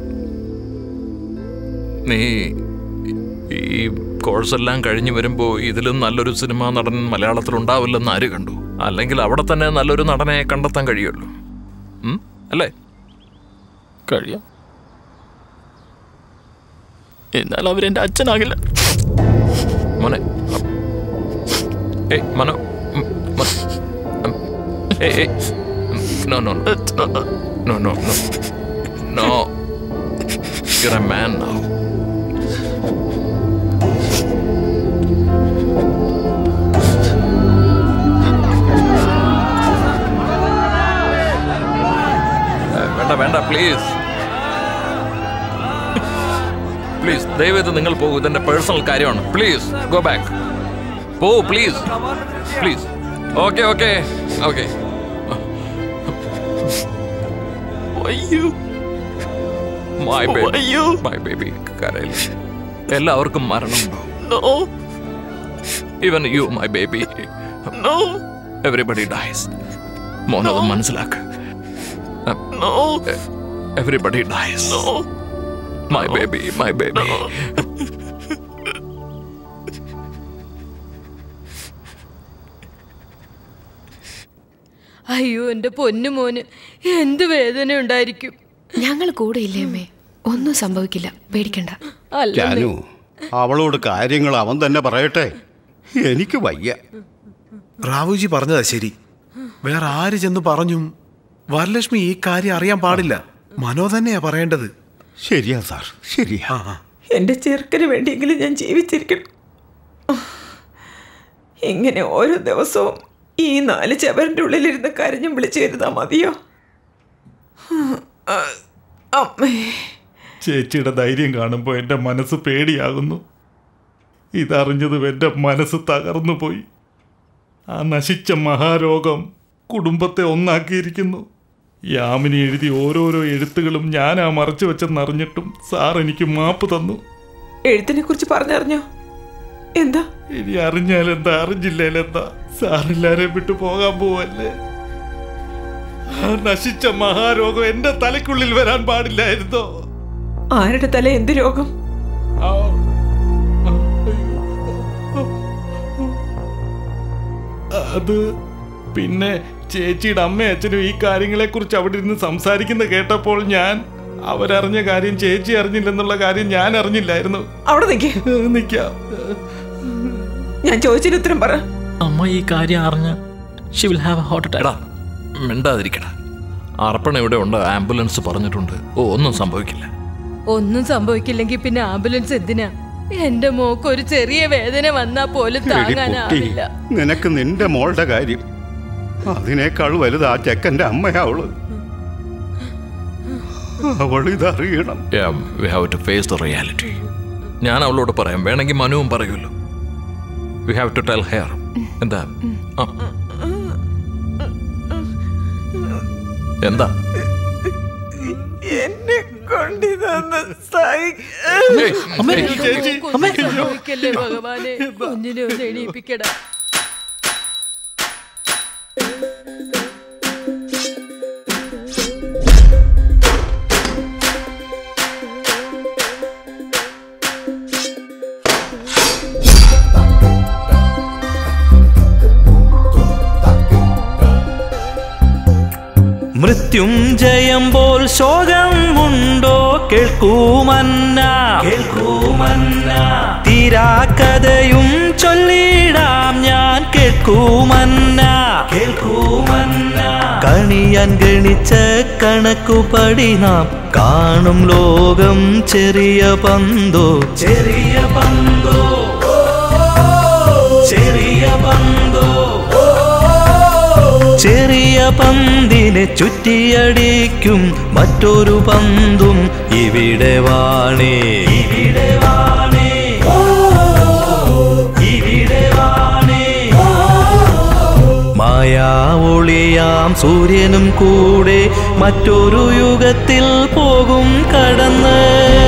നീ ഈ കോഴ്സെല്ലാം കഴിഞ്ഞ് വരുമ്പോൾ ഇതിലും നല്ലൊരു സിനിമാ നടൻ മലയാളത്തിൽ ഉണ്ടാവില്ലെന്ന് ആര് കണ്ടു? അല്ലെങ്കിൽ അവിടെ തന്നെ നല്ലൊരു നടനെ കണ്ടെത്താൻ കഴിയുമല്ലോ, അല്ലേ?
കഴിയാം. എന്നാൽ അവരെൻ്റെ അച്ഛനാകില്ല.
മോനെ, ഏയ് മനോ, ഏയ് no no no no no no, you're a man now. വേണ്ട വേണ്ട, പ്ലീസ് പ്ലീസ്, ദയവേത് നിങ്ങൾ പോകൂ. ഇതെന്റെ പേഴ്സണൽ കാര്യമാണ്. Please go back. പോ please please. Okay okay okay. My baby, my baby, കരയില്ല. എല്ലാവർക്കും മരണമുണ്ടോ? Even you my baby. Everybody dies. മോനത് മനസ്സിലാക്ക. Everybody dies. My baby, my baby.
അയ്യോ, എന്റെ പൊന്നു മോന് എന്ത് വേദന ഉണ്ടായിരിക്കും.
ഞങ്ങൾ കൂടെ ഇല്ലേ അമ്മേ, ഒന്നും സംഭവിക്കില്ല, പേടിക്കണ്ട.
ജാനു, അവളോട് കാര്യങ്ങൾ അവൻ തന്നെ പറയട്ടെ, എനിക്ക് വയ്യ.
റാവുജി പറഞ്ഞതാ ശരി. വേറെ ആര് ചെന്ന് പറഞ്ഞും വരലക്ഷ്മി ഈ കാര്യം അറിയാൻ പാടില്ല. മനോ തന്നെയാ പറയേണ്ടത്.
ശരിയാ സാർ, ശരിയാ.
എന്റെ ചെറുക്കന് വേണ്ടിയെങ്കിലും ഞാൻ ജീവിച്ചിരിക്കണം. ഇങ്ങനെ ഓരോ ദിവസവും ഈ നാല് ചവറിന്റെ ഉള്ളിലിരുന്ന് കരഞ്ഞും വിളിച്ചു വരുന്നാ മതിയോ?
ചേച്ചിയുടെ ധൈര്യം കാണുമ്പോൾ എൻ്റെ മനസ്സ് പേടിയാകുന്നു. ഇതറിഞ്ഞതും എൻ്റെ മനസ്സ് തകർന്നു പോയി. ആ നശിച്ച മഹാരോഗം കുടുംബത്തെ ഒന്നാക്കിയിരിക്കുന്നു. യാമിനി എഴുതി ഓരോരോ എഴുത്തുകളും ഞാൻ ആ മറച്ചു വെച്ചെന്നറിഞ്ഞിട്ടും സാർ എനിക്ക് മാപ്പ് തന്നു.
എഴുത്തിനെ കുറിച്ച് പറഞ്ഞറിഞ്ഞോ? എന്താ?
ഇനി അറിഞ്ഞാലെന്താ, അറിഞ്ഞില്ലേലെന്താ? സാറെല്ലാരെയും വിട്ടു പോകാൻ പോവല്ലേ? ആ നശിച്ച മഹാരോഗം എന്റെ തലയ്ക്കുള്ളിൽ വരാൻ പാടില്ലായിരുന്നോ?
ആരുടെ തല? എന്ത് രോഗം?
അത് പിന്നെ ചേച്ചിയുടെ അമ്മയും അച്ഛനും ഈ കാര്യങ്ങളെ കുറിച്ച് അവിടെ ഇരുന്ന് സംസാരിക്കുന്ന കേട്ടപ്പോൾ ഞാൻ അവരറിഞ്ഞ കാര്യം ചേച്ചി അറിഞ്ഞില്ലെന്നുള്ള കാര്യം ഞാൻ അറിഞ്ഞില്ലായിരുന്നു.
അവിടെ
നിൽക്കാം.
ഞാൻ ചോദിച്ചതിന് ഉത്തരം പറ.
അമ്മ ഈ കാര്യം അറിഞ്ഞ she will have a heart attack.
മിണ്ടാതിരിക്കട. അർപ്പണ ഇവിടെ ഉണ്ട്, ആംബുലൻസ് പറഞ്ഞിട്ടുണ്ട്. ഓ, ഒന്നും സംഭവിക്കില്ല.
ഒന്നും സംഭവിക്കില്ലെങ്കിൽ പിന്നെ ആംബുലൻസ് എന്തിനാ? എന്റെ മോക്ക് ഒരു ചെറിയ വേദന വന്നാ പോലും താങ്ങാനാവില്ല.
നിനക്ക് നിന്റെ മോളുടെ കാര്യം, അതിനേക്കാൾ വലുത് ആ ചെക്കന്റെ അമ്മയാവള്. അവൾ ഇതറിയണം.
We have to face the reality. ഞാൻ അവളോട് പറയാം, വേണമെങ്കിൽ മനുവും പറയുമല്ലോ. We have to tell her. എന്താ എന്താ
എന്നെ കൊണ്ടിതന്ന്
ഭഗവാനെ, കുഞ്ഞിനെ ഒന്ന് എണീപ്പിക്കടാ.
മൃത്യുഞ്ജയം പോൽ ശോകമുണ്ടോ കേൾക്കൂമന്ന കേൾക്കൂമന്ന തീരാക്കഥയും ചൊല്ലിടാം ഞാൻ കേൾക്കൂമന്ന കേൾക്കൂമന്ന കണിയാൻ ഗണിച്ച കണക്കുപടി നാം കാണും ലോകം ചെറിയ പന്തോ ചെറിയ പന്തോ ചെറിയ പന്തോ ചെറിയ പന്തിനെ ചുറ്റിയടിക്കും മറ്റൊരു പന്തും ഇവിടെ വാണേ ഇവിടെ വാണേ ഇവിടെ വാണേ മായാ ഒളിയാം സൂര്യനും കൂടെ മറ്റൊരു യുഗത്തിൽ പോകും കടന്ന്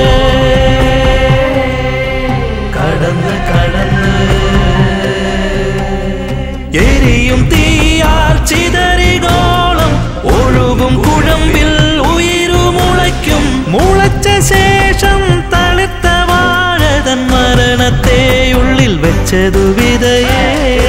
കടന്ന് കടന്ന് എരിയും തീയാൽ ചിതറികോളം ഒഴുകും കുഴമ്പിൽ ഉയരുമുളയ്ക്കും മുളച്ച ശേഷം തളിർത്ത വാഴതൻ മരണത്തെ ഉള്ളിൽ വെച്ചതു വിതയേ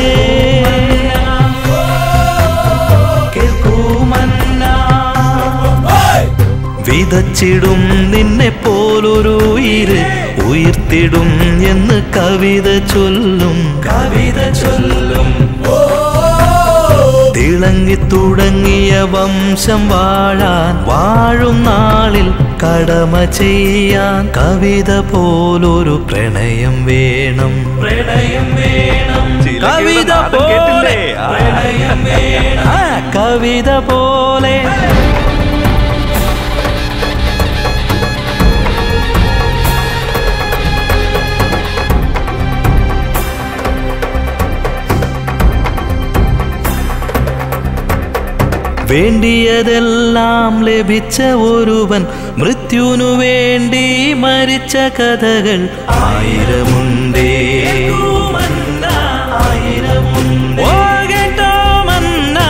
വിതച്ചിടും നിന്നെ പോലൊരു ഉയിര് ഉയർത്തിടും എന്ന് കവിത ചൊല്ലും കവിത ചൊല്ലും തിളങ്ങി തുടങ്ങിയ വംശം വാഴാൻ വാഴും നാളിൽ കടമ ചെയ്യാൻ കവിത പോലൊരു പ്രണയം വേണം പ്രണയം വേണം കവിത പോലെ പ്രണയം വേണം കവിത പോലെ വേണ്ടിയതെല്ലാം ലഭിച്ച ഒരുവൻ മൃത്യുവിനു വേണ്ടി മരിച്ച കഥകൾ ആയിരമുണ്ടേ ആയിരമുണ്ടേ കേട്ടോ മന്ന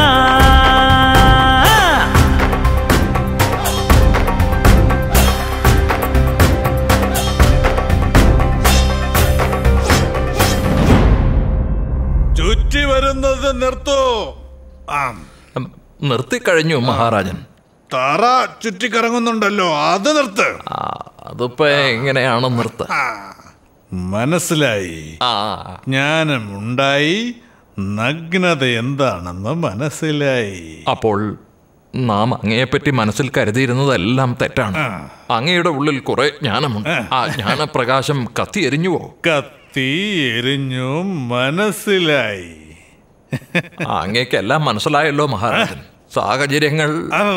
ചുറ്റി വരുന്നത് നിർത്തൂ.
നിർത്തിക്കഴിഞ്ഞു മഹാരാജൻ.
തറ ചുറ്റിക്കറങ്ങുന്നുണ്ടല്ലോ, അത് നിർത്ത്.
അതിപ്പോ എങ്ങനെയാണ് നിർത്ത?
മനസ്സിലായി. ജ്ഞാനമുണ്ടായി, നഗ്നത എന്താണെന്ന് മനസ്സിലായി.
അപ്പോൾ നാം അങ്ങയെപ്പറ്റി മനസ്സിൽ കരുതിയിരുന്നതെല്ലാം തെറ്റാണ്. അങ്ങയുടെ ഉള്ളിൽ കുറെ ജ്ഞാനമുണ്ട്. ആ ജ്ഞാനപ്രകാശം കത്തി എരിഞ്ഞുവോ?
കത്തി എരിഞ്ഞു, മനസ്സിലായി.
അങ്ങേക്കെല്ലാം മനസ്സിലായല്ലോ മഹാരാജൻ. സാഹചര്യങ്ങൾ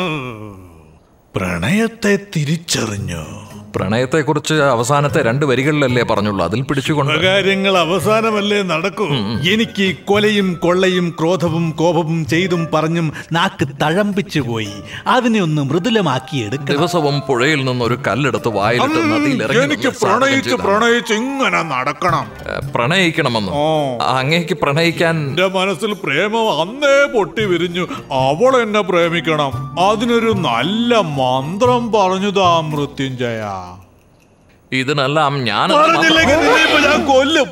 പ്രണയത്തെ തിരിച്ചറിഞ്ഞു.
പ്രണയത്തെക്കുറിച്ച് അവസാനത്തെ രണ്ട് വരികളിലല്ലേ പറഞ്ഞുള്ളൂ, അതിൽ പിടിച്ചുകൊണ്ട്
കാര്യങ്ങൾ അവസാനമല്ലേ നടക്കൂ. എനിക്ക് കൊലയും കൊള്ളയും ക്രോധവും കോപവും ചെയ്തും പറഞ്ഞും നാക്ക് തഴമ്പിച്ചു പോയി. അതിനെ ഒന്ന് മൃദുലമാക്കിയെടുക്കും.
ദിവസവും പുഴയിൽ നിന്നൊരു കല്ലെടുത്ത് വായിലിട്ട് നദിയിലിറങ്ങി.
എനിക്ക് പ്രണയിച്ച് പ്രണയിച്ച് ഇങ്ങനെ നടക്കണം.
പ്രണയിക്കണമെന്നോ? അങ്ങേക്ക് പ്രണയിക്കാൻ
എന്റെ മനസ്സിൽ പ്രേമം അന്നേ പൊട്ടി വിരിഞ്ഞു. അവൾ എന്നെ പ്രേമിക്കണം. അതിനൊരു നല്ല മന്ത്രം പറഞ്ഞുതാ മൃത്യുഞ്ജയ.
ഇതിനെല്ലാം ഞാൻ
ഞാൻ കൊല്ലും.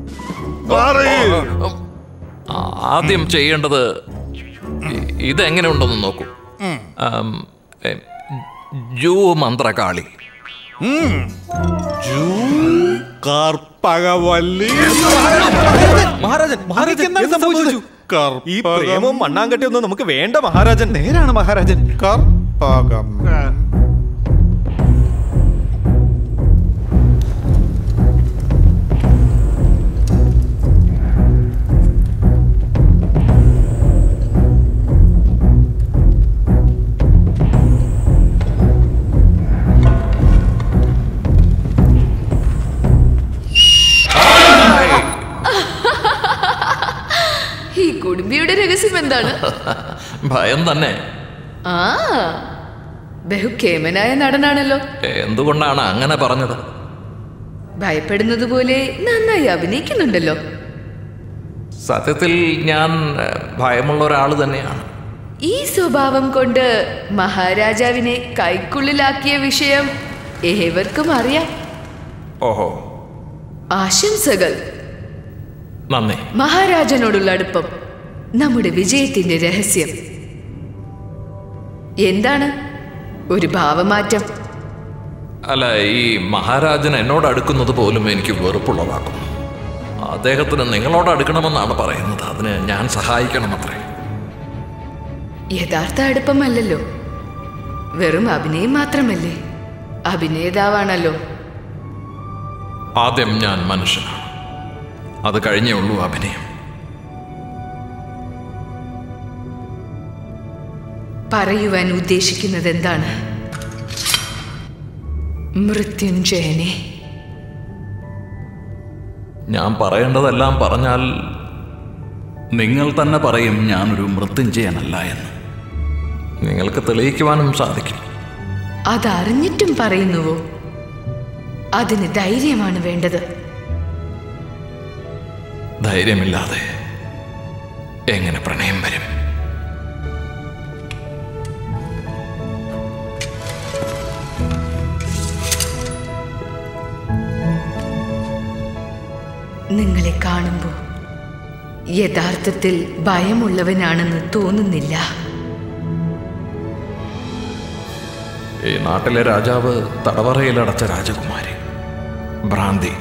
ആദ്യം ചെയ്യേണ്ടത് ഇതെങ്ങനെ ഉണ്ടെന്ന് നോക്കൂ. ജൂ മന്ത്രകാളി.
കർപ്പകവല്ലി.
മഹാരാജൻ, ഈ പ്രേമവും മണ്ണാങ്കട്ടി ഒന്നും നമുക്ക് വേണ്ട മഹാരാജൻ.
നേരാണ് മഹാരാജൻ.
കർപ്പകം.
ഈ കുടുംബിയുടെ രഹസ്യം എന്താണ്?
ഭയം തന്നെ.
ആ ബഹുക്കേമനായ നടനാണല്ലോ.
എന്തുകൊണ്ടാണ് അങ്ങനെ പറഞ്ഞത്?
ഭയപ്പെടുന്നത് പോലെ നന്നായി അഭിനയിക്കുന്നുണ്ടല്ലോ.
സത്യത്തിൽ ഞാൻ ഭയമുള്ള ഒരാൾ തന്നെയാണ്.
ഈ സ്വഭാവം കൊണ്ട് മഹാരാജാവിനെ കൈക്കുള്ളിലാക്കിയ വിഷയം ഏവർക്കും അറിയാം.
ഓഹോ,
ആശംസകൾ.
നന്ദി.
മഹാരാജനോടുള്ള അടുപ്പം നമ്മുടെ വിജയത്തിന്റെ രഹസ്യം എന്താണ്? ഒരു ഭാവമാറ്റം.
അല്ല, ഈ മഹാരാജൻ എന്നോട് അടുക്കുന്നത് പോലും എനിക്ക് വെറുപ്പുള്ളതാക്കുന്നു. അദ്ദേഹത്തിന് നിങ്ങളോട് അടുക്കണമെന്നാണ് പറയുന്നത്. അതിന് ഞാൻ സഹായിക്കണമത്രേ.
യഥാർത്ഥ അടുപ്പമല്ലല്ലോ, വെറും അഭിനയം മാത്രമല്ലേ. അഭിനേതാവാണല്ലോ.
ആദ്യം ഞാൻ മനുഷ്യനാണ്, അത് കഴിഞ്ഞേ ഉള്ളൂ അഭിനയം.
പറയുവാൻ ഉദ്ദേശിക്കുന്നത് എന്താണ് മൃത്യുഞ്ജയനെ?
ഞാൻ പറയേണ്ടതെല്ലാം പറഞ്ഞാൽ നിങ്ങൾ തന്നെ പറയും ഞാനൊരു മൃത്യുഞ്ജയനല്ല എന്ന്. നിങ്ങൾക്ക് തെളിയിക്കുവാനും സാധിക്കും.
അതറിഞ്ഞിട്ടും പറയുന്നുവോ? അതിന് ധൈര്യമാണ് വേണ്ടത്.
ധൈര്യമില്ലാതെ എങ്ങനെ പ്രണയം വരും?
നിങ്ങളെ കാണുമ്പോൾ യഥാർത്ഥത്തിൽ ഭയമുള്ളവനാണെന്ന് തോന്നുന്നില്ല.
ഈ നാട്ടിലെ രാജാവ് തടവറയിലടച്ച രാജകുമാരി, ഭ്രാന്തി,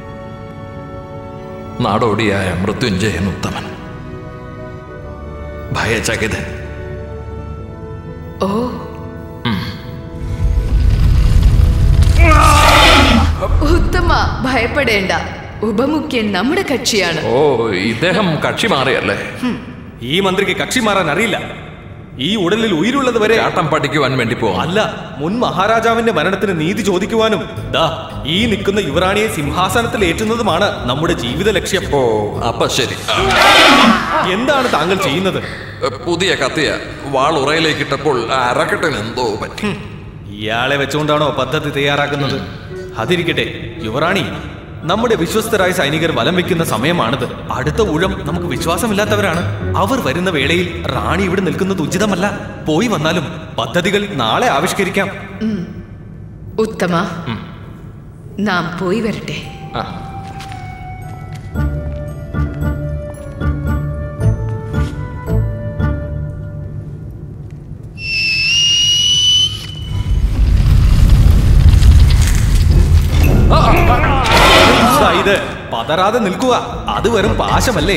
നാടോടിയായ മൃത്യുഞ്ജയൻ ഉത്തമൻ, ഭയചകിതൻ.
ഓ, ഉത്തമ ഭയപ്പെടേണ്ട. ഉപമുഖ്യൻ നമ്മുടെ കക്ഷിയാണ്.
ഓ, ഇദ്ദേഹം കക്ഷി മാറിയല്ലേ?
ഈ മന്ത്രിക്ക് കക്ഷി മാറാൻ അറിയില്ല. ഈ ഉടലിൽ ഉயிருള്ളത് വരെ
ചാട്ടം പഠിക്കുവാൻ വേണ്ടി പോകും.
അല്ല, മുൻ മഹാരാജാവിന്റെ മരണത്തിന് നീതി ചോദിക്കുവാനും ദാ ഈ നിൽക്കുന്ന യുവറാണിയെ സിംഹാസനത്തിൽ ഏറ്റുന്നതുമാണ് നമ്മുടെ ജീവിത ലക്ഷ്യം.
ഓ, അപ്പൊ ശരി.
എന്താണ് താങ്കൾ ചെയ്യുന്നത്?
പുതിയ കത്തിയ വാൾ ഉറയിലേക്ക് ഇട്ടപ്പോൾ അരക്കെട്ടിന് എന്തോ പറ്റി.
ഇയാളെ വെച്ചുകൊണ്ടാണോ പദ്ധതി തയ്യാറാക്കുന്നത്? അതിരിക്കട്ടെ യുവറാണി, നമ്മുടെ വിശ്വസ്തരായ സൈനികർ വലം വെക്കുന്ന സമയമാണിത്. അടുത്ത ഊഴം നമുക്ക് വിശ്വാസമില്ലാത്തവരാണ്. അവർ വരുന്ന വേളയിൽ റാണി ഇവിടെ നിൽക്കുന്നത് ഉചിതമല്ല. പോയി വന്നാലും പദ്ധതികൾ നാളെ ആവിഷ്കരിക്കാം.
ഉത്തമ, നാം പോയി വരട്ടെ.
ഇത് പതറാതെ നിൽക്കുക. അത് വെറും പാശമല്ലേ?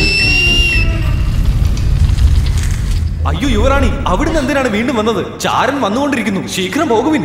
അയ്യോ യുവറാണി, അവിടുന്ന് എന്തിനാണ് വീണ്ടും വന്നത്? ചാരൻ വന്നുകൊണ്ടിരിക്കുന്നു, ശീഘ്രം പോകുവിൻ.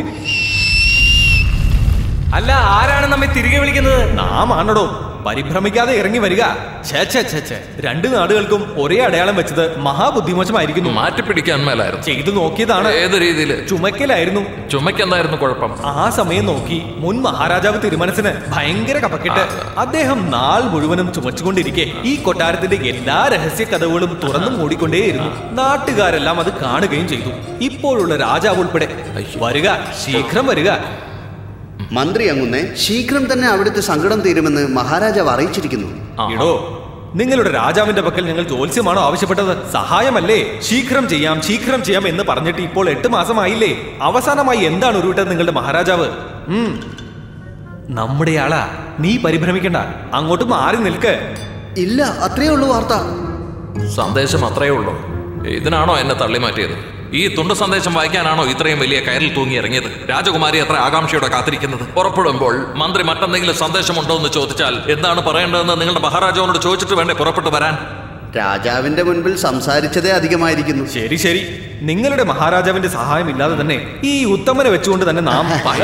അല്ല, ആരാണ് നമ്മെ തിരികെ വിളിക്കുന്നത്?
നാം ആണടോ. പരിഭ്രമിക്കാതെ ഇറങ്ങി വരിക. രണ്ട് നാടുകൾക്കും ഒരേ അടയാളം വെച്ചത് മഹാബുദ്ധിമോശമായിരിക്കുന്നു.
മാറ്റിപ്പിടിക്കാൻ മേലായിരുന്നു.
ചെയ്തു നോക്കിയതാണ്.
ഏത് രീതിയിൽ?
ചുമക്കലായിരുന്നു.
ചുമക്കെന്തായിരുന്നു കുഴപ്പം?
ആ സമയം നോക്കി മുൻ മഹാരാജാവ് തിരുമനസിന് ഭയങ്കര കപക്കെട്ട്. അദ്ദേഹം നാൾ മുഴുവനും ചുമച്ചുകൊണ്ടിരിക്കെ ഈ കൊട്ടാരത്തിന്റെ എല്ലാ രഹസ്യ കഥകളും തുറന്നു മൂടിക്കൊണ്ടേയിരുന്നു. നാട്ടുകാരെല്ലാം അത് കാണുകയും ചെയ്തു. ഇപ്പോഴുള്ള രാജാവ് ഉൾപ്പെടെ. വരിക, ശീഘ്രം വരിക.
മന്ത്രി അങ്ങുന്നേ, ശീഘ്രം തന്നെ അവിടുത്തെ സങ്കടം തീരുമെന്ന് മഹാരാജാവ് അറിയിച്ചിരിക്കുന്നു.
ഇടോ, നിങ്ങളുടെ രാജാവിന്റെ പക്കൽ ഞങ്ങൾ ജ്യോത്സ്യമാണോ ആവശ്യപ്പെട്ടത്? സഹായമല്ലേ? ശീഘ്രം ചെയ്യാം, ശീഘ്രം ചെയ്യാം എന്ന് പറഞ്ഞിട്ട് ഇപ്പോൾ എട്ട് മാസമായില്ലേ? അവസാനമായി എന്താണ് ഉരുവിട്ടത് നിങ്ങളുടെ മഹാരാജാവ്? നമ്മുടെ ആളാ, നീ പരിഭ്രമിക്കണ്ട. അങ്ങോട്ട് മാറി നിൽക്ക്.
ഇല്ല, അത്രയേ ഉള്ളൂ വാർത്ത.
സന്ദേശം അത്രയേ ഉള്ളൂ. ഇതിനാണോ എന്നെ തള്ളി മാറ്റിയത്? ഈ തുണ്ട് സന്ദേശം വായിക്കാനാണോ ഇത്രയും വലിയ കയറിൽ തൂങ്ങി ഇറങ്ങിയത്? രാജകുമാരി എത്ര ആകാംക്ഷയോടെ കാത്തിരിക്കുന്നത്. പുറപ്പെടുമ്പോൾ മന്ത്രി മറ്റെന്തെങ്കിലും സന്ദേശമുണ്ടോ എന്ന് ചോദിച്ചാൽ എന്താണ് പറയേണ്ടതെന്ന് നിങ്ങളുടെ മഹാരാജാവിനോട് ചോദിച്ചിട്ട് വേണ്ടേ പുറപ്പെട്ടു വരാൻ?
രാജാവിന്റെ മുൻപിൽ സംസാരിച്ചതേ അധികമായിരിക്കുന്നു.
ശരി ശരി, നിങ്ങളുടെ മഹാരാജാവിന്റെ സഹായം ഇല്ലാതെ തന്നെ ഈ ഉത്തമനെ വെച്ചുകൊണ്ട് തന്നെ നാം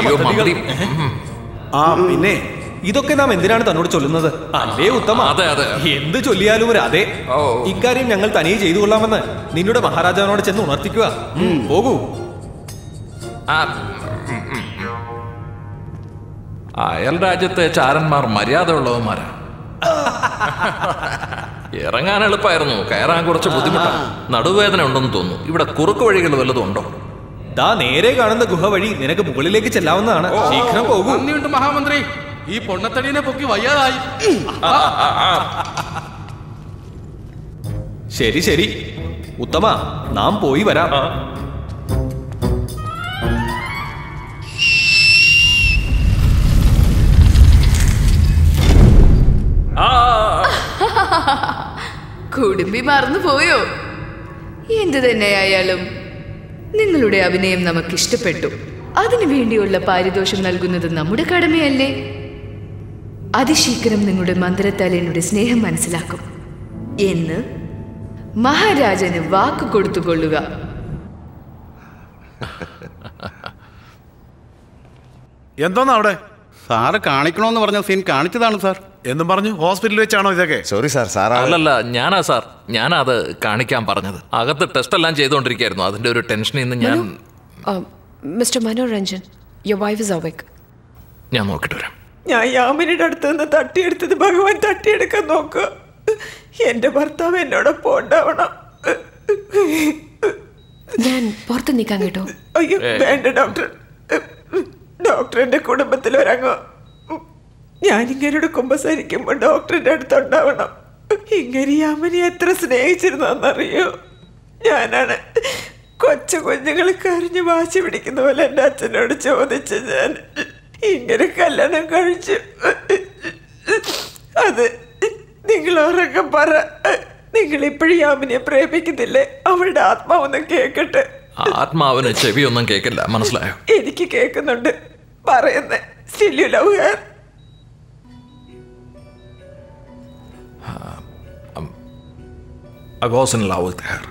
ആ പിന്നെ ഇതൊക്കെ നാം എന്തിനാണ് തന്നോട് ചൊല്ലുന്നത്? അല്ലേ ഉത്തമ?
അതെ അതെ,
എന്ത് ചൊല്ലിയാലും ഒരു അതെ. ഇക്കാര്യം ഞങ്ങൾ തനിയെ ചെയ്തു കൊള്ളാമെന്ന് നിന്നോട് മഹാരാജാവിനോട് ചെന്ന് ഉണർത്തിക്കുക. പോകൂ.
അയൽ രാജ്യത്തെ ചാരന്മാർ മര്യാദയുള്ളവന്മാരാ. ഇറങ്ങാൻ എളുപ്പമായിരുന്നു, കയറാൻ കുറച്ച് ബുദ്ധിമുട്ടാണ്. നടുവേദന ഉണ്ടെന്ന് തോന്നുന്നു. ഇവിടെ കുറുക്ക് വഴികൾ വല്ലതും ഉണ്ടോ?
ദാ നേരെ കാണുന്ന ഗുഹ വഴി നിനക്ക് മുകളിലേക്ക് ചെല്ലാവുന്നതാണ്. ശീഘ്രം പോകൂ.
നന്ദിയുണ്ട് മഹാമന്ത്രി. ഈ പൊണ്ണത്തടിനെ പൊക്കി വയ്യാതായി.
ശരി ശരി ഉത്തമ, നാം പോയി വരാം.
കുടുംബി മറന്നു പോയോ? എന്തു തന്നെയായാലും നിങ്ങളുടെ അഭിനയം നമുക്ക് ഇഷ്ടപ്പെട്ടു. അതിനു വേണ്ടിയുള്ള പാരിതോഷം നൽകുന്നത് നമ്മുടെ കടമയല്ലേ? അതിശീഘ്രം നിങ്ങളുടെ മന്ത്രത്താൽ എന്നോട് സ്നേഹം മനസ്സിലാക്കും എന്ന് മഹാരാജന് വാക്ക് കൊടുത്തുകൊള്ളുക.
എന്തോന്നാ അവിടെ?
സാറ് കാണിക്കണമെന്ന് പറഞ്ഞ സീൻ കാണിച്ചതാണ് സാർ.
എന്നും പറഞ്ഞു ഹോസ്പിറ്റലിൽ വെച്ചാണോ ഇതൊക്കെ?
Sorry sir. സാർ
അല്ലല്ല, ഞാനാ സാർ. ഞാനാ അത് കാണിക്കാൻ പറഞ്ഞത്. അകത്ത് ടെസ്റ്റ് എല്ലാം ചെയ്തുകൊണ്ടിരിക്കുകയായിരുന്നു. അതിന്റെ ഒരു ടെൻഷനിൽ നിന്ന് ഞാൻ
mister Manoranjan, your wife is awake.
ഞാൻ നോക്കിട്ട് വരാം.
ഞാൻ യാമിനിയുടെ അടുത്ത് നിന്ന് തട്ടിയെടുത്തത് ഭഗവാൻ തട്ടിയെടുക്കാൻ നോക്കുക. എന്റെ ഭർത്താവ് എന്നോടൊപ്പം ഉണ്ടാവണം.
ഞാൻ പുറത്ത് നിൽക്കാൻ കേട്ടോ.
അയ്യോ വേണ്ട ഡോക്ടർ. ഡോക്ടർ എന്റെ കുടുംബത്തിൽ ഒരംഗ. ഞാൻ ഇങ്ങനോട് കുമ്പസാരിക്കുമ്പോൾ ഡോക്ടറിന്റെ അടുത്ത് ഉണ്ടാവണം. ഇങ്ങനെ യാമിനി എത്ര സ്നേഹിച്ചിരുന്നറിയോ? ഞാനാണ് കൊച്ചു കുഞ്ഞുങ്ങൾ കരഞ്ഞു വാശി പിടിക്കുന്ന പോലെ എൻ്റെ അച്ഛനോട് ചോദിച്ച് ഞാൻ ഇങ്ങനെ കല്യാണം കഴിച്ചു. അത് നിങ്ങൾ ഉറക്കെ പറ. നിങ്ങൾ ഇപ്പോഴും യാമിനിയെ പ്രേമിക്കുന്നില്ലേ? അവളുടെ ആത്മാവൊന്നും കേൾക്കട്ടെ.
ആത്മാവിന് ചെവിയൊന്നും കേൾക്കില്ല, മനസ്സിലായോ?
എനിക്ക് കേൾക്കുന്നുണ്ട് പറയുന്നേ. Still you love her?
Um, I was in love with her.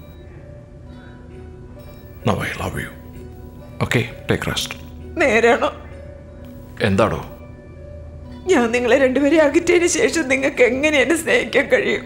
Now I love you. Okay, take rest.
നേരാണോ?
എന്താടോ?
ഞാൻ നിങ്ങളെ രണ്ടുപേരെ അകറ്റിയതിന് ശേഷം നിങ്ങൾക്ക് എങ്ങനെ എന്നെ സ്നേഹിക്കാൻ കഴിയും?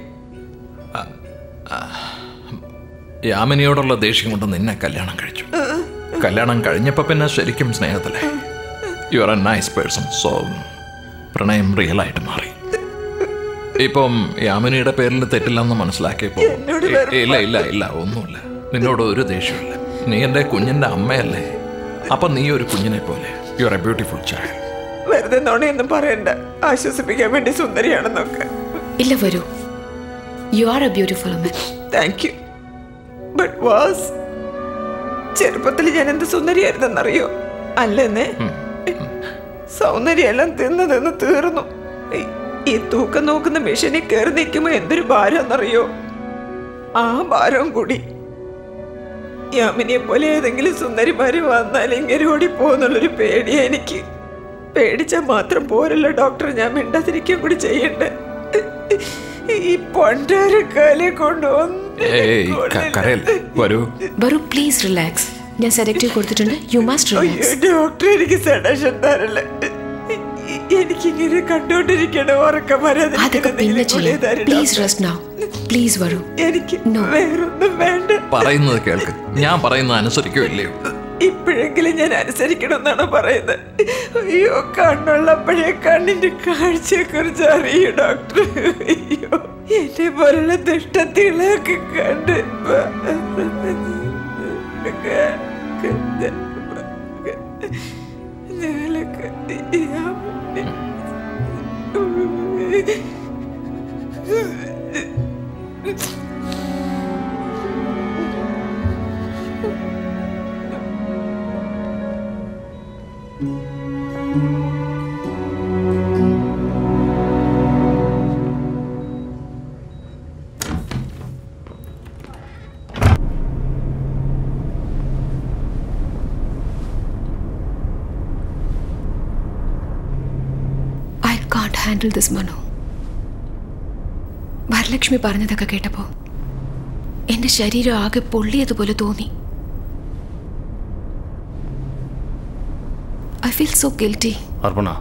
യാമിനിയോടുള്ള ദേഷ്യം കൊണ്ട് നിന്നെ കല്യാണം കഴിച്ചു. കല്യാണം കഴിഞ്ഞപ്പോ പിന്നെ ശരിക്കും സ്നേഹത്തിലെ you are a nice person. So പ്രണയം റിയൽ ആയിട്ട് മാറി. ഇപ്പം യാമിനിയുടെ പേരിൽ തെറ്റില്ലെന്ന് മനസ്സിലാക്കിയപ്പോ ഇല്ല ഇല്ല ഇല്ല ഒന്നുമില്ല. നിന്നോട് ഒരു ദേഷ്യമില്ല. നീ എൻ്റെ കുഞ്ഞിന്റെ അമ്മയല്ലേ? അപ്പൊ നീ ഒരു കുഞ്ഞിനെ പോലെ. You are a beautiful child.
വെറുതെ നോണയൊന്നും പറയണ്ട. ആശ്വസിപ്പിക്കാൻ വേണ്ടി സുന്ദരിയാണെന്നൊക്കെ.
ഇല്ല Varu. You are a beautiful woman.
Thank you. But was ചെറുപ്പത്തിൽ ഞാൻ എന്ത് സുന്ദരിയായിരുന്നെന്നറിയോ? അല്ലെന്നേ, സൗന്ദര്യമെല്ലാം തിന്ന് തിന്ന് തീർന്നു. ഈ തൂക്കം നോക്കുന്ന മെഷീനിൽ കയറി നിൽക്കുമ്പോ എന്തൊരു ഭാരം എന്നറിയോ? ആ ഭാരം കൂടി യാമിനിയെ പോലെ ഏതെങ്കിലും സുന്ദരിമാര് വന്നാൽ ഇങ്ങനെ ഓടി പോകുന്നുള്ളൊരു പേടിയാ എനിക്ക്. പേടിച്ചാൽ മാത്രം പോരല്ലോ ഡോക്ടർ, ഞാൻ മിണ്ടാതിരിക്കാൻ കൂടി ചെയ്യണ്ടേ? ഈ പൊണ്ടാരക്കാലെ കൊണ്ടുവന്നു.
Varu please relax. ഞാൻ സെഡക്റ്റീവ് കൊടുത്തിട്ടുണ്ട്. You must relax.
ഡോക്ടർ എനിക്ക് സെഡക്ഷൻ തരല്ല. എനിക്കിങ്ങനെ കണ്ടോണ്ടിരിക്കണോ? ഉറക്കം വരാതെ
പ്ലീസ് റെസ്റ്റ് നൗ. പ്ലീസ് വരൂ.
എനിക്ക് വേറൊന്നും വേണ്ട.
പറയുന്നത് കേൾക്ക്. ഞാൻ പറയുന്നത് അനുസരിക്കോ ഇല്ലയോ?
ഇപ്പോഴെങ്കിലും ഞാൻ അനുസരിക്കണമെന്നാണ് പറയുന്നത്. അയ്യോ കണ്ണുള്ളപ്പോഴേ കണ്ണിന്റെ കാഴ്ചയെ കുറിച്ച് അറിയൂ ഡോക്ടർ. അയ്യോ എന്നെ പോലുള്ള ദുഷ്ടത്തികളൊക്കെ കണ്ട്
ഹാൻഡിൽ ദിസ് മനു. വരലക്ഷ്മി പറഞ്ഞതൊക്കെ കേട്ടപ്പോ എന്റെ ശരീരം ആകെ പൊള്ളിയതുപോലെ തോന്നി. I feel so guilty.
Arpana,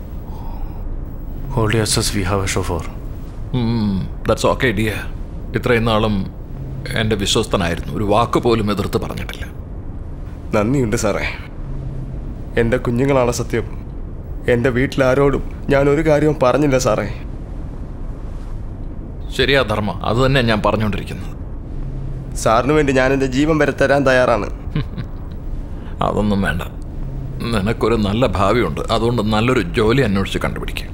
hold your assess. We have a chauffeur.
Hmm, that's okay, dear. ഇത്രയും നാളും എൻ്റെ വിശ്വസ്തനായിരുന്നു. ഒരു വാക്ക് പോലും എതിർത്ത് പറഞ്ഞിട്ടില്ല.
നന്ദിയുണ്ട് സാറേ. എൻ്റെ കുഞ്ഞുങ്ങളാണ് സത്യം. എൻ്റെ വീട്ടിലാരോടും ഞാൻ ഒരു കാര്യവും പറഞ്ഞില്ല സാറേ.
ശരിയാ ധർമ്മ, അത് തന്നെ ഞാൻ പറഞ്ഞുകൊണ്ടിരിക്കുന്നത്.
സാറിന് വേണ്ടി ഞാൻ എൻ്റെ ജീവൻ വരെ തരാൻ തയ്യാറാണ്.
അതൊന്നും വേണ്ട. നിനക്കൊരു നല്ല ഭാവിയുണ്ട്. അതുകൊണ്ട് നല്ലൊരു ജോലി അന്വേഷിച്ച് കണ്ടുപിടിക്കുക.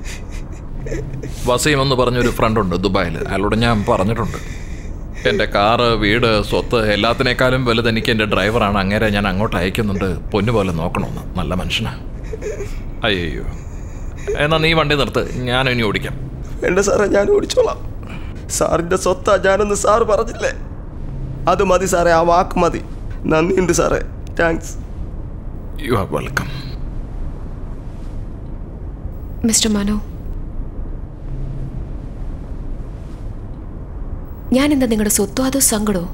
വസീം എന്ന് പറഞ്ഞൊരു ഫ്രണ്ടുണ്ട് ദുബായിൽ. അയാളോട് ഞാൻ പറഞ്ഞിട്ടുണ്ട്. എൻ്റെ കാറ്, വീട്, സ്വത്ത് എല്ലാത്തിനേക്കാളും വലുത് എനിക്ക് എൻ്റെ ഡ്രൈവറാണ്. അങ്ങനെ ഞാൻ അങ്ങോട്ട് അയക്കുന്നുണ്ട്. പൊന്നുപോലെ നോക്കണമെന്ന്. നല്ല മനുഷ്യനാ. അയ്യോ, എന്നാ നീ വണ്ടി നിർത്ത്, ഞാൻ ഇനി ഓടിക്കാം.
വേണ്ട സാറേ, ഞാൻ ഓടിച്ചോളാം. സാറിൻ്റെ സ്വത്താ ഞാനൊന്ന് സാറ് പറഞ്ഞില്ലേ? അത് മതി സാറേ, ആ വാക്ക് മതി. നന്ദിയുണ്ട് സാറേ. Thanks.
You are welcome.
Mister Manu, ഞാൻ എന്താ നിങ്ങളുടെ സ്വത്തോ അതോ സങ്കടോ?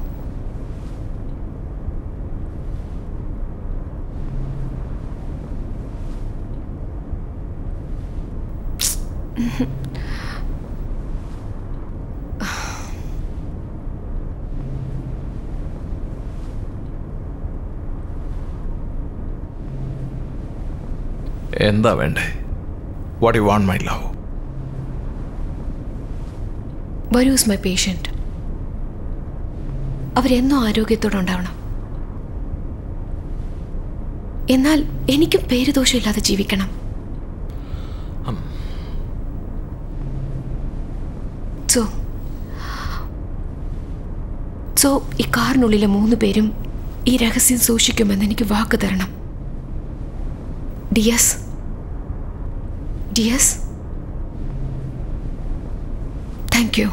എന്താ വേണ്ടേ? What you want my love?
Varu is my patient. അവരെന്നോ ആരോഗ്യത്തോടെ ഉണ്ടാവണം. എന്നാൽ എനിക്കും പേരുദോഷമില്ലാതെ ജീവിക്കണം. സോ സോ ഈ കാറിനുള്ളിലെ മൂന്ന് പേരും ഈ രഹസ്യം സൂക്ഷിക്കുമെന്ന് എനിക്ക് വാക്ക് തരണം. DS DS thank you.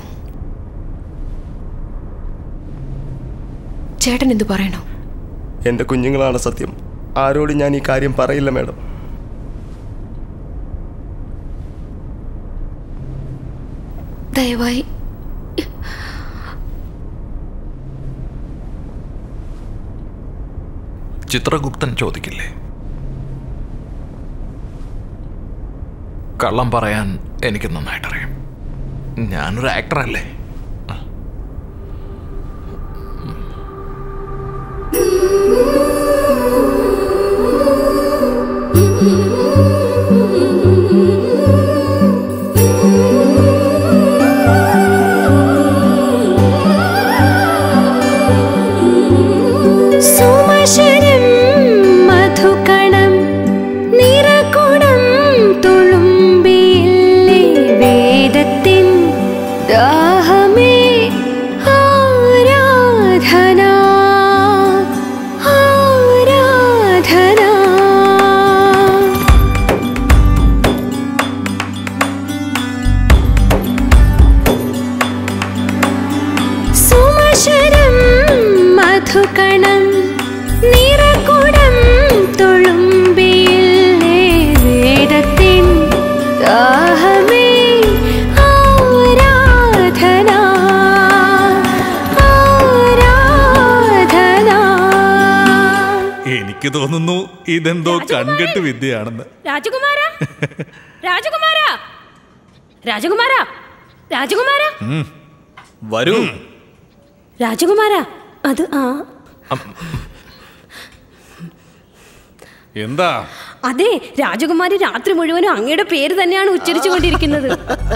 ചേട്ടൻ എന്തു പറയണോ?
എൻ്റെ കുഞ്ഞുങ്ങളാണ് സത്യം. ആരോടും ഞാൻ ഈ കാര്യം പറയില്ല മാഡം.
ദയവായി
ചിത്രഗുപ്തൻ ചോദിക്കില്ലേ? കള്ളം പറയാൻ എനിക്ക് നന്നായിട്ടറിയാം. ഞാനൊരു ആക്ടറല്ലേ.
സുമശരം മധുകണം നിറകുടം തുളുമ്പിയില്ലേ വേദത്തിൻ ദാഹമേ ആരാധന ആരാധന. സുമശരം മധുകണം നിറകുടം തുളുമ്പിയില്ലേ വേദത്തിൻ ദാഹമേ ആരാധന ആരാധന.
എനിക്ക് തോന്നുന്നു ഇതെന്തോ കൺകെട്ട് വിദ്യയാണെന്ന്.
രാജകുമാര രാജകുമാര രാജകുമാര രാജകുമാര
വരൂ.
രാജകുമാര അത് ആ
എന്താ?
അതെ, രാജകുമാരി രാത്രി മുഴുവനും അങ്ങയുടെ പേര് തന്നെയാണ് ഉച്ചരിച്ചു കൊണ്ടിരിക്കുന്നത്.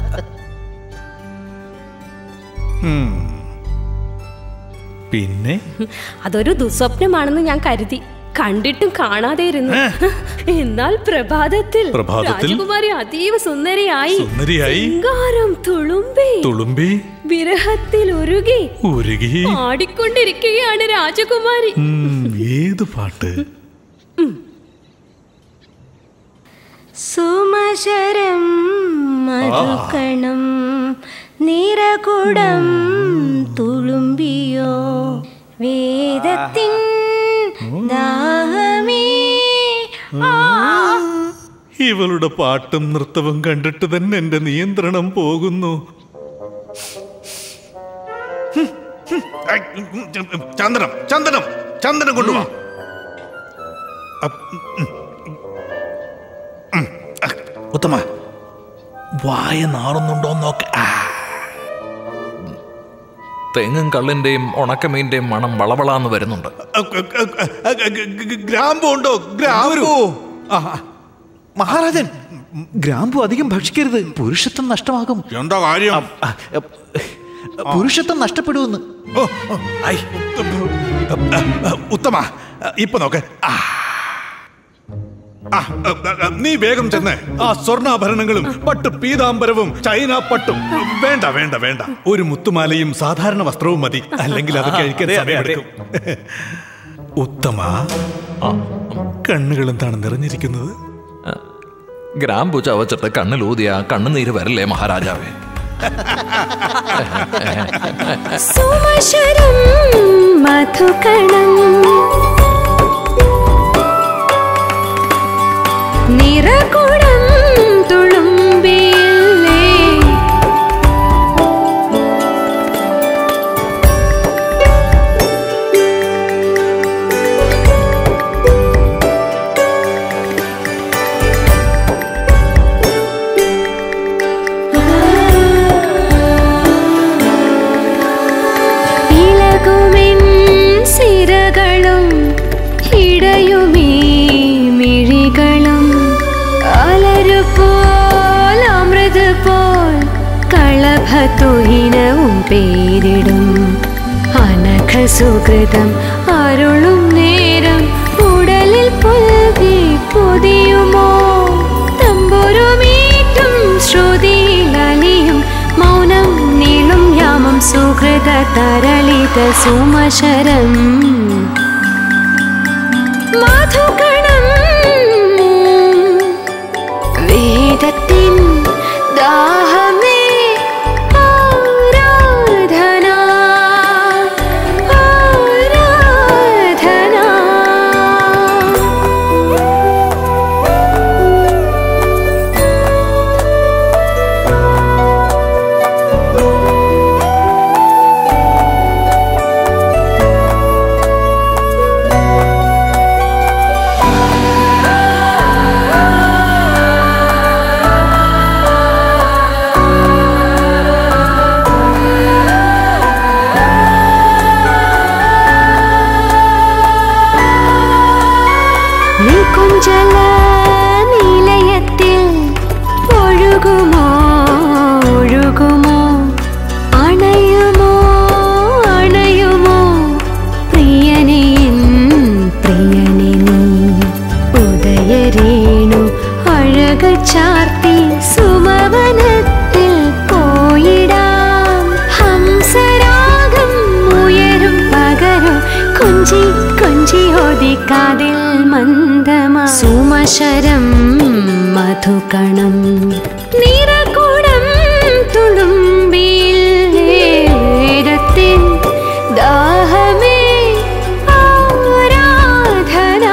പിന്നെ
അതൊരു ദുസ്വപ്നമാണെന്ന് ഞാൻ കരുതി. കണ്ടിട്ടും കാണാതെ ഇരുന്നു. എന്നാൽ പ്രഭാതത്തിൽ
പ്രഭാതത്തിൽ
രാജകുമാരി അതീവ സുന്ദരിയായി
സുന്ദരിയായി
ശൃംഗാരം തുളുമ്പി
തുളുമ്പി
വിരഹത്തിൽ ഉരുകി
ഉരുകി
ആടിക്കൊണ്ടിരിക്കുകയാണ് രാജകുമാരി.
ഏത് പാട്ട്?
സുമശരം മധുകണം നിറകുടം തുളുമ്പിയോ വേദത്തിൻ ദാഹമേ.
ഇവളുടെ പാട്ടും നൃത്തവും കണ്ടിട്ട് തന്നെ എന്റെ നിയന്ത്രണം പോകുന്നു. ചന്ദനം ചന്ദനം ചന്ദനം കൊണ്ടുവാ.
ഉത്തമ, വായ നാറുന്നുണ്ടോ നോക്ക.
തെങ്ങും കള്ളിന്റെയും ഉണക്കമീന്റെയും മണം വളവളാന്ന് വരുന്നുണ്ട്.
ഗ്രാമ്പു ഉണ്ടോ? ഗ്രാമ്പു.
മഹാരാജൻ, ഗ്രാമ്പു അധികം ഭക്ഷിക്കരുത്, പുരുഷത്വം നഷ്ടമാകും.
എന്താ കാര്യം?
പുരുഷത്വം നഷ്ടപ്പെടുമെന്ന്.
ഉത്തമ, ഇപ്പൊ നോക്ക്. നീ വേഗം ചെന്ന് ആ സ്വർണ്ണാഭരണങ്ങളും പട്ട് പീതാംബരവും ചൈന പട്ടും. വേണ്ട വേണ്ട വേണ്ട, ഒരു മുത്തുമാലയും സാധാരണ വസ്ത്രവും മതി, അല്ലെങ്കിൽ അത് കഴിക്കാൻ സമയമെടുക്കും. ഉത്തമ, കണ്ണുകൾ എന്താണ് നിറഞ്ഞിരിക്കുന്നത്?
ഗ്രാമ്പു ചവച്ചിട്ട് കണ്ണിലൂതിയ കണ്ണുനീര് വരല്ലേ മഹാരാജാവേ?
സുമശരം മധുകണം നിറകുടം തുളുമ്പിയില്ലേ മഹത്തുഹീനവും പേരിടും അനഘ സുകൃതം അരുളും നേരം ഉടലിൽ പുൽകി പൊതിയുമോ തമ്പുരുമീറ്റും ശ്രുതിയിലലിയും മൗനം നീളും യാമം സുഹൃത തരളിത സുമശരം മധുകണം വേദത്തിൻ ദാഹമേ ആരാധന ആരാധന കുഞ്ചല നിലയത്തിൽ ഒഴുകുമോ ഒഴുകുമോ അണയുമോ അണയുമോ പ്രിയനേ പ്രിയനേ നീ ഉദയരേണു അഴക ചാർത്തി സുമവനത്തിൽ പോയിടാം ഹംസരാഗം ഉയരും പകരും കൊഞ്ചി കൊഞ്ചി ഒതിക്കാതിൽ മന്ദമാ സുമശരം മധുകണം നിറകുടം തുളുമ്പിൽ വേദത്തിൻ ദാഹമേ ആരാധന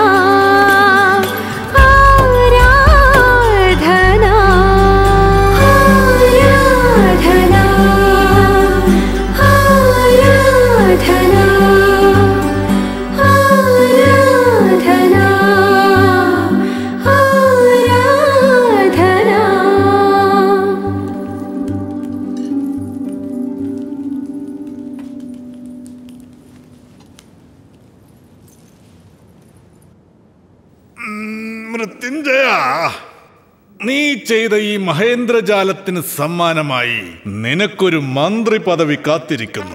ആരാധന ആരാധന ആരാധന
മൃത്യുഞ്ജയ, നീ ചെയ്ത ഈ മഹേന്ദ്രജാലത്തിന് സമ്മാനമായി നിനക്കൊരു മന്ത്രി പദവി കാത്തിരിക്കുന്നു.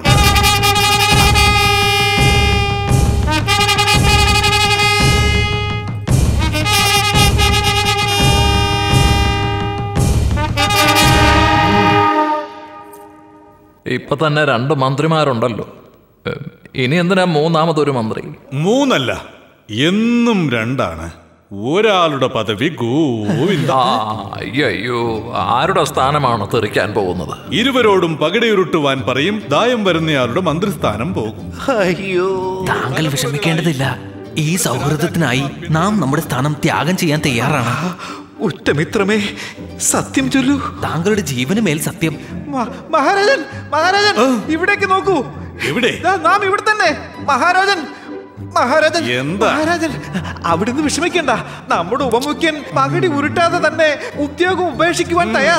ഇപ്പൊ തന്നെ രണ്ട് മന്ത്രിമാരുണ്ടല്ലോ, ഇനി എന്തിനാ മൂന്നാമതൊരു മന്ത്രി?
മൂന്നല്ല, എന്നും രണ്ടാണ്. ഒരാളുടെ പദവി ഗോവിന്ദ.
അയ്യോ, ആരുടെ സ്ഥാനമാണ് തെറിക്കാൻ പോകുന്നത്?
ഇരുവരോടും പകിടയുരുട്ടുവാൻ പറയും, ദായം വരുന്നയാളുടെ മന്ത്രിസ്ഥാനം പോകും.
അയ്യോ,
താങ്കൾ വിഷമിക്കേണ്ടതില്ല. ഈ സൗഹൃദത്തിനായി നാം നമ്മുടെ സ്ഥാനം ത്യാഗം ചെയ്യാൻ തയ്യാറാണ്.
ഉറ്റമിത്രമേ, സത്യം ചൊല്ലൂ.
താങ്കളുടെ ജീവന് മേൽ സത്യം.
മഹാരാജൻ, മഹാരാജൻ, ഇവിടേക്ക് നോക്കൂ.
എവിടെ?
നാം ഇവിടെ തന്നെ. മഹാരാജൻ, മഹാരാജൻ,
എന്താ?
മഹാരാജൻ, അവിടുന്ന് വിഷമിക്കണ്ട. നമ്മുടെ ഉപമുഖ്യൻ പകടി ഉരുട്ടാതെ തന്നെ ഉദ്യോഗം ഉപേക്ഷിക്കുവാൻ തയ്യാർ.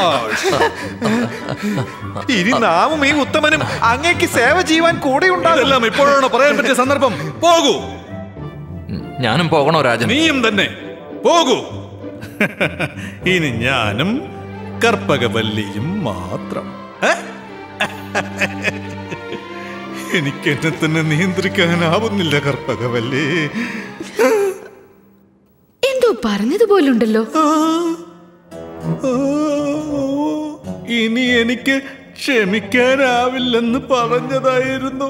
ഇനി നാമും ഈ ഉത്തമനും അങ്ങേക്ക് സേവ ചെയ്യുവാൻ കൂടെ ഉണ്ടാകും.
ഇപ്പോഴാണ് പറയാൻ പറ്റിയ സന്ദർഭം. പോകൂ.
ഞാനും പോകണോ രാജൻ?
നീയും തന്നെ പോകൂ. ഇനി ഞാനും കർപ്പകവല്ലിയും മാത്രം. എനിക്ക് എന്നെ തന്നെ നിയന്ത്രിക്കാനാവുന്നില്ല കർപ്പകവല്ലി.
എന്തോ പറഞ്ഞതുപോലുണ്ടല്ലോ.
ഇനി എനിക്ക് ക്ഷമിക്കാനാവില്ലെന്ന് പറഞ്ഞതായിരുന്നു.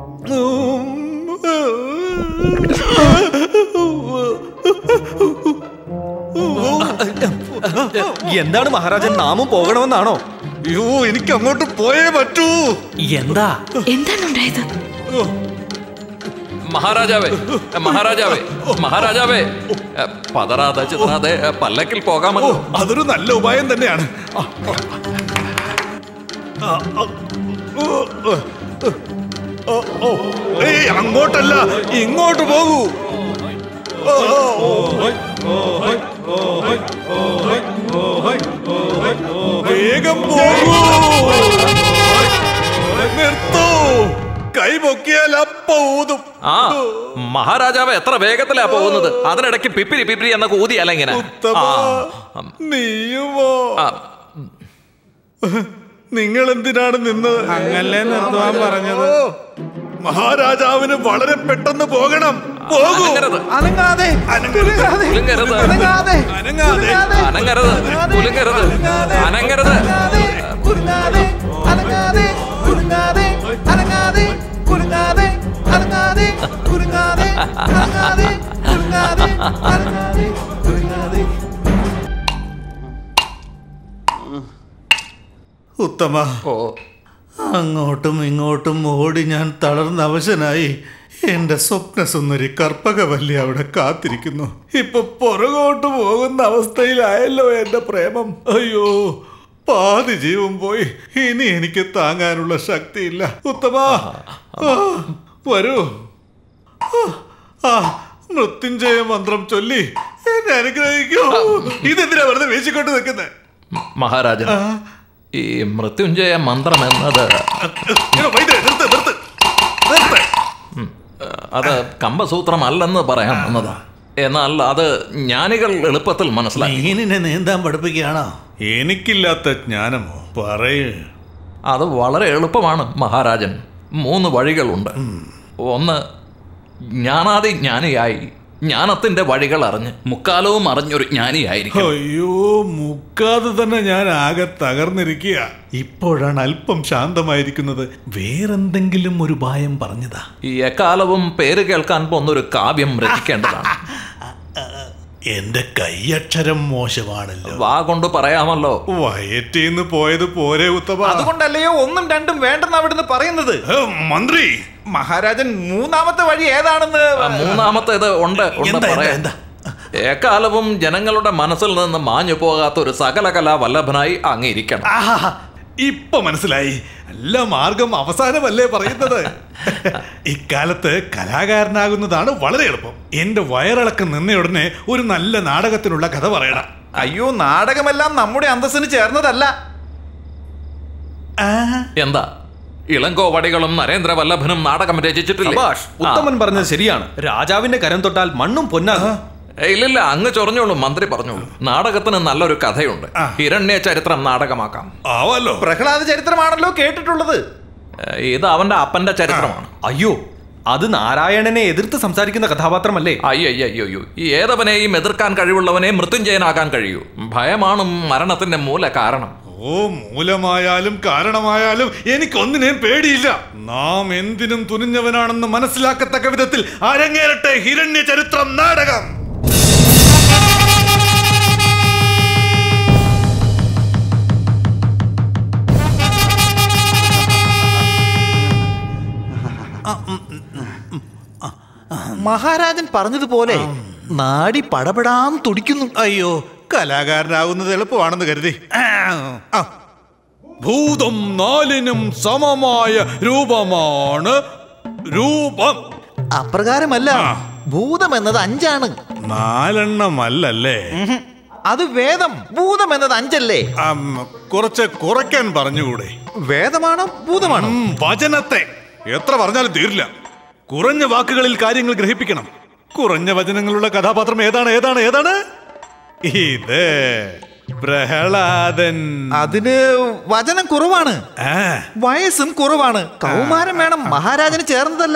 എന്താണ് മഹാരാജൻ, നാമും പോകണമെന്നാണോ?
അയ്യോ, എനിക്ക് അങ്ങോട്ട് പോയേ പറ്റൂ.
എന്താ
എന്താണ് ഉണ്ടായത്?
മഹാരാജാവേ, മഹാരാജാവേ, മഹാരാജാവേ, പതറാതെ ചിതറാതെ പല്ലക്കിൽ പോകാമല്ലോ.
അതൊരു നല്ല ഉപായം തന്നെയാണ്. ഏയ്, അങ്ങോട്ടല്ല, ഇങ്ങോട്ട് പോകൂ. വേഗം പോകൂ. നിർത്തൂ. കൈ പൊക്കിയാൽ അപ്പ ഊതും.
ആ മഹാരാജാവ് എത്ര വേഗത്തിലാ പോകുന്നത്. അതിനിടയ്ക്ക് പിപ്പിരി പിപ്പിരി എന്ന കൂതിയല്ല ഇങ്ങനെ.
നീയുമോ? നിങ്ങൾ എന്തിനാണ് നിന്നത്?
അങ്ങല്ലേ നിർത്തുവാൻ പറഞ്ഞത്.
മഹാരാജാവിന് വളരെ പെട്ടെന്ന് പോകണം. പോകൂ.
അനങ്ങാതെ
അനങ്ങരുത് അനങ്ങരുത് അനങ്ങരുത് അനങ്ങരുത്
കുരുങ്ങാതെ അനങ്ങാതെ കുരുങ്ങാതെ അനങ്ങാതെ കുരുങ്ങാതെ അനങ്ങാതെ കുരുങ്ങാതെ അനങ്ങാതെ കുരുങ്ങാതെ അനങ്ങാതെ കുരുങ്ങാതെ.
ഉത്തമ, അങ്ങോട്ടും ഇങ്ങോട്ടും ഓടി ഞാൻ തളർന്ന അവശനായി. എന്റെ സ്വപ്നസുന്ദരി കർപ്പകവല്ലി അവിടെ കാത്തിരിക്കുന്നു. ഇപ്പൊ പുറകോട്ട് പോകുന്ന അവസ്ഥയിലായല്ലോ എന്റെ പ്രേമം. അയ്യോ, പാതി ജീവൻ പോയി. ഇനി എനിക്ക് താങ്ങാനുള്ള ശക്തിയില്ല. ഉത്തമ, വരൂ. ആ മൃത്യുഞ്ജയ മന്ത്രം ചൊല്ലി എന്നെ അനുഗ്രഹിക്കൂ. ഇതെന്തിനാ വെറുതെ വീശിക്കൊണ്ട് നിൽക്കുന്നത്?
മഹാരാജൻ, ഈ മൃത്യുഞ്ജയ മന്ത്രം എന്നത് അത് കമ്പസൂത്രമല്ലെന്ന് പറയാൻ വന്നതാ. എന്നാൽ അത് ജ്ഞാനികൾ എളുപ്പത്തിൽ മനസ്സിലാക്കി.
മീനിനെ നീന്താൻ പഠിപ്പിക്കുകയാണോ?
എനിക്കില്ലാത്ത ജ്ഞാനമോ? പറയേ.
അത് വളരെ എളുപ്പമാണ് മഹാരാജൻ. മൂന്ന് വഴികളുണ്ട്. ഒന്ന്, ജ്ഞാനാദി ജ്ഞാനിയായി ജ്ഞാനത്തിന്റെ വഴികൾ അറിഞ്ഞ് മുക്കാലവും അറിഞ്ഞൊരു ജ്ഞാനിയായിരിക്കും.
അയ്യോ, മുക്കാതെ തന്നെ ഞാൻ ആകെ തകർന്നിരിക്കുക. ഇപ്പോഴാണ് അല്പം ശാന്തമായിരിക്കുന്നത്. വേറെന്തെങ്കിലും ഒരു ഉപായം പറഞ്ഞതാ.
ഈ എക്കാലവും പേര് കേൾക്കാൻ പോന്നൊരു കാവ്യം രചിക്കേണ്ടതാണ്.
എന്റെ കൈയക്ഷരം മോശമാണല്ലോ.
വാ കൊണ്ട് പറയാമല്ലോ.
വയറ്റീന്ന് പോയത് പോരെ ഉത്തമ.
അതുകൊണ്ടല്ലയോ ഒന്നും രണ്ടും വേണ്ടെന്ന് അവിടുന്ന് പറയുന്നത്.
മന്ത്രി,
മഹാരാജൻ മൂന്നാമത്തെ വഴി ഏതാണെന്ന്.
മൂന്നാമത്തേത് ഉണ്ട് ഉണ്ട് പറയാം. എക്കാലവും ജനങ്ങളുടെ മനസ്സിൽ നിന്ന് മാഞ്ഞു പോകാത്ത ഒരു സകല കലാ വല്ലഭനായി അങ്ങിരിക്കണം.
ഇപ്പൊ മനസ്സിലായി. നല്ല മാർഗം അവസാനമല്ലേ പറയുന്നത്. ഇക്കാലത്ത് കലാകാരനാകുന്നതാണ് വളരെ എളുപ്പം. എന്റെ വയറിളക്കം നിന്നയുടനെ ഒരു നല്ല നാടകത്തിനുള്ള കഥ പറയണം.
അയ്യോ, നാടകമെല്ലാം നമ്മുടെ അന്തസ്സിന് ചേർന്നതല്ല.
എന്താ, ഇളങ്കോവടികളും നരേന്ദ്ര വല്ലഭനും നാടകം രചിച്ചിട്ടില്ല?
ഉത്തമൻ പറഞ്ഞത് ശരിയാണ്. രാജാവിന്റെ കരം തൊട്ടാൽ മണ്ണും പൊന്നാകും.
ഇല്ലില്ല, അങ്ങ് ചൊറഞ്ഞോളൂ, മന്ത്രി പറഞ്ഞോളൂ. നാടകത്തിന് നല്ലൊരു കഥയുണ്ട്. ഹിരണ്യ ചരിത്രം നാടകമാക്കാം.
ആവല്ലോ.
പ്രഹ്ലാദ ചരിത്രമാണല്ലോ കേട്ടിട്ടുള്ളത്.
ഇത് അവന്റെ അപ്പന്റെ ചരിത്രമാണ്.
അയ്യോ, അത് നാരായണനെ എതിർത്ത് സംസാരിക്കുന്ന കഥാപാത്രമല്ലേ?
അയ്യോ, ഈ ഏതവനെയും എതിർക്കാൻ കഴിവുള്ളവനെ മൃത്യുഞ്ജയനാകാൻ കഴിയൂ. ഭയമാണ് മരണത്തിന്റെ മൂല കാരണം.
ഓ, മൂലമായാലും കാരണമായാലും എനിക്കൊന്നിനെയും പേടിയില്ല. നാം എന്തിനും തുനിഞ്ഞവനാണെന്ന് മനസ്സിലാക്കത്തക്ക വിധത്തിൽ അരങ്ങേറട്ടെ ഹിരണ്യ ചരിത്രം നാടകം.
മഹാരാജൻ പറഞ്ഞതുപോലെ നാടി പടപെടാൻ തുടിക്കുന്നു.
അയ്യോ, കലാകാരനാകുന്നത് എളുപ്പമാണെന്ന് കരുതി. ഭൂതം നാലിനും സമമായ രൂപമാണ് രൂപം.
അപ്രകാരമല്ല, ഭൂതം എന്നത് അഞ്ചാണ്.
നാലെണ്ണമല്ലേ?
അത് വേദം. ഭൂതം എന്നത് അഞ്ചല്ലേ?
കുറച്ച് കുറയ്ക്കാൻ പറഞ്ഞുകൂടെ?
വേദമാണോ ഭൂതമാണോ?
വചനത്തെ എത്ര പറഞ്ഞാലും തീരില്ല. കുറഞ്ഞ വാക്കുകളിൽ കാര്യങ്ങൾ ഗ്രഹിപ്പിക്കണം. കുറഞ്ഞ വചനങ്ങളുള്ള കഥാപാത്രം ഏതാണ് ഏതാണ് ഏതാണ്? ഇത് പ്രഹ്ലാദൻ.
അതിന് വചനം കുറവാണ്, വയസ്സും കുറവാണ്. കൗമാരം വേണം. മഹാരാജന് ചേർന്നതല്ല.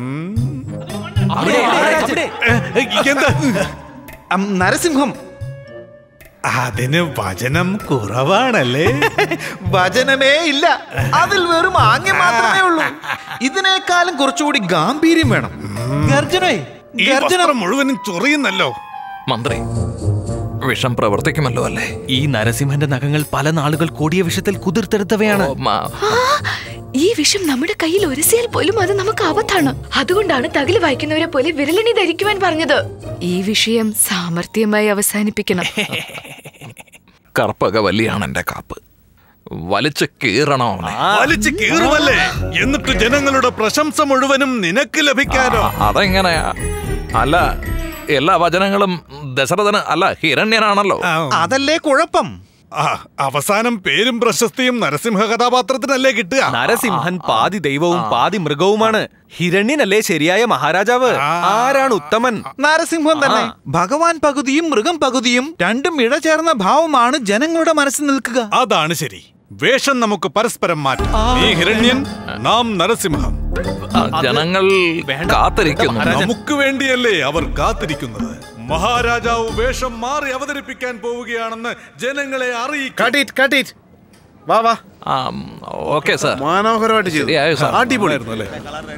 നരസിംഹം.
അതിന് വചനം കുറവാണല്ലേ?
വചനമേ ഇല്ല, അതിൽ വെറും ആംഗ്യം മാത്രമേ ഉള്ളൂ. ഇതിനേക്കാളും കുറച്ചുകൂടി ഗാംഭീര്യം വേണം. ഗർജനേ, ഗർജനം
മുഴുവനും ചൊറിയുന്നല്ലോ.
മന്ത്രി, വിഷം പ്രവർത്തിക്കുമല്ലോ അല്ലേ?
ഈ നരസിംഹന്റെ നഖങ്ങൾ പല നാളുകൾ കൂടിയ വിഷത്തിൽ കുതിർത്തെടുത്തവയാണ്.
ഈ വിഷം നമ്മുടെ കയ്യിൽ ഒരസിയാൽ പോലും അത് നമുക്ക് ആപത്താണ്. അതുകൊണ്ടാണ് തകില് വായിക്കുന്നവരെ പോലെ വിരലണി ധരിക്കുവാൻ പറഞ്ഞത്. ഈ വിഷയം സാമർത്ഥ്യമായി അവസാനിപ്പിക്കണം.
കർപ്പകവല്ലിയാണ് എന്റെ കാപ്പ്. വലിച്ചു കീറണോ?
വലിച്ചു കീറുമല്ലേ? എന്നിട്ട് ജനങ്ങളുടെ പ്രശംസ മുഴുവനും നിനക്ക് ലഭിക്കാനോ?
അതെങ്ങനെയാ? അല്ല, എല്ലാ വചനങ്ങളും ദശരഥന് അല്ല ഹിരണ്യനാണല്ലോ.
അതല്ലേ കുഴപ്പം.
അവസാനം പേരും പ്രശസ്തിയും നരസിംഹ കഥാപാത്രത്തിനല്ലേ കിട്ടുക?
നരസിംഹൻ പാതി ദൈവവും പാതി മൃഗവുമാണ്. ഹിരണ്യനല്ലേ ശരിയായ മഹാരാജാവ്? ആരാണ് ഉത്തമൻ?
നരസിംഹം തന്നെ. ഭഗവാൻ പകുതിയും മൃഗം പകുതിയും രണ്ടും ഇഴചേർന്ന ഭാവമാണ് ജനങ്ങളുടെ മനസ്സിൽ നിൽക്കുക.
അതാണ് ശരി. വേഷം നമുക്ക് പരസ്പരം മാറ്റാം. നീ ഹിരണ്യൻ, നാം നരസിംഹം.
ജനങ്ങൾ കാത്തിരിക്കുന്നു.
നമുക്ക് വേണ്ടിയല്ലേ അവർ കാത്തിരിക്കുന്നത്. മഹാരാജാവ് വേഷം മാറി അവതരിപ്പിക്കാൻ പോവുകയാണെന്ന് ജനങ്ങളെ അറിയിക്കും.
വാ വാ.
ഓക്കെ സാർ,
മനോഹരമായിട്ട് ചെയ്തു. അടിപൊളിയായിരുന്നു അല്ലേ?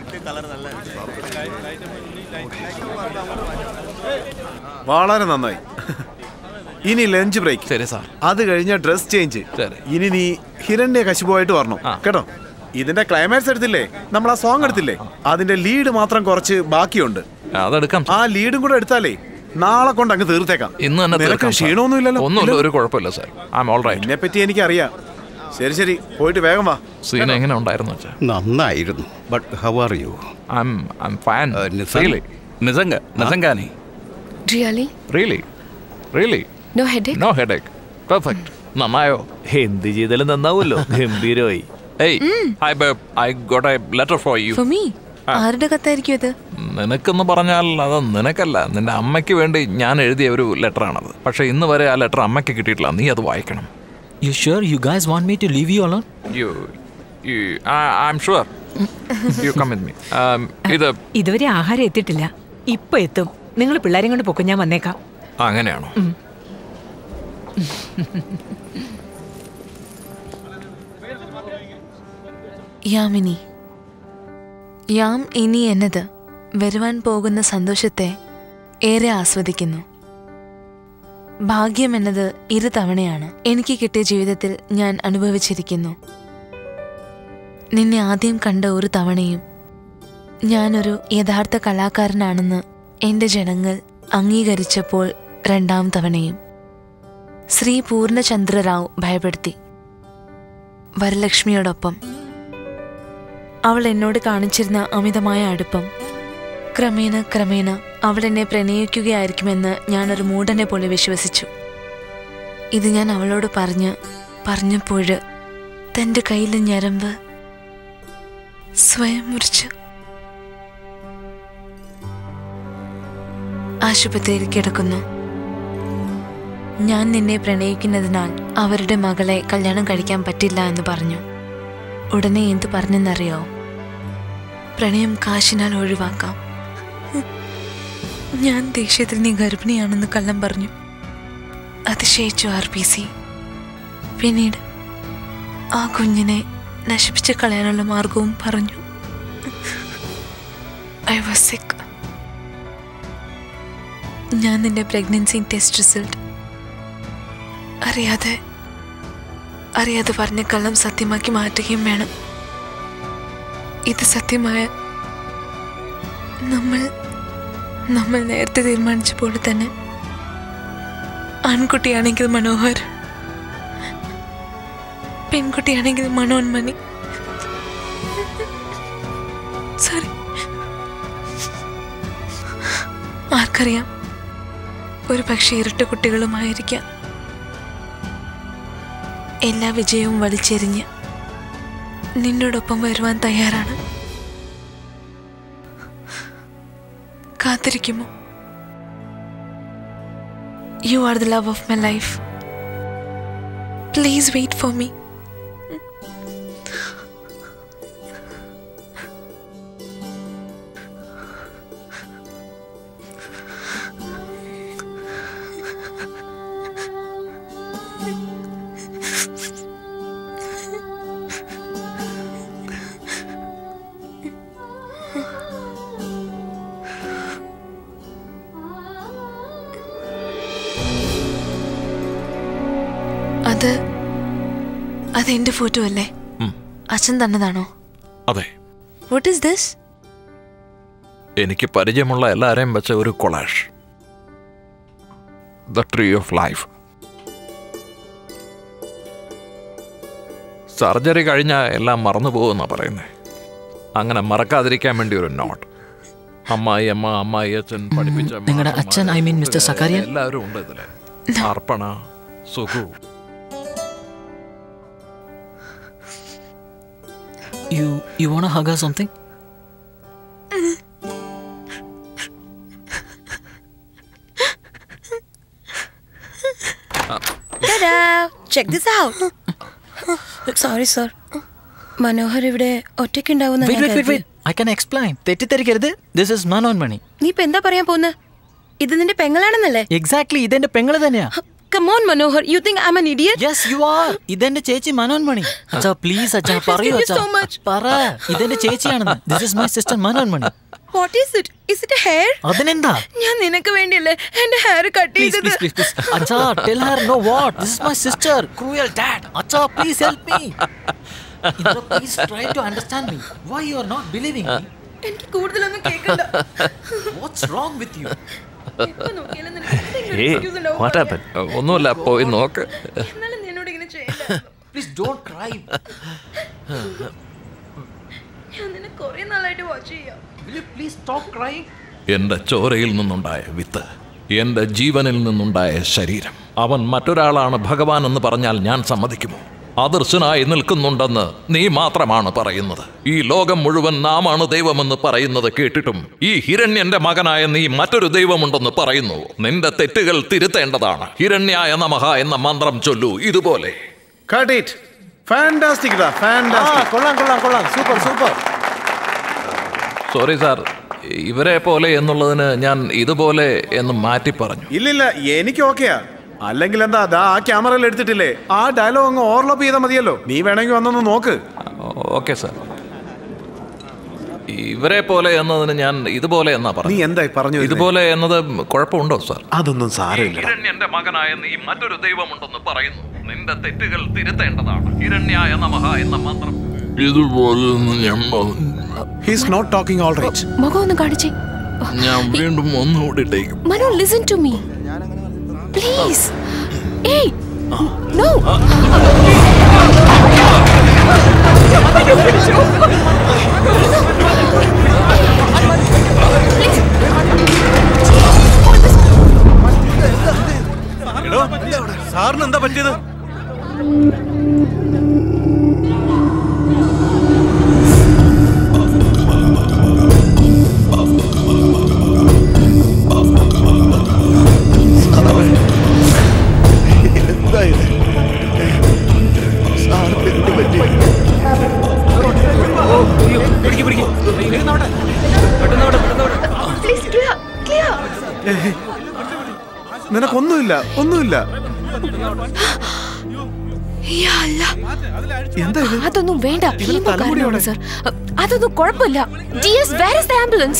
വളരെ നന്നായി. ഇനി ലഞ്ച് ബ്രേക്ക്.
ശരി സാർ.
അത് കഴിഞ്ഞ ഡ്രസ് ചേഞ്ച്. ഇനി നീ ഹിരണ്യ കശിപുമായിട്ട് വരണം കേട്ടോ. ഇതിന്റെ ക്ലൈമാക്സ് എടുത്തില്ലേ, നമ്മൾ ആ സോങ് എടുത്തില്ലേ, അതിന്റെ ലീഡ് മാത്രം കുറച്ച് ബാക്കിയുണ്ട്.
അതെടുക്കാം.
ആ ലീഡും കൂടെ എടുത്താലേ നാളെ കൊണ്ട് അങ്ങ് തീർത്തേക്കാം.
ഇന്ന് തന്നെ
നിനക്ക് ക്ഷീണമൊന്നുമില്ലല്ലോ?
ഒന്നുമില്ല, ഒരു കുഴപ്പമില്ല sir. I am all right.
എന്നെ പറ്റി എനിക്കറിയാം. ശരി ശരി, പോയിട്ട് വേഗം വാ.
സീൻ എങ്ങനെ ഉണ്ടായിരുന്നു?
നന്നായിരുന്നു. But how are you?
I am I am fine. Really? നിസംഗ നിസംഗാനി?
Really?
Really? Really?
No headache?
No headache. Perfect. നന്നായോ?
എന്ത് ചെയ്താലും നന്നാവുമല്ലോ. ഗംഭീരമായി.
Hey, hi babe, I got a letter for you.
For me? ആരുടെ കത്തായിരിക്കും ഇത്?
നിനക്കെന്ന് പറഞ്ഞാൽ അത് നിനക്കല്ല, നിന്റെ അമ്മയ്ക്ക് വേണ്ടി ഞാൻ എഴുതിയ ഒരു ലെറ്റർ ആണത്. പക്ഷെ ഇന്ന് വരെ ആ ലെറ്റർ അമ്മയ്ക്ക് കിട്ടിയിട്ടില്ല. നീ അത് വായിക്കണം.
You sure you guys want me to leave you alone?
You, you, I, I'm sure. You come with me. Um, ഇത്
ഇതുവരെ ആഹാരം എത്തിയിട്ടില്ല. ഇപ്പൊ എത്തും. നിങ്ങൾ പിള്ളേരെ കൊണ്ട് പൊക്കും, ഞാൻ വന്നേക്കാം.
അങ്ങനെയാണോ?
യാമിനി, യാം ഇനി എന്നത് വരുവാൻ പോകുന്ന സന്തോഷത്തെ ഏറെ ആസ്വദിക്കുന്നു. ഭാഗ്യം എന്നത് ഇരു തവണയാണ് എനിക്ക് കിട്ടിയ ജീവിതത്തിൽ ഞാൻ അനുഭവിച്ചിരിക്കുന്നു. നിന്നെ ആദ്യം കണ്ട ഒരു തവണയും ഞാനൊരു യഥാർത്ഥ കലാകാരനാണെന്ന് എൻ്റെ ജനങ്ങൾ അംഗീകരിച്ചപ്പോൾ രണ്ടാം തവണയും ശ്രീ പൂർണ്ണചന്ദ്ര റാവു ഭയപ്പെടുത്തി. വരലക്ഷ്മിയോടൊപ്പം അവൾ എന്നോട് കാണിച്ചിരുന്ന അമിതമായ അടുപ്പം ക്രമേണ ക്രമേണ അവൾ എന്നെ പ്രണയിക്കുകയായിരിക്കുമെന്ന് ഞാനൊരു മൂഢനെ പോലെ വിശ്വസിച്ചു. ഇത് ഞാൻ അവളോട് പറഞ്ഞ് പറഞ്ഞപ്പോൾ തൻ്റെ കയ്യിലെ ഞരമ്പ് സ്വയം മുറിച്ചു. ആശുപത്രിയിൽ കിടക്കുന്നു. ഞാൻ നിന്നെ പ്രണയിക്കുന്നതിനാൽ അവരുടെ മകളെ കല്യാണം കഴിക്കാൻ പറ്റില്ല എന്ന് പറഞ്ഞു. ഉടനെ എന്തു പറഞ്ഞെന്നറിയോ? പ്രണയം കാശിനാൽ ഒഴിവാക്കാം. ഞാൻ ദേഷ്യത്തിൽ നീ ഗർഭിണിയാണെന്ന് കള്ളം പറഞ്ഞു. അതിശയിച്ചു ആർ പി സി. പിന്നീട് ആ കുഞ്ഞിനെ നശിപ്പിച്ച് കളയാനുള്ള മാർഗവും പറഞ്ഞു. ഐ വാസ് സിക്ക്. ഞാൻ നിന്റെ പ്രഗ്നൻസി ടെസ്റ്റ് റിസൾട്ട് അറിയാതെ അറിയാതെ പറഞ്ഞ കള്ളം സത്യമാക്കി മാറ്റുകയും വേണം. ഇത് സത്യമായ നമ്മൾ നമ്മൾ നേരത്തെ തീരുമാനിച്ച പോലെ തന്നെ ആൺകുട്ടിയാണെങ്കിൽ മനോഹർ, പെൺകുട്ടിയാണെങ്കിൽ മനോന്മണി. സോറി. ആർക്കറിയാം, ഒരു പക്ഷേ ഇരട്ട കുട്ടികളുമായിരിക്കാം. എല്ലാ വിജയവും വലിച്ചെറിഞ്ഞ് നിന്നോടൊപ്പം വരുവാൻ തയ്യാറാണ്. കാത്തിരിക്കുമോ? You are the love of my life. Please wait for me. അത് അതെന്റെ ഫോട്ടോ അല്ലേ? അച്ഛൻ തന്നതാണോ?
അതെ.
What is this?
എനിക്ക് പരിചയമുള്ള എല്ലാരെയും വെച്ച ഒരു collage. The tree of life. Surgery കഴിഞ്ഞാൽ എല്ലാം മറന്നു പോകുമെന്നാ പറയുന്നത്. അങ്ങനെ മറക്കാതിരിക്കാൻ വേണ്ടി ഒരു നോട്ട്. അമ്മായി അമ്മ, അമ്മായി അച്ഛൻ, പഠിപ്പിച്ച
നിങ്ങളുടെ അച്ഛൻ, ഐ മീൻ മിസ്റ്റർ സക്കാരിയ,
എല്ലാവരും ഉണ്ട് ഇതില്. Arpana, Sukhu.
You you wanna hug or something?
Ta-da! Check this out. Sorry sir, Manohar ഇവിടെ ഒറ്റയ്ക്കുണ്ടാവുന്ന
Wait, wait, wait, wait. I can explain. തെറ്റിദ്ധരിക്കരുത്. This is Manonmani.
നീ ഇപ്പൊ എന്താ പറയാൻ പോകുന്നത്? ഇത് നിന്റെ പെങ്ങളാണെന്നല്ലേ?
Exactly, ഇതെന്റെ പെങ്ങള് തന്നെയാ.
Come on Manohar, you think I'm an idiot?
Yes, you are. ഇതെന്റെ ചേച്ചി മനോന്മണി. അച്ഛാ പ്ലീസ് അച്ഛാ പറയൂ അച്ഛാ. പറ, ഇതെന്റെ ചേച്ചിയാണെന്ന്. This is my sister Manonmani.
What is it? Is it a hair?
അതിനെന്താ?
ഞാൻ നിനക്ക് വേണ്ടിയല്ലേ എന്റെ ഹെയർ കട്ട് ചെയ്തത്.
Please, please, please, please. അച്ഛാ, tell her no what. This is my sister. Cruel dad. അച്ഛാ, please help me. Indra, please try to understand me. Why you are not believing me?
എനിക്ക് കൂടുതലൊന്നും കേൾക്കണ്ട.
What's wrong with you?
ഒന്നുമില്ല, പോയി നോക്ക്.
Please don't cry.
ഞാൻ നിന്നെ കുറേ നാളായിട്ട് വാച്ച് ചെയ്യാം.
Will you please stop crying?
എന്റെ ചോരയിൽ നിന്നുണ്ടായ വിത്ത്, എന്റെ ജീവനിൽ നിന്നുണ്ടായ ശരീരം. അവൻ മറ്റൊരാളാണ് ഭഗവാൻ എന്ന് പറഞ്ഞാൽ ഞാൻ സമ്മതിക്കുമോ? അദർശനായി നിൽക്കുന്നുണ്ടെന്ന് നീ മാത്രമാണ് പറയുന്നത്. ഈ ലോകം മുഴുവൻ നാമാണ് ദൈവമെന്ന് പറയുന്നത് കേട്ടിട്ടും ഈ ഹിരണ്യന്റെ മകനായ നീ മറ്റൊരു ദൈവമുണ്ടെന്ന് പറയുന്നു. നിന്റെ തെറ്റുകൾ തിരുത്തേണ്ടതാണ്. ഹിരണ്യായ നമഃ എന്ന മന്ത്രം ചൊല്ലൂ. ഇതുപോലെ സോറി സാർ, ഇവരെ പോലെ എന്നുള്ളതിന് ഞാൻ ഇതുപോലെ എന്ന് മാറ്റി പറഞ്ഞു.
ഇല്ലില്ല, എനിക്ക് ഓക്കെയാ. അല്ലെങ്കിൽ എന്താ, ദാ ആ ക്യാമറയിൽ എടുത്തിട്ടില്ലേ, ആ ഡയലോഗ് അങ്ങ് ഓവർലോപ്പ് ചെയ്താൽ മതിയല്ലോ. നീ വേണമെങ്കിൽ വന്നൊന്ന് നോക്ക്.
Okay sir. ഇവരെ പോലെ എന്നതിന് ഞാൻ ഇതുപോലെ എന്നാ പറഞ്ഞു.
നീ എന്തായി പറഞ്ഞു?
ഇതുപോലെ എന്നത് കുഴപ്പമുണ്ടോ സാർ?
അതൊന്നും സാരമില്ല.
ഹിരണ്യന്റെ മകനായ നീ മറ്റൊരു ദൈവമുണ്ടെന്ന് പറയുന്നു. നിന്റെ തെറ്റുകൾ തിരുത്തേണ്ടതാണ്. ഹിരണ്യായ നമഃ എന്ന മന്ത്രം ഇതുപോലെ ഞാൻ
He's not talking all right.
മുഖം ഒന്ന് കാണിച്ചേ.
ഞാൻ വീണ്ടും ഒന്നുകൂടി ഇട്ടേക്കും.
Manu, listen to me. Please. Hey. No.
എടോ, സാറിന് എന്താ പറ്റിയത്?
നിനക്കൊന്നുമില്ല, ഒന്നുമില്ല.
അതൊന്നും വേണ്ട. സർ, അതൊന്നും കുഴപ്പമില്ല. DS, where is the ambulance?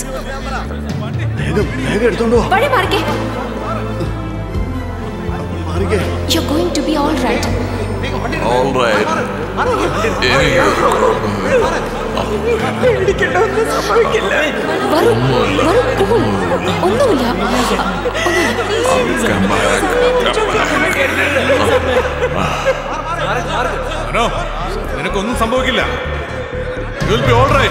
വഴി മാറിക്കേ. You're going to be all right.
All right.
വരൂ, വരൂ, cool. ഒന്നുമില്ല.
നിനക്കൊന്നും സംഭവിക്കില്ല. You will be all right.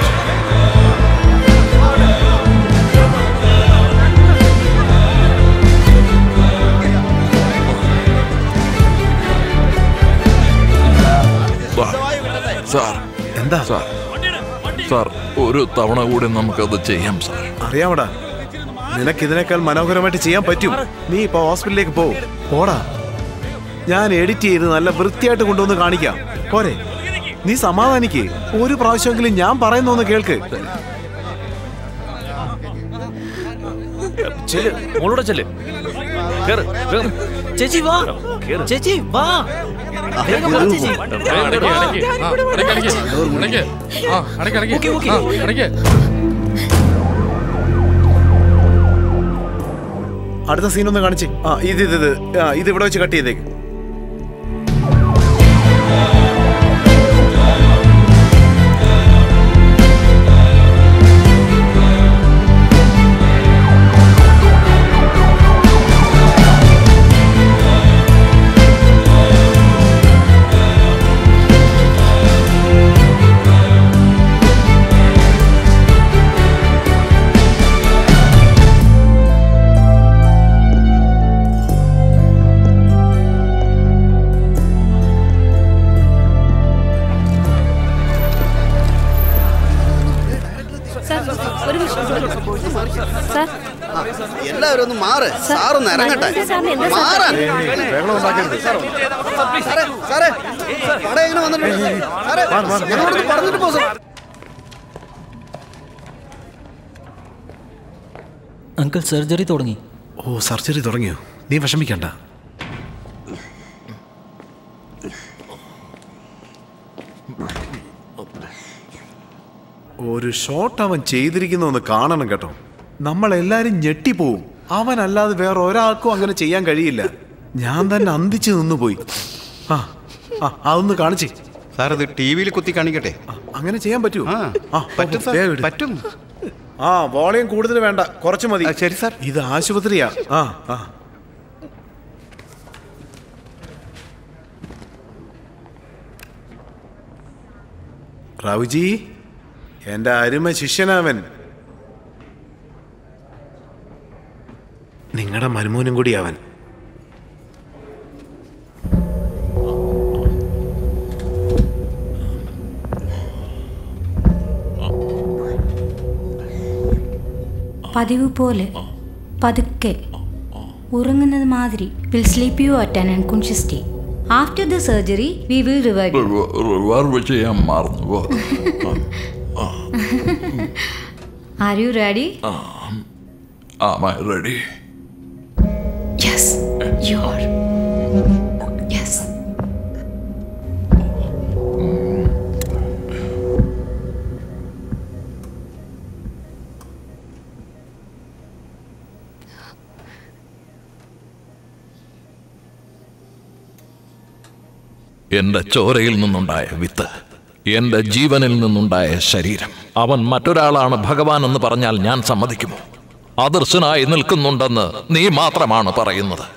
Sir,
എന്താ
സാർ? സാർ, ഒരു തവണ കൂടി നമുക്കത് ചെയ്യാം സാർ.
അറിയാമടാ, നിനക്ക് ഇതിനേക്കാൾ മനോഹരമായിട്ട് ചെയ്യാൻ പറ്റും. നീ ഇപ്പൊ ഹോസ്പിറ്റലിലേക്ക് പോ. പോടാ, ഞാൻ എഡിറ്റ് ചെയ്ത് നല്ല വൃത്തിയായിട്ട് കൊണ്ടുവന്ന് കാണിക്കാം. പോരെ, നീ സമാധാനിക്ക്. ഒരു പ്രാവശ്യമെങ്കിലും ഞാൻ പറയുന്നൊന്ന് കേൾക്ക്.
ചേച്ചി വാ, ചേച്ചി വാ.
അടുത്ത സീനൊന്ന് കാണിച്ച്. ആ ഇത് ഇത് ഇത് ആ ഇത് ഇവിടെ വെച്ച് കട്ട് ചെയ്തേക്ക്.
എല്ലാവരും ഒന്ന് മാറ്. സാറൊന്ന് ഇറങ്ങട്ടെ. മാറാൻ. സാറേ, സാറേ, പടം എങ്ങനെ വന്നിട്ടുണ്ട്? സാറേ, ഞങ്ങളോട് പറഞ്ഞിട്ട് പോ സാർ.
അങ്കിൾ സർജറി തുടങ്ങി.
ഓ, സർജറി തുടങ്ങിയോ? നീ വിഷമിക്കണ്ട. ഒരു ഷോട്ട് അവൻ ചെയ്തിരിക്കുന്ന ഒന്ന് കാണണം കേട്ടോ. നമ്മളെല്ലാരും ഞെട്ടിപ്പോവും. അവനല്ലാതെ വേറെ ഒരാൾക്കും അങ്ങനെ ചെയ്യാൻ കഴിയില്ല. ഞാൻ തന്നെ അന്തിച്ചു നിന്നുപോയി. ആ ആ അതൊന്ന് കാണിച്ചേ
സാർ. ഇത് ടി വിയിൽ കുത്തി കാണിക്കട്ടെ?
അങ്ങനെ ചെയ്യാൻ പറ്റുമോ?
പറ്റും പറ്റും.
ആ വോളിയം കൂടുതൽ വേണ്ട, കുറച്ച് മതി.
ശരി സാർ.
ഇത് ആശുപത്രിയാ. ആ ആ റാവുജി, എന്റെ അരുമ ശിഷ്യനാവൻ. നിങ്ങളുടെ മരുമോനും കൂടി അവൻ.
പതിവ് പോലെ പതുക്കെ ഉറങ്ങുന്നത് മാതിരി. Will sleep you at an unconscious state. After the surgery we will revive you.
Revive ചെയ്യാൻ മറന്നു.
ആർ യു റെഡി?
Am I ready?
Yes, you are. Yes.
എന്റെ ചോരയിൽ നിന്നുണ്ടായ വിത്ത്, എന്റെ ജീവനിൽ നിന്നുണ്ടായ ശരീരം. അവൻ മറ്റൊരാളാണ് ഭഗവാൻ എന്ന് പറഞ്ഞാൽ ഞാൻ സമ്മതിക്കുമോ? അദർശനായി നിൽക്കുന്നുണ്ടെന്ന് നീ മാത്രമാണ് പറയുന്നത്.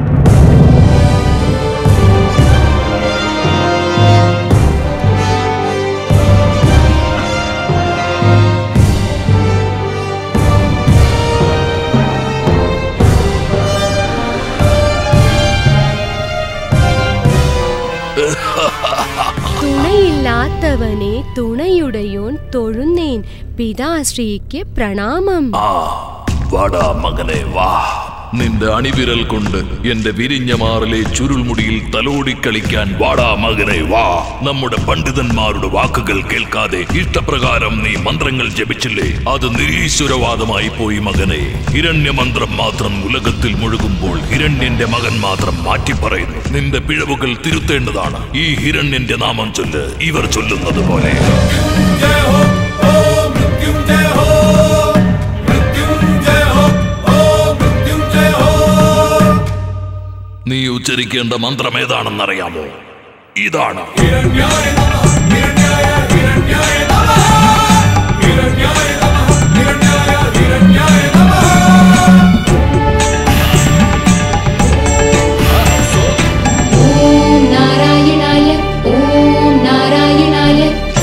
തുണയില്ലാത്തവനെ തുണയുടയോൻ തൊഴുന്നേൻ. പിതാശ്രീക്ക് പ്രണാമം.
വാടാ മകനെ വാ. നിന്റെ അണിവിരൽ കൊണ്ട് എന്റെ വിരിഞ്ഞ മാറിലെ ചുരുൾമുടിയിൽ തലോടിക്കളിക്കാൻ വാടാ മകനെ വാ. നമ്മുടെ പണ്ഡിതന്മാരുടെ വാക്കുകൾ കേൾക്കാതെ ഇഷ്ടപ്രകാരം നീ മന്ത്രങ്ങൾ ജപിച്ചില്ലേ? അത് നിരീശ്വരവാദമായി പോയി മകനെ. ഹിരണ്യ മന്ത്രം മാത്രം ഉലകത്തിൽ മുഴുകുമ്പോൾ ഹിരണ്യന്റെ മകൻ മാത്രം മാറ്റി പറയുന്നു. നിന്റെ പിഴവുകൾ തിരുത്തേണ്ടതാണ്. ഈ ഹിരണ്യന്റെ നാമം ചൊല്ല്, ഇവർ ചൊല്ലുന്നത് പോലെ. നീ ഉച്ചരിക്കേണ്ട മന്ത്രം ഏതാണെന്നറിയാമോ? ഇതാണ്.
ഓം നാരായണായ, ഓം നാരായണായ.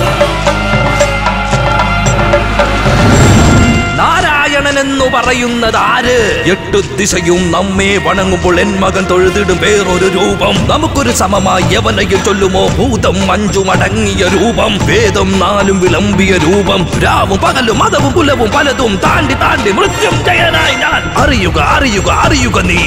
നാരായണനെന്നു പറയുന്നത് ആര്? എട്ടു ദിശയും നമ്മെ വണങ്ങുമ്പോൾ എൻ മകൻ തൊഴുതിടും വേറൊരു രൂപം. നമുക്കൊരു സമമായി യവനയിൽ ചൊല്ലുമോ? ഭൂതം അഞ്ചും അടങ്ങിയ രൂപം, വേദം നാലും വിളമ്പിയ രൂപം. രാവും പകലും മതവും കുലവും പലതും താണ്ടി താണ്ടി മൃത്യുഞ്ജയനായി ഞാൻ. അറിയുക അറിയുക അറിയുക നീ.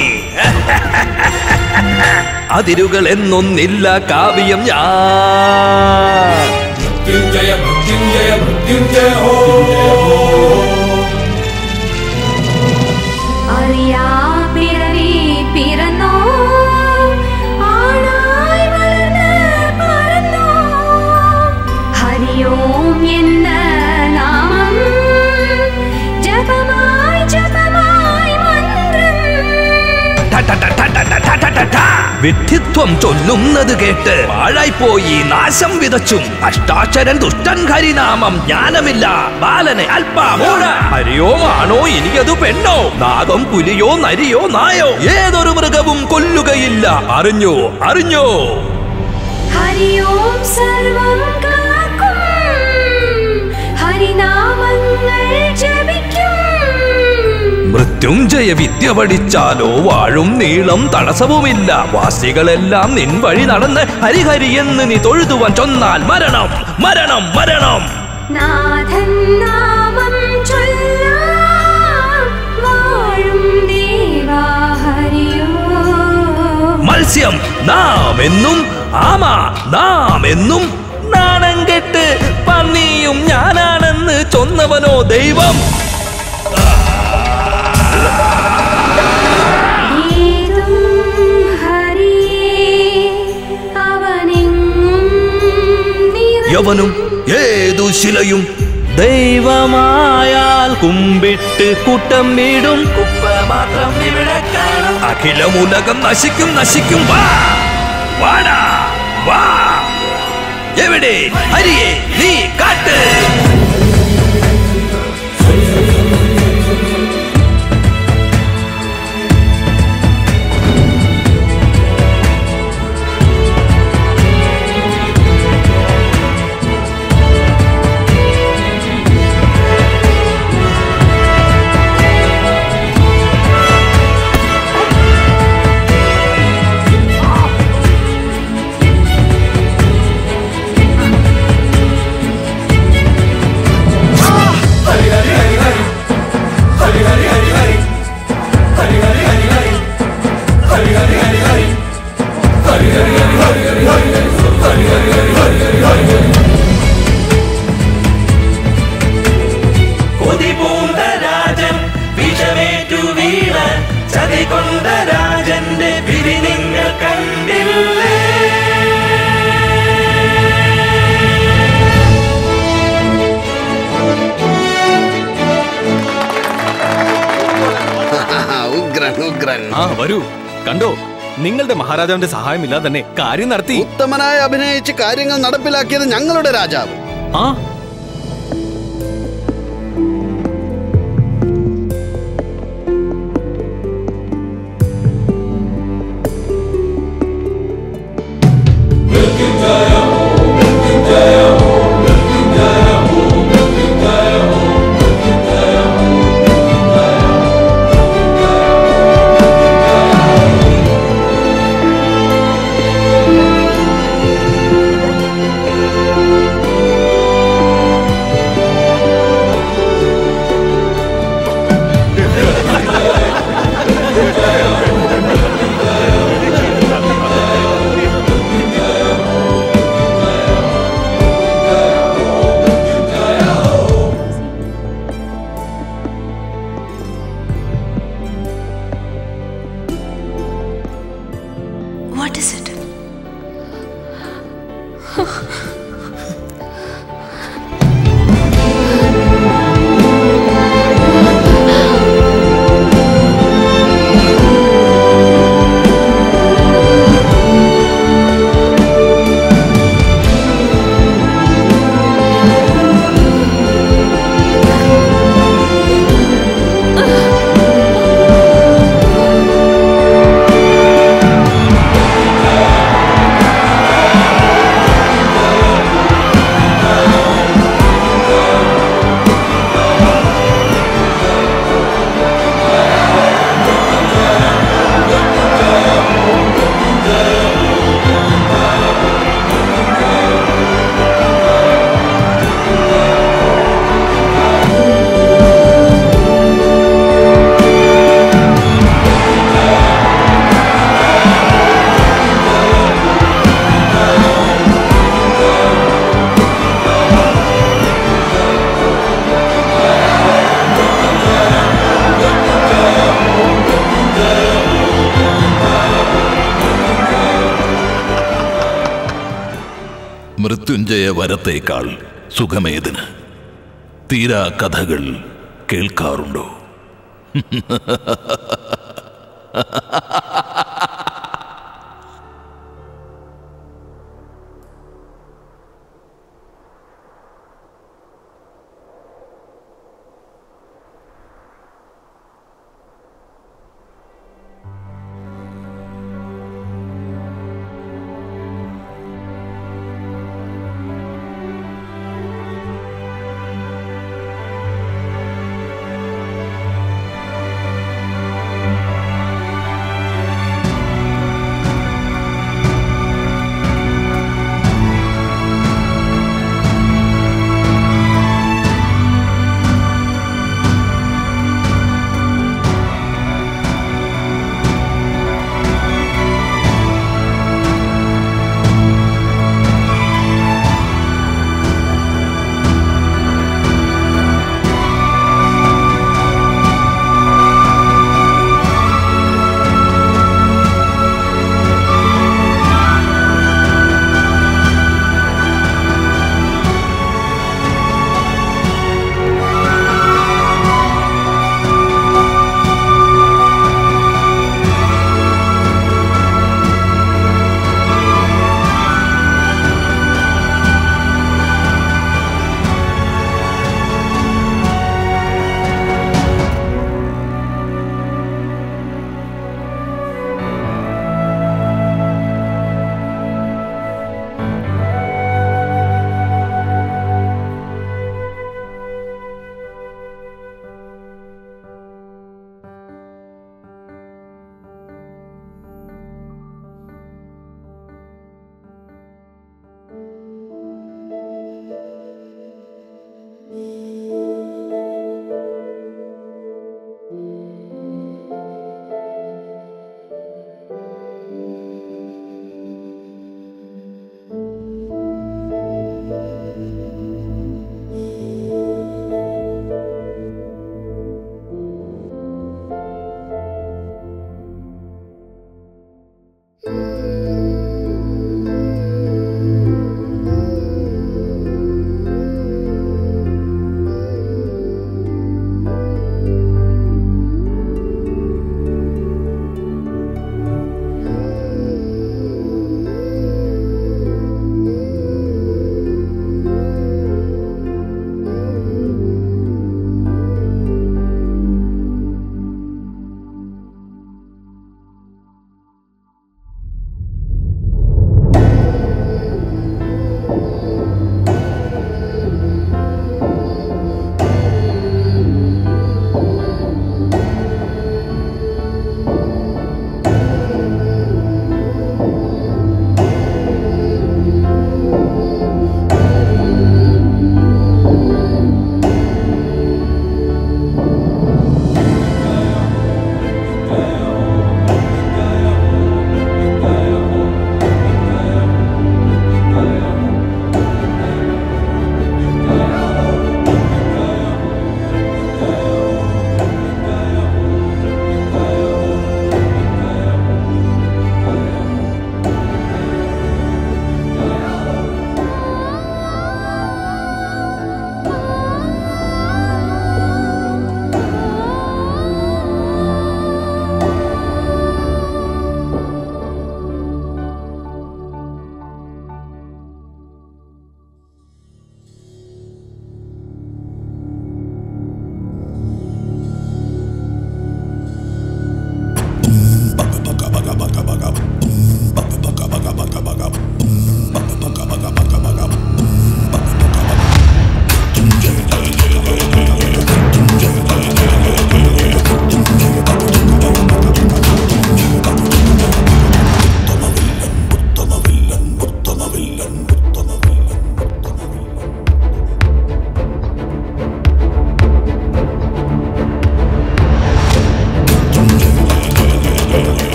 അതിരുകൾ എന്നൊന്നില്ല കാവ്യം ഞാൻ.
മൃത്യുഞ്ജയ മൃത്യുഞ്ജയ മൃത്യുഞ്ജയ ഹോ.
അറിയാ പിറവി പിറന്നോ, ആണായി വളർന്ന് പറന്നോ. ഹരിയോം എന്ന നാമം ജപമായി ജപമായി മന്ത്രം.
വിഡ്ഢിത്വം ചൊല്ലുന്നത് കേട്ട് പാഴായിപ്പോയി നാശം വിതച്ചും. അഷ്ടാക്ഷരൻ ദുഷ്ടൻ ഹരിനാമം ജ്ഞാനമില്ല ബാലനെ അല്പാമൂഢ. ഹരിയോമാണോ ഇനിയതു പെണ്ണോ? നാഗം പുലിയോ നരിയോ നായോ? ഏതൊരു മൃഗവും കൊല്ലുകയില്ല. അറിഞ്ഞോ അറിഞ്ഞോ?
ഹരിയോം സർവം കാക്കും, ഹരിനാമങ്ങൾ ജപിക്കും.
മൃത്യുഞ്ജയ വിദ്യ പഠിച്ചാലോ വാഴും നീളം തടസ്സവുമില്ല. വാസികളെല്ലാം നിൻ വഴി നടന്ന് ഹരിഹരി എന്ന് നീ തൊഴുതുവാൻ ചൊന്നാൽ മരണം മരണം മരണം.
നാഥൻ നാമം ചൊല്ലാം വാഴും
മത്സ്യം നാം എന്നും, ആമ നാം എന്നും, നാണം കെട്ട് പന്നിയും ഞാനാണെന്ന് ചൊന്നവനോ ദൈവം. യവനും ഏതു ശിലയും ദൈവമായാൽ കുമ്പിട്ട് കൂട്ടം വീടും, കുപ്പ മാത്രം ഇവിടെ കാണും. അഖിലമുലകം നശിക്കും നശിക്കും. വാ വാടാ വാ, എവിടെ ഹരിയെ നീ കാട്ട്. കൊതിപൂണ്ട രാജൻ വിഷമേറ്റു വീണ ചതി കൊണ്ട രാജന്റെ വിധി നിങ്ങൾ കണ്ടില്ലേ?
ഉഗ്രൻ ഉഗ്രൻ.
ആ വരൂ, കണ്ടോ, നിങ്ങളുടെ മഹാരാജാവിന്റെ സഹായമില്ലാതെ തന്നെ കാര്യം നടത്തി.
ഉത്തമനായി അഭിനയിച്ച് കാര്യങ്ങൾ നടപ്പിലാക്കിയത് ഞങ്ങളുടെ രാജാവ്.
ആ
What is it?
മൃത്യുഞ്ജയ വരത്തേക്കാൾ സുഖമേതിന്? തീരാ കഥകൾ കേൾക്കാറുണ്ടോ?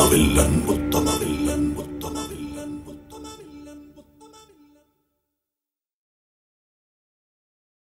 വില്ലൻ